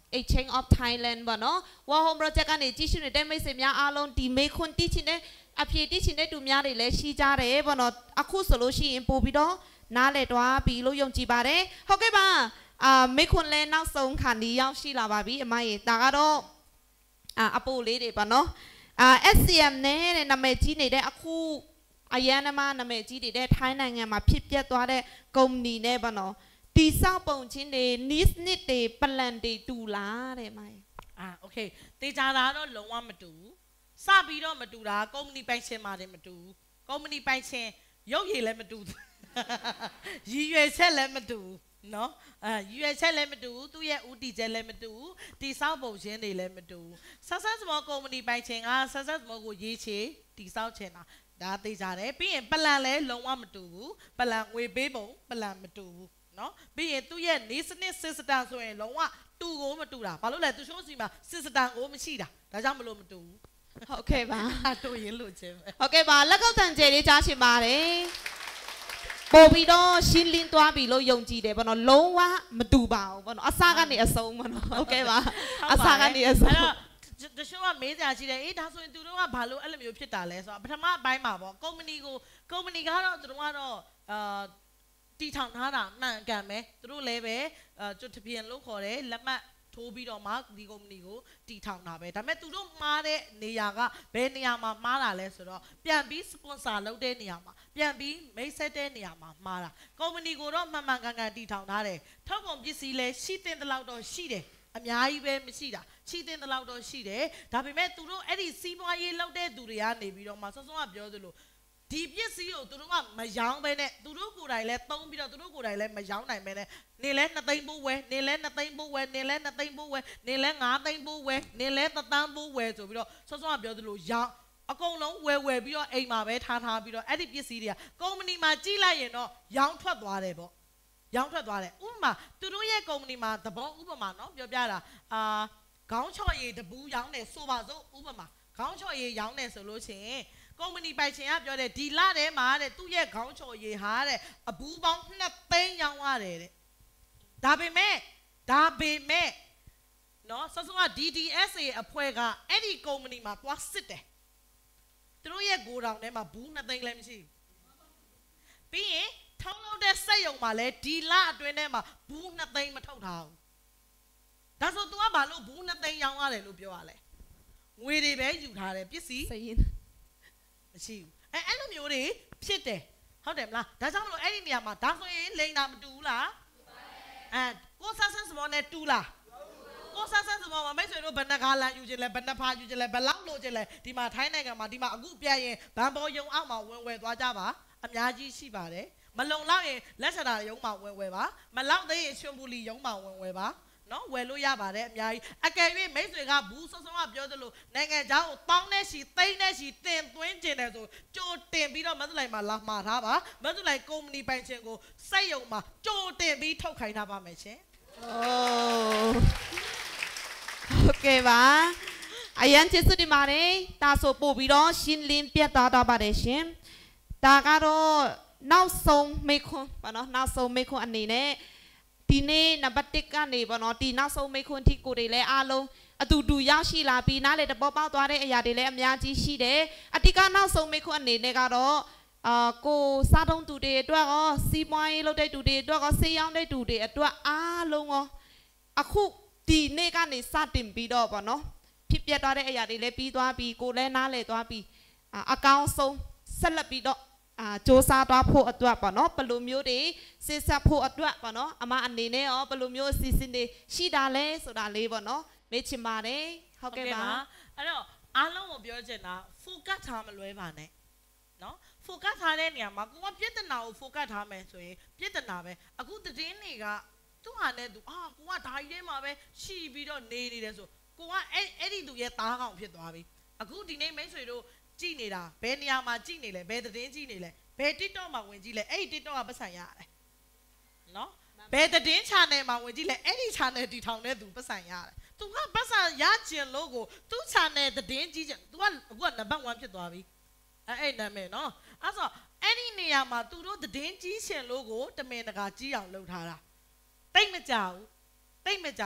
Exchange of Thailand บ่เนาะ War Home Project ကနေကြည့်ရှုနေတဲ့မိတ်ဆွေများအားလုံးဒီမေခွန်းတီးချင်တဲ့အဖြေတီးချင်တဲ့သူများတွေလည်းရှိကြတယ်ပေါ့နော်အခုဆိုလို့ရှိရင်ပို့ပြီးတော့နားလေတွားပြီးလို့ယုံကြည်ပါတယ်ဟုတ်ကဲ့ပါအာမေခွန်းလဲနောက်ဆုံးခါနီးရောက်ရှိလာပါပြီအမရေဒါကတော့အာအပိုလေးတွေပေါ့နော်အာ S C M နဲ့တဲ့နာမည်ကြီးနေတဲ့အခုအရန်နမနာမည်ကြီးနေတဲ့ထိုင်းနိုင်ငံမှာဖြစ်ပျက်သွားတဲ့ကုမ္ပဏီနဲ့ပေါ့နော်တီဆောက်ပုံချင်းတွေ niche နှစ်တွေ plan တွေတူလားတဲ့မိုင်
အာโอเคတေချာတာတော့လုံးဝမတူစပြီးတော့မတူတာကုမ္ပဏီပိုင်ရှင်ပါတယ်မတူကုမ္ပဏီပိုင်ရှင်ရုပ်ရည်လည်းမတူရည်ရွယ်ချက်လည်းမတူနော်အာရည်ရွယ်ချက်လည်းမတူသူ့ရဲ့ဦးတည်ချက်လည်းမတူတီဆောက်ပုံချင်းတွေလည်းမတူဆက်ဆက်စမောကုမ္ပဏီပိုင်ရှင်ကဆက်ဆက်စမောကိုရေးချေတီဆောက်ချင်တာဒါသိကြတယ်ပြီးရင်ပလန်လည်းလုံးဝမတူဘူးပလန်ငွေပေးပုံပလန်မတူဘူးနော်ပြီးရင်သူ့ရဲ့နေစနစ်စစ်စတန်ဆိုရင်လုံးဝတူကိုမတူတာဘာလို့လဲသူရှိုးစီမှာစစ်စတန်ကိုမရှိတာဒါကြောင့်မလို့မတူဘူး
ဟုတ်ကဲ့ပါ
တူရင်လို့ချင်းပဲ
ဟုတ်ကဲ့ပါလက်ကောက်တန်ကျဲလေးကြားရှင်ပါတယ်ပို့ပြီးတော့ရှင်းလင်းသွားပြီလို့ယုံကြည်တယ်ပေါ့နော်လုံးဝမတူပါဘူးပေါ့နော်အစကနေအဆုံးပေါ့နော်ဟုတ်ကဲ့ပါအစကနေအဆုံး
တချို့ကမေးကြရှိတယ်အေးဒါဆိုရင်သူတို့ကဘာလို့အဲ့လိုမျိုးဖြစ်တာလဲဆိုတော့ပထမအပိုင်းမှာပေါ့ကုမ္ပဏီကိုကုမ္ပဏီကတော့သူတို့ကတော့အာတီထောင်ထားတာမှန်ကန်ပဲသူတို့လည်းပဲအာကျွတ်တပြင်းလို့ခေါ်တယ်လက်မှတ်ထိုးပြီးတော့မှဒီကုမ္ပဏီကိုတီထောင်တာပဲဒါပေမဲ့သူတို့မှားတဲ့နေရာကဘယ်နေရာမှာမှားတာလဲဆိုတော့ပြန်ပြီးစပွန်ဆာလုပ်တဲ့နေရာမှာပြန်ပြီးမိတ်ဆက်တဲ့နေရာမှာမှားတာကုမ္ပဏီကိုတော့မှန်မှန်ကန်ကန်တီထောင်ထားတယ်ထောက်ကုန်ပစ္စည်းလည်းရှိတဲ့လောက်တော့ရှိတယ်အများကြီးပဲမရှိတာရှိတဲ့လောက်တော့ရှိတယ်ဒါပေမဲ့သူတို့အဲ့ဒီစီးပွားရေးလုပ်တဲ့သူတွေကနေပြီးတော့မှစောစောကပြောသလိုဒီပစ္စည်းကိုသူတို့ကမရောင်းပဲနဲ့သူတို့ကိုယ်တိုင်လဲသုံးပြီးတော့သူတို့ကိုယ်တိုင်လဲမရောင်းနိုင်ပဲနဲ့နေလဲနှစ်သိန်းပိုးဝဲနေလဲနှစ်သိန်းပိုးဝဲနေလဲနှစ်သိန်းပိုးဝဲနေလဲငါးသိန်းပိုးဝဲနေလဲတစ်သန်းပိုးဝဲဆိုပြီးတော့စောစောကပြောသလိုရောင်းအကုန်လုံးဝယ်ဝယ်ပြီးတော့အိမ်မှာပဲထားထားပြီးတော့အဲ့ဒီပစ္စည်းတွေကကုမ္ပဏီမှာကြီးလိုက်ရင်တော့ရောင်းထွက်သွားတယ်ပေါ့ရောင်းထွက်သွားတယ်ဥပမာသူတို့ရဲ့ကုမ္ပဏီမှာသဘောဥပမာနော်ပြောပြတာအာခေါင်းချော့ရည်တပူးရောင်းတယ်ဆိုပါစို့ဥပမာခေါင်းချော့ရည်ရောင်းတယ်ဆိုလို့ရှိရင်ကုမ္ပဏီပိုင်ရှင်ကပြောတယ်ဒီလထဲမှာတဲ့သူ့ရဲ့ခေါင်းချော်ရည်ဟာတဲ့အဘူးပေါင်းနှစ်သိန်းရောင်းရတယ်တဲ့ဒါပေမဲ့ဒါပေမဲ့နော်ဆောစောက D D S A အဖွဲ့ကအဲ့ဒီကုမ္ပဏီမှာသွားစစ်တယ်သူတို့ရဲ့ဂိုဒေါင်ထဲမှာဘူးနှစ်သိန်းလည်းမရှိဘူးပြီးရင်ထောင်းလို့တဲ့စက်ရုံမှာလည်းဒီလအတွင်းထဲမှာဘူးနှစ်သိန်းမထုတ်ထားဘူးဒါဆို तू ကဘာလို့ဘူးနှစ်သိန်းရောင်းရတယ်လို့ပြောရလဲငွေတွေပဲယူထားတယ်ပစ္စည်း
စရင်
မရှိဘူးအဲအဲ့လိုမျိုးတွေဖြစ်တယ်ဟုတ်တယ်မလားဒါကြောင့်မလို့အဲ့ဒီနေရာမှာဒါဆိုရင်လိန်တာမတူဘူးလားအဲကိုဆာဆန်စမောနဲ့တူလားကိုဆာဆန်စမောမှာမိတ်ဆွေတို့ဘယ်နှကားလန်ယူခြင်းလဲဘယ်နှဖာယူခြင်းလဲဘယ်လောက်လိုခြင်းလဲဒီမှာထိုင်းနိုင်ငံမှာဒီမှာအခုပြရင်ဘန်ဘောယုံအောက်မှာဝင်ဝယ်သွားကြပါအများကြီးရှိပါတယ်မလုံလောက်ရင်လက်ချတာယုံမှာဝင်ဝယ်ပါမလောက်သေးရင်ရွှွန်ပူလီယုံမှာဝင်ဝယ်ပါနော်ဝယ်လို့ရပါတယ်အများကြီးအကယ်၍မိတ်ဆွေကဘူးစောစောကပြောသလိုနိုင်ငံခြားကိုတောင်းနဲ့ရှိသိန်းနဲ့ရှိတင်သွင်းကျင်တယ်ဆိုကြိုတင်ပြီးတော့မတ်လိုက်မှာလာမှာထားပါမတ်လိုက်ကုမ္ပဏီပိုင်ရှင်ကိုစိတ်ယုံမှာကြိုတင်ပြီးထုတ်ခိုင်းထားပါမယ်ရှင်
အိုးဟုတ်ကဲ့ပါအရန်ကျေးဇူးတင်ပါတယ်ဒါဆိုပို့ပြီးတော့ရှင်းလင်းပြသတော့ပါတယ်ရှင်ဒါကတော့နောက်ဆုံးမိခွန်းပါနော်နောက်ဆုံးမိခွန်းအနေနဲ့ဒီနေ့နံပါတ်တစ်ကနေပေါ့နော်ဒီနောက်ဆုံးမိခွန်းထိကိုတွေလည်းအားလုံးအတူတူရောက်ရှိလာပြီးနားလေတပေါ်ပေါက်သွားတဲ့အရာတွေလည်းအများကြီးရှိတယ်အတိကနောက်ဆုံးမိခွန်းအနေနဲ့ကတော့အာကိုစားတုံးသူတွေအတွက်ရောစီးပွားရေးလုပ်တဲ့သူတွေအတွက်ရောဆေးရောင်းတဲ့သူတွေအတွက်အားလုံးရောအခုဒီနေ့ကနေစတင်ပြီးတော့ပေါ့နော်ဖြစ်ပျက်သွားတဲ့အရာတွေလည်းပြီးသွားပြီးကိုလည်းနားလေသွားပြီးအကောင်းဆုံးဆက်လက်ပြီးတော့အာစ조사သွားဖို့အတွက်ပေါ့နော်ဘယ်လိုမျိုးတွေစစ်ဆက်ဖို့အတွက်ပေါ့နော်အမအနေနဲ့ရောဘယ်လိုမျိုးအစီအစဉ်တွေရှိတာလဲဆိုတာလေးပေါ့နော်မေးချင်ပါတယ်ဟုတ်ကဲ့ပါ
အဲ့တော့အားလုံးကိုပြောချင်တာ focus ထားမလွဲပါနဲ့နော် focus ထားတဲ့နေရာမှာကိုကပြဿနာကို focus ထားမယ်ဆိုရင်ပြဿနာပဲအခုတည်င်းတွေကသူ့ဟာနဲ့သူအာကိုကဓာကြီးထဲမှာပဲရှိပြီးတော့နေနေတယ်ဆိုကိုကအဲ့အဲ့ဒီသူရဲ့သားကောင်ဖြစ်သွားပြီအခုဒီနေ့မိတ်ဆွေတို့ကြည့်နေတာဘယ်နေရာမှာကြည့်နေလဲဘယ်သတင်းကြည့်နေလဲဘယ် TikTok မှာဝင်ကြည့်လဲအဲ့ဒီ TikTok ကပတ်စံရတယ်နော်ဘယ်သတင်း channel မှာဝင်ကြည့်လဲအဲ့ဒီ channel တီထောင်တဲ့သူပတ်စံရတယ်သူကပတ်စံရကျင်လို့ကိုသူ့ channel သတင်းကြည့်ချင်သူကအခုက number one ဖြစ်သွားပြီအဲ့အဲ့နာမည်နော်အဲ့ဆိုအဲ့ဒီနေရာမှာသူတို့သတင်းကြည့်ချင်လို့ကိုတမင်တကာကြည့်အောင်လုပ်ထားတာတိတ်မကြောက်တိတ်မကြောက်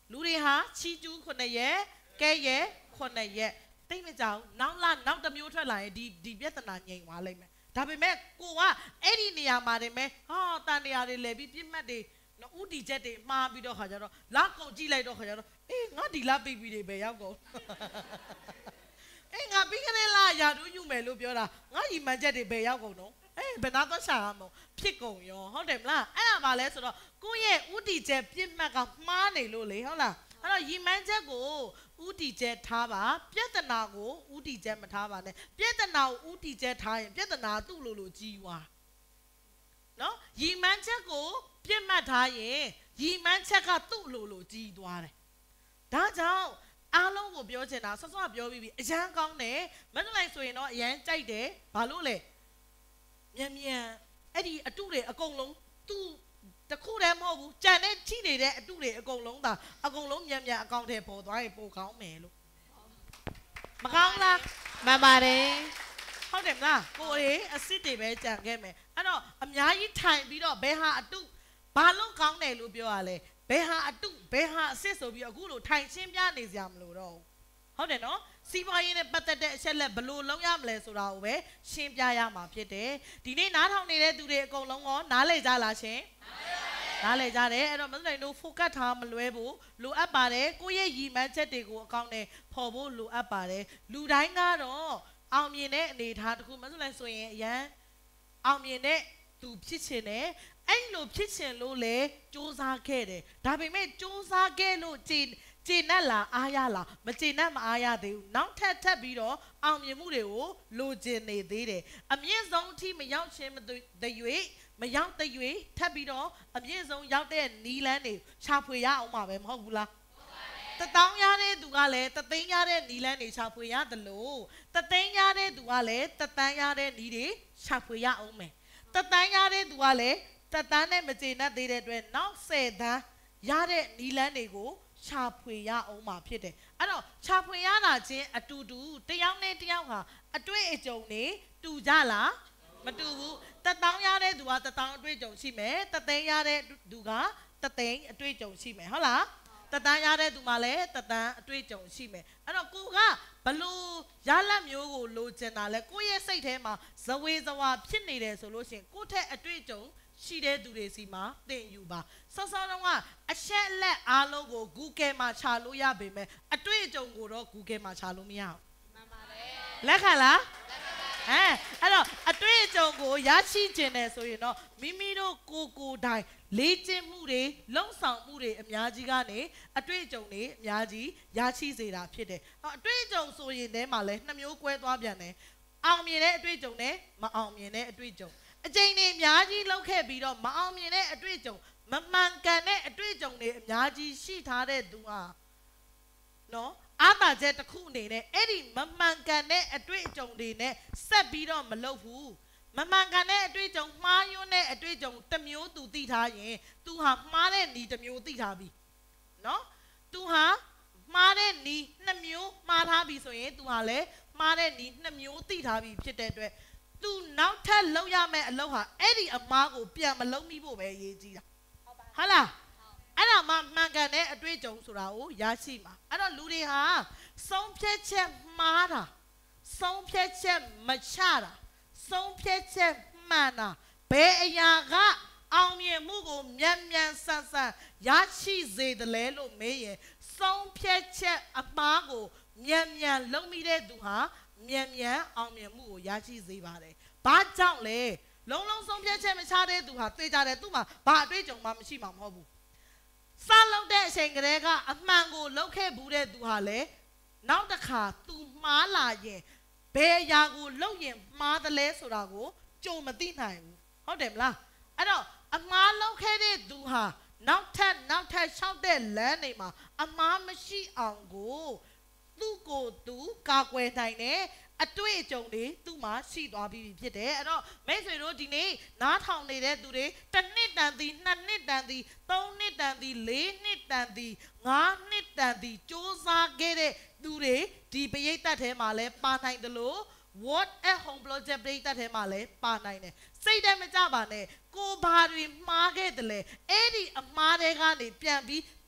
လူတွေဟာချီကျူးခုနှစ်ရက်ကဲရဲခုနှစ်ရက်တိတ်မကြောင်နောက်လာနောက်တစ်မျိုးထွက်လာရင်ဒီဒီပြဿနာငြိမ်သွားလိမ့်မယ်ဒါပေမဲ့ကိုကအဲ့ဒီနေရာမှာနေမယ်ဟာတန်တရားတွေလဲပြီးပြစ်မှတ်တွေနော်ဥတီချက်တွေမှားပြီးတော့ခါကြတော့လောက်ကုန်ကြည့်လိုက်တော့ခါကြတော့အေးငါဒီလားပိပိတွေပဲရောက်ကုန်အေးငါပြီးခရဲလားရာတို့ယူမယ်လို့ပြောတာငါရီမှန်ချက်တွေပဲရောက်ကုန်တော့အေးဘယ်နာတော့ရှာမှာဖြစ်ကုန်ရောဟုတ်တယ်မလားအဲ့ဒါပါလဲဆိုတော့ကိုရဲ့ဥတီချက်ပြစ်မှတ်ကမှားနေလို့လေဟုတ်လားအဲ့တော့ရီမှန်ချက်ကိုဥတီချက်ထားပါပြဿနာကိုဥတီချက်မထားပါနဲ့ပြဿနာကိုဥတီချက်ထားရင်ပြဿနာသူ့လိုလိုကြီးွားနော်ရီမှန်ချက်ကိုပြစ်မှတ်ထားရင်ရီမှန်ချက်ကသူ့လိုလိုကြီးသွားတယ်ဒါကြောင့်အားလုံးကိုပြောချင်တာဆော့ဆော့ပြောပြီးပြီအရန်ကောင်းတယ်မန္တလေးဆိုရင်တော့အရန်ကြိုက်တယ်ဘာလို့လဲမြန်မြန်အဲ့ဒီအတုတွေအကုန်လုံးသူ့တခုတည်းမဟုတ်ဘူးကြံတဲ့ထိနေတဲ့အတုတွေအကုန်လုံးသာအကုန်လုံးမြန်မြန်အကောင့်ထဲပေါ်သွားရင်ပိုကောင်းမယ်လို့မကောင်းလား
မှန်ပါတယ်
ဟုတ်တယ်မလားကိုယ်ရေအစ်စ်တွေပဲကြံခဲ့မယ်အဲ့တော့အများကြီးထိုင်ပြီးတော့ဘယ်ဟာအတုဘာလို့ကောင်းတယ်လို့ပြောရလဲဘယ်ဟာအတုဘယ်ဟာအစ်စ်ဆိုပြီးအခုလိုထိုင်ရှင်းပြနေစရာမလိုတော့ဟုတ်တယ်နော်စီးပွားရေးနဲ့ပတ်သက်တဲ့အချက်လက်ဘယ်လိုလုပ်ရမလဲဆိုတာကိုပဲရှင်းပြရမှာဖြစ်တယ်ဒီနေ့နားထောင်နေတဲ့သူတွေအကုန်လုံးရောနားလည်ကြလားရှင်နားလည်ကြတယ်အဲ့တော့မစနိုင်တို့ focus ထားမလွဲဘူးလိုအပ်ပါတယ်ကိုယ့်ရဲ့ရည်မှန်းချက်တွေကိုအကောင့်နဲ့ဖော်ဖို့လိုအပ်ပါတယ်လူတိုင်းကတော့အောင်မြင်တဲ့အနေအထားတစ်ခုမစနိုင်ဆိုရင်အရန်အောင်မြင်တဲ့သူဖြစ်ချင်တယ်အဲ့လိုဖြစ်ချင်လို့လေစူးစမ်းခဲ့တယ်ဒါပေမဲ့စူးစမ်းခဲ့လို့ကြည်ကြည်နဲ့လားအားရလားမကြည်နဲ့မအားရသေးဘူးနောက်ထပ်ထပ်ပြီးတော့အောင်မြင်မှုတွေကိုလိုချင်နေသေးတယ်အမြင့်ဆုံးအထိမရောက်ခြင်းမတရွေမရောက်တရွေထပ်ပြီးတော့အမြင့်ဆုံးရောက်တဲ့နီလန်းတွေရှာဖွေရအောင်ပါပဲမဟုတ်ဘူးလားတတောင်းရတဲ့သူကလည်းတသိန်းရတဲ့နီလန်းတွေရှာဖွေရတယ်လို့တသိန်းရတဲ့သူကလည်းတတန်းရတဲ့နီတွေရှာဖွေရအောင်မယ်တတန်းရတဲ့သူကလည်းတတန်းနဲ့မကျေနပ်သေးတဲ့အတွက်နောက်ဆယ်တန်းရတဲ့နီလန်းတွေကိုရှာဖွေရအောင်မှာဖြစ်တယ်အဲ့တော့ရှာဖွေရတာချင်းအတူတူတယောက်နဲ့တယောက်ဟာအတွေ့အကြုံတွေတူကြလားမတူဘူးတတောင်းရတဲ့သူကတတောင်းအတွေ့အကြုံရှိမယ်တသိန်းရတဲ့သူကတသိန်းအတွေ့အကြုံရှိမယ်ဟုတ်လားတတန်းရတဲ့သူမှလည်းတတန်းအတွေ့အကြုံရှိမယ်အဲ့တော့ကိုကဘလို့ရလက်မျိုးကိုလိုချင်တာလဲကိုရဲ့စိတ်ထဲမှာဇဝေဇဝါဖြစ်နေတယ်ဆိုလို့ရှိရင်ကိုထက်အတွေ့အကြုံရှိတဲ့သူတွေစီမှာသင်ယူပါဆောစောတော့ကအချက်လက်အားလုံးကို Google မှာချလို့ရပေမဲ့အတွေ့အကြုံကိုတော့ Google မှာချလို့မရဘူးမှန်ပါတယ်လက်ခံလားဟမ်အဲ့တော့အတွေ့အကြုံကိုရရှိခြင်းနဲ့ဆိုရင်တော့မိမိတို့ကိုကိုတိုင်လေ့ကျင့်မှုတွေလုံဆောင်မှုတွေအများကြီးကနေအတွေ့အကြုံတွေအများကြီးရရှိစေတာဖြစ်တယ်အတွေ့အကြုံဆိုရင်တည်းမှာလဲနှစ်မျိုးကွဲသွားပြန်တယ်အောင်မြင်တဲ့အတွေ့အကြုံနဲ့မအောင်မြင်တဲ့အတွေ့အကြုံအကျိန်တွေအများကြီးလောက်ခဲ့ပြီးတော့မအောင်မြင်တဲ့အတွေ့အကြုံမမှန်ကန်တဲ့အတွေ့အကြုံတွေအများကြီးရှိထားတဲ့သူဟာနော်အားသာချက်တစ်ခုအနေနဲ့အဲ့ဒီမမှန်ကန်တဲ့အတွေ့အကြုံတွေနဲ့ဆက်ပြီးတော့မလုပ်ဘူးမမှန်ကန်တဲ့အတွေ့အကြုံမှားယွင်းတဲ့အတွေ့အကြုံတစ်မျိုးသူသိထားရင်သူဟာမှားတဲ့နီးတစ်မျိုးသိထားပြီနော်သူဟာမှားတဲ့နီးနှစ်မျိုးမှားထားပြီဆိုရင်သူဟာလည်းမှားတဲ့နီးနှစ်မျိုးသိထားပြီဖြစ်တဲ့အတွက်သူနောက်ထပ်လုပ်ရမယ့်အလုပ်ဟာအဲ့ဒီအမားကိုပြန်မလုပ်မိဖို့ပဲအရေးကြီးတာဟုတ်လားအဲ့ဒါမှမှန်ကန်တဲ့အတွေ့အကြုံဆိုတာကိုရရှိမှာအဲ့တော့လူတွေဟာဆုံးဖြတ်ချက်မှားတာဆုံးဖြတ်ချက်မချတာဆုံးဖြတ်ချက်မှန်တာဘယ်အရာကအောင်မြင်မှုကိုမြန်မြန်ဆန်ဆန်ရရှိစေတယ်လဲလို့မေးရင်ဆုံးဖြတ်ချက်အမှားကိုမြန်မြန်လုပ်မိတဲ့သူဟာမြန်မြန်အောင်မြင်မှုကိုရရှိစေပါတယ်။ဘာကြောင့်လဲလုံးလုံးဆုံးဖြတ်ချက်မချတဲ့သူဟာသိကြတယ်သူမှဘာအတွေ့အကြုံမှမရှိမှာမဟုတ်ဘူး။စလုပ်တဲ့အချိန်ကလေးကအမှန်ကိုလုပ်ခဲ့ဘူးတဲ့သူဟာလည်းနောက်တစ်ခါသူမှားလာရင်ဘယ်အရာကိုလုပ်ရင်မှားတယ်လဲဆိုတာကိုကြုံမသိနိုင်ဘူး။ဟုတ်တယ်မလား။အဲ့တော့အမှားလုပ်ခဲ့တဲ့သူဟာနောက်ထပ်နောက်ထပ်ရှောက်တဲ့လမ်းတွေမှာအမှားမရှိအောင်ကိုသူ့ကိုသူကာကွယ်နိုင်တဲ့အတွေ့အကြုံတွေသူ့မှာရှိသွားပြီဖြစ်တယ်အဲ့တော့မိတ်ဆွေတို့ဒီနေ့နားထောင်နေတဲ့သူတွေတစ်နှစ်တန်သည်နှစ်နှစ်တန်သည်သုံးနှစ်တန်သည်လေးနှစ်တန်သည်ငါးနှစ်တန်သည်စ조사ခဲ့တဲ့သူတွေဒီပရိသတ်ထဲမှာလဲပါနိုင်တယ်လို့ what at home project ပရိသတ်ထဲမှာလဲပါနိုင်တယ်စိတ်တည်းမကြပါနဲ့ကိုဘာတွေမှားခဲ့တယ်လဲအဲ့ဒီအမှားတွေကနေပြန်ပြီးသ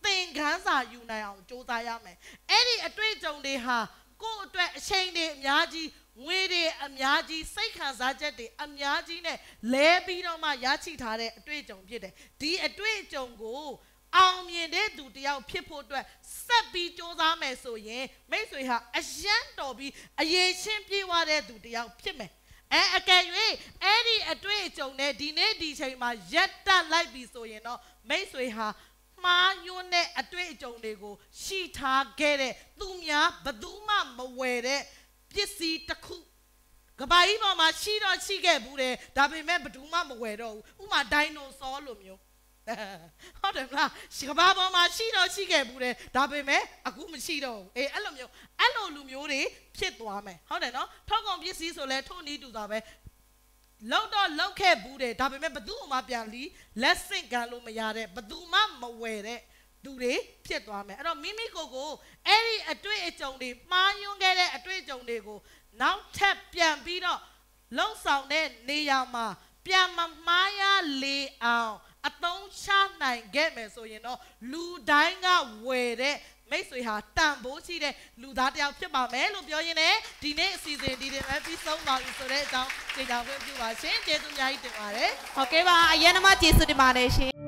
သင်ခန်းစာယူနိုင်အောင်စူးစမ်းရမယ်အဲ့ဒီအတွေ့အကြုံတွေဟာကိုယ့်အတွက်အချိန်တွေအများကြီးငွေတွေအများကြီးစိတ်ခံစားချက်တွေအများကြီးနဲ့လဲပြီးတော့မှရရှိထားတဲ့အတွေ့အကြုံဖြစ်တယ်ဒီအတွေ့အကြုံကိုအောင်မြင်တဲ့သူတယောက်ဖြစ်ဖို့အတွက်ဆက်ပြီးစူးစမ်းမယ်ဆိုရင်မိတ်ဆွေဟာအယံတော်ပြီးအရေးချင်းပြေးွားတဲ့သူတယောက်ဖြစ်မယ်အဲအကယ်၍အဲ့ဒီအတွေ့အကြုံနဲ့ဒီနေ့ဒီချိန်မှာရက်တက်လိုက်ပြီဆိုရင်တော့မိတ်ဆွေဟာမှားယွန်းတဲ့အတွေ့အကြုံတွေကိုရှိထားခဲ့တဲ့သူများဘယ်သူမှမဝယ်တဲ့ပစ္စည်းတစ်ခုကဘာကြီးပေါ်မှာရှိတော့ရှိခဲ့ဘူးတယ်ဒါပေမဲ့ဘယ်သူမှမဝယ်တော့ဘူးဥမာဒိုင်နိုဆောလိုမျိုးဟုတ်တယ်မလားကဘာပေါ်မှာရှိတော့ရှိခဲ့ဘူးတယ်ဒါပေမဲ့အခုမရှိတော့ဘူးအေးအဲ့လိုမျိုးအဲ့လိုလူမျိုးတွေဖြစ်သွားမယ်ဟုတ်တယ်နော်ထောက်ကုန်ပစ္စည်းဆိုလဲထို့နည်းတူတာပဲလောက်တော့လောက်ခဲ့ဘူးတယ်ဒါပေမဲ့ဘသူမှပြန်လီလက်ဆင့်ကန်လို့မရတဲ့ဘသူမှမဝယ်တဲ့သူတွေဖြစ်သွားမယ်အဲ့တော့မိမိကိုယ်ကိုအဲ့ဒီအတွေ့အကြုံတွေမှားယွင်းခဲ့တဲ့အတွေ့အကြုံတွေကိုနောက်ထပ်ပြန်ပြီးတော့လုံဆောင်တဲ့နေရာမှာပြန်မမှားရလေအောင်အသုံးချနိုင်ခဲ့မယ်ဆိုရင်တော့လူတိုင်းကဝယ်တဲ့မိတ်ဆွေဟာတန်ဖိုးရှိတဲ့လူသားတစ်ယောက်ဖြစ်ပါမယ်လို့ပြောရင်းနဲ့ဒီနေ့အစီအစဉ်ဒီတင်ပဲပြီးဆုံးပါပြီဆိုတဲ့အကြောင်းကြေညာခွင့်ပြုပါရှင်ကျေးဇူးအများကြီးတင်ပါတယ်
ဟုတ်ကဲ့ပါအယံနမကျေးဇူးတင်ပါတယ်ရှင်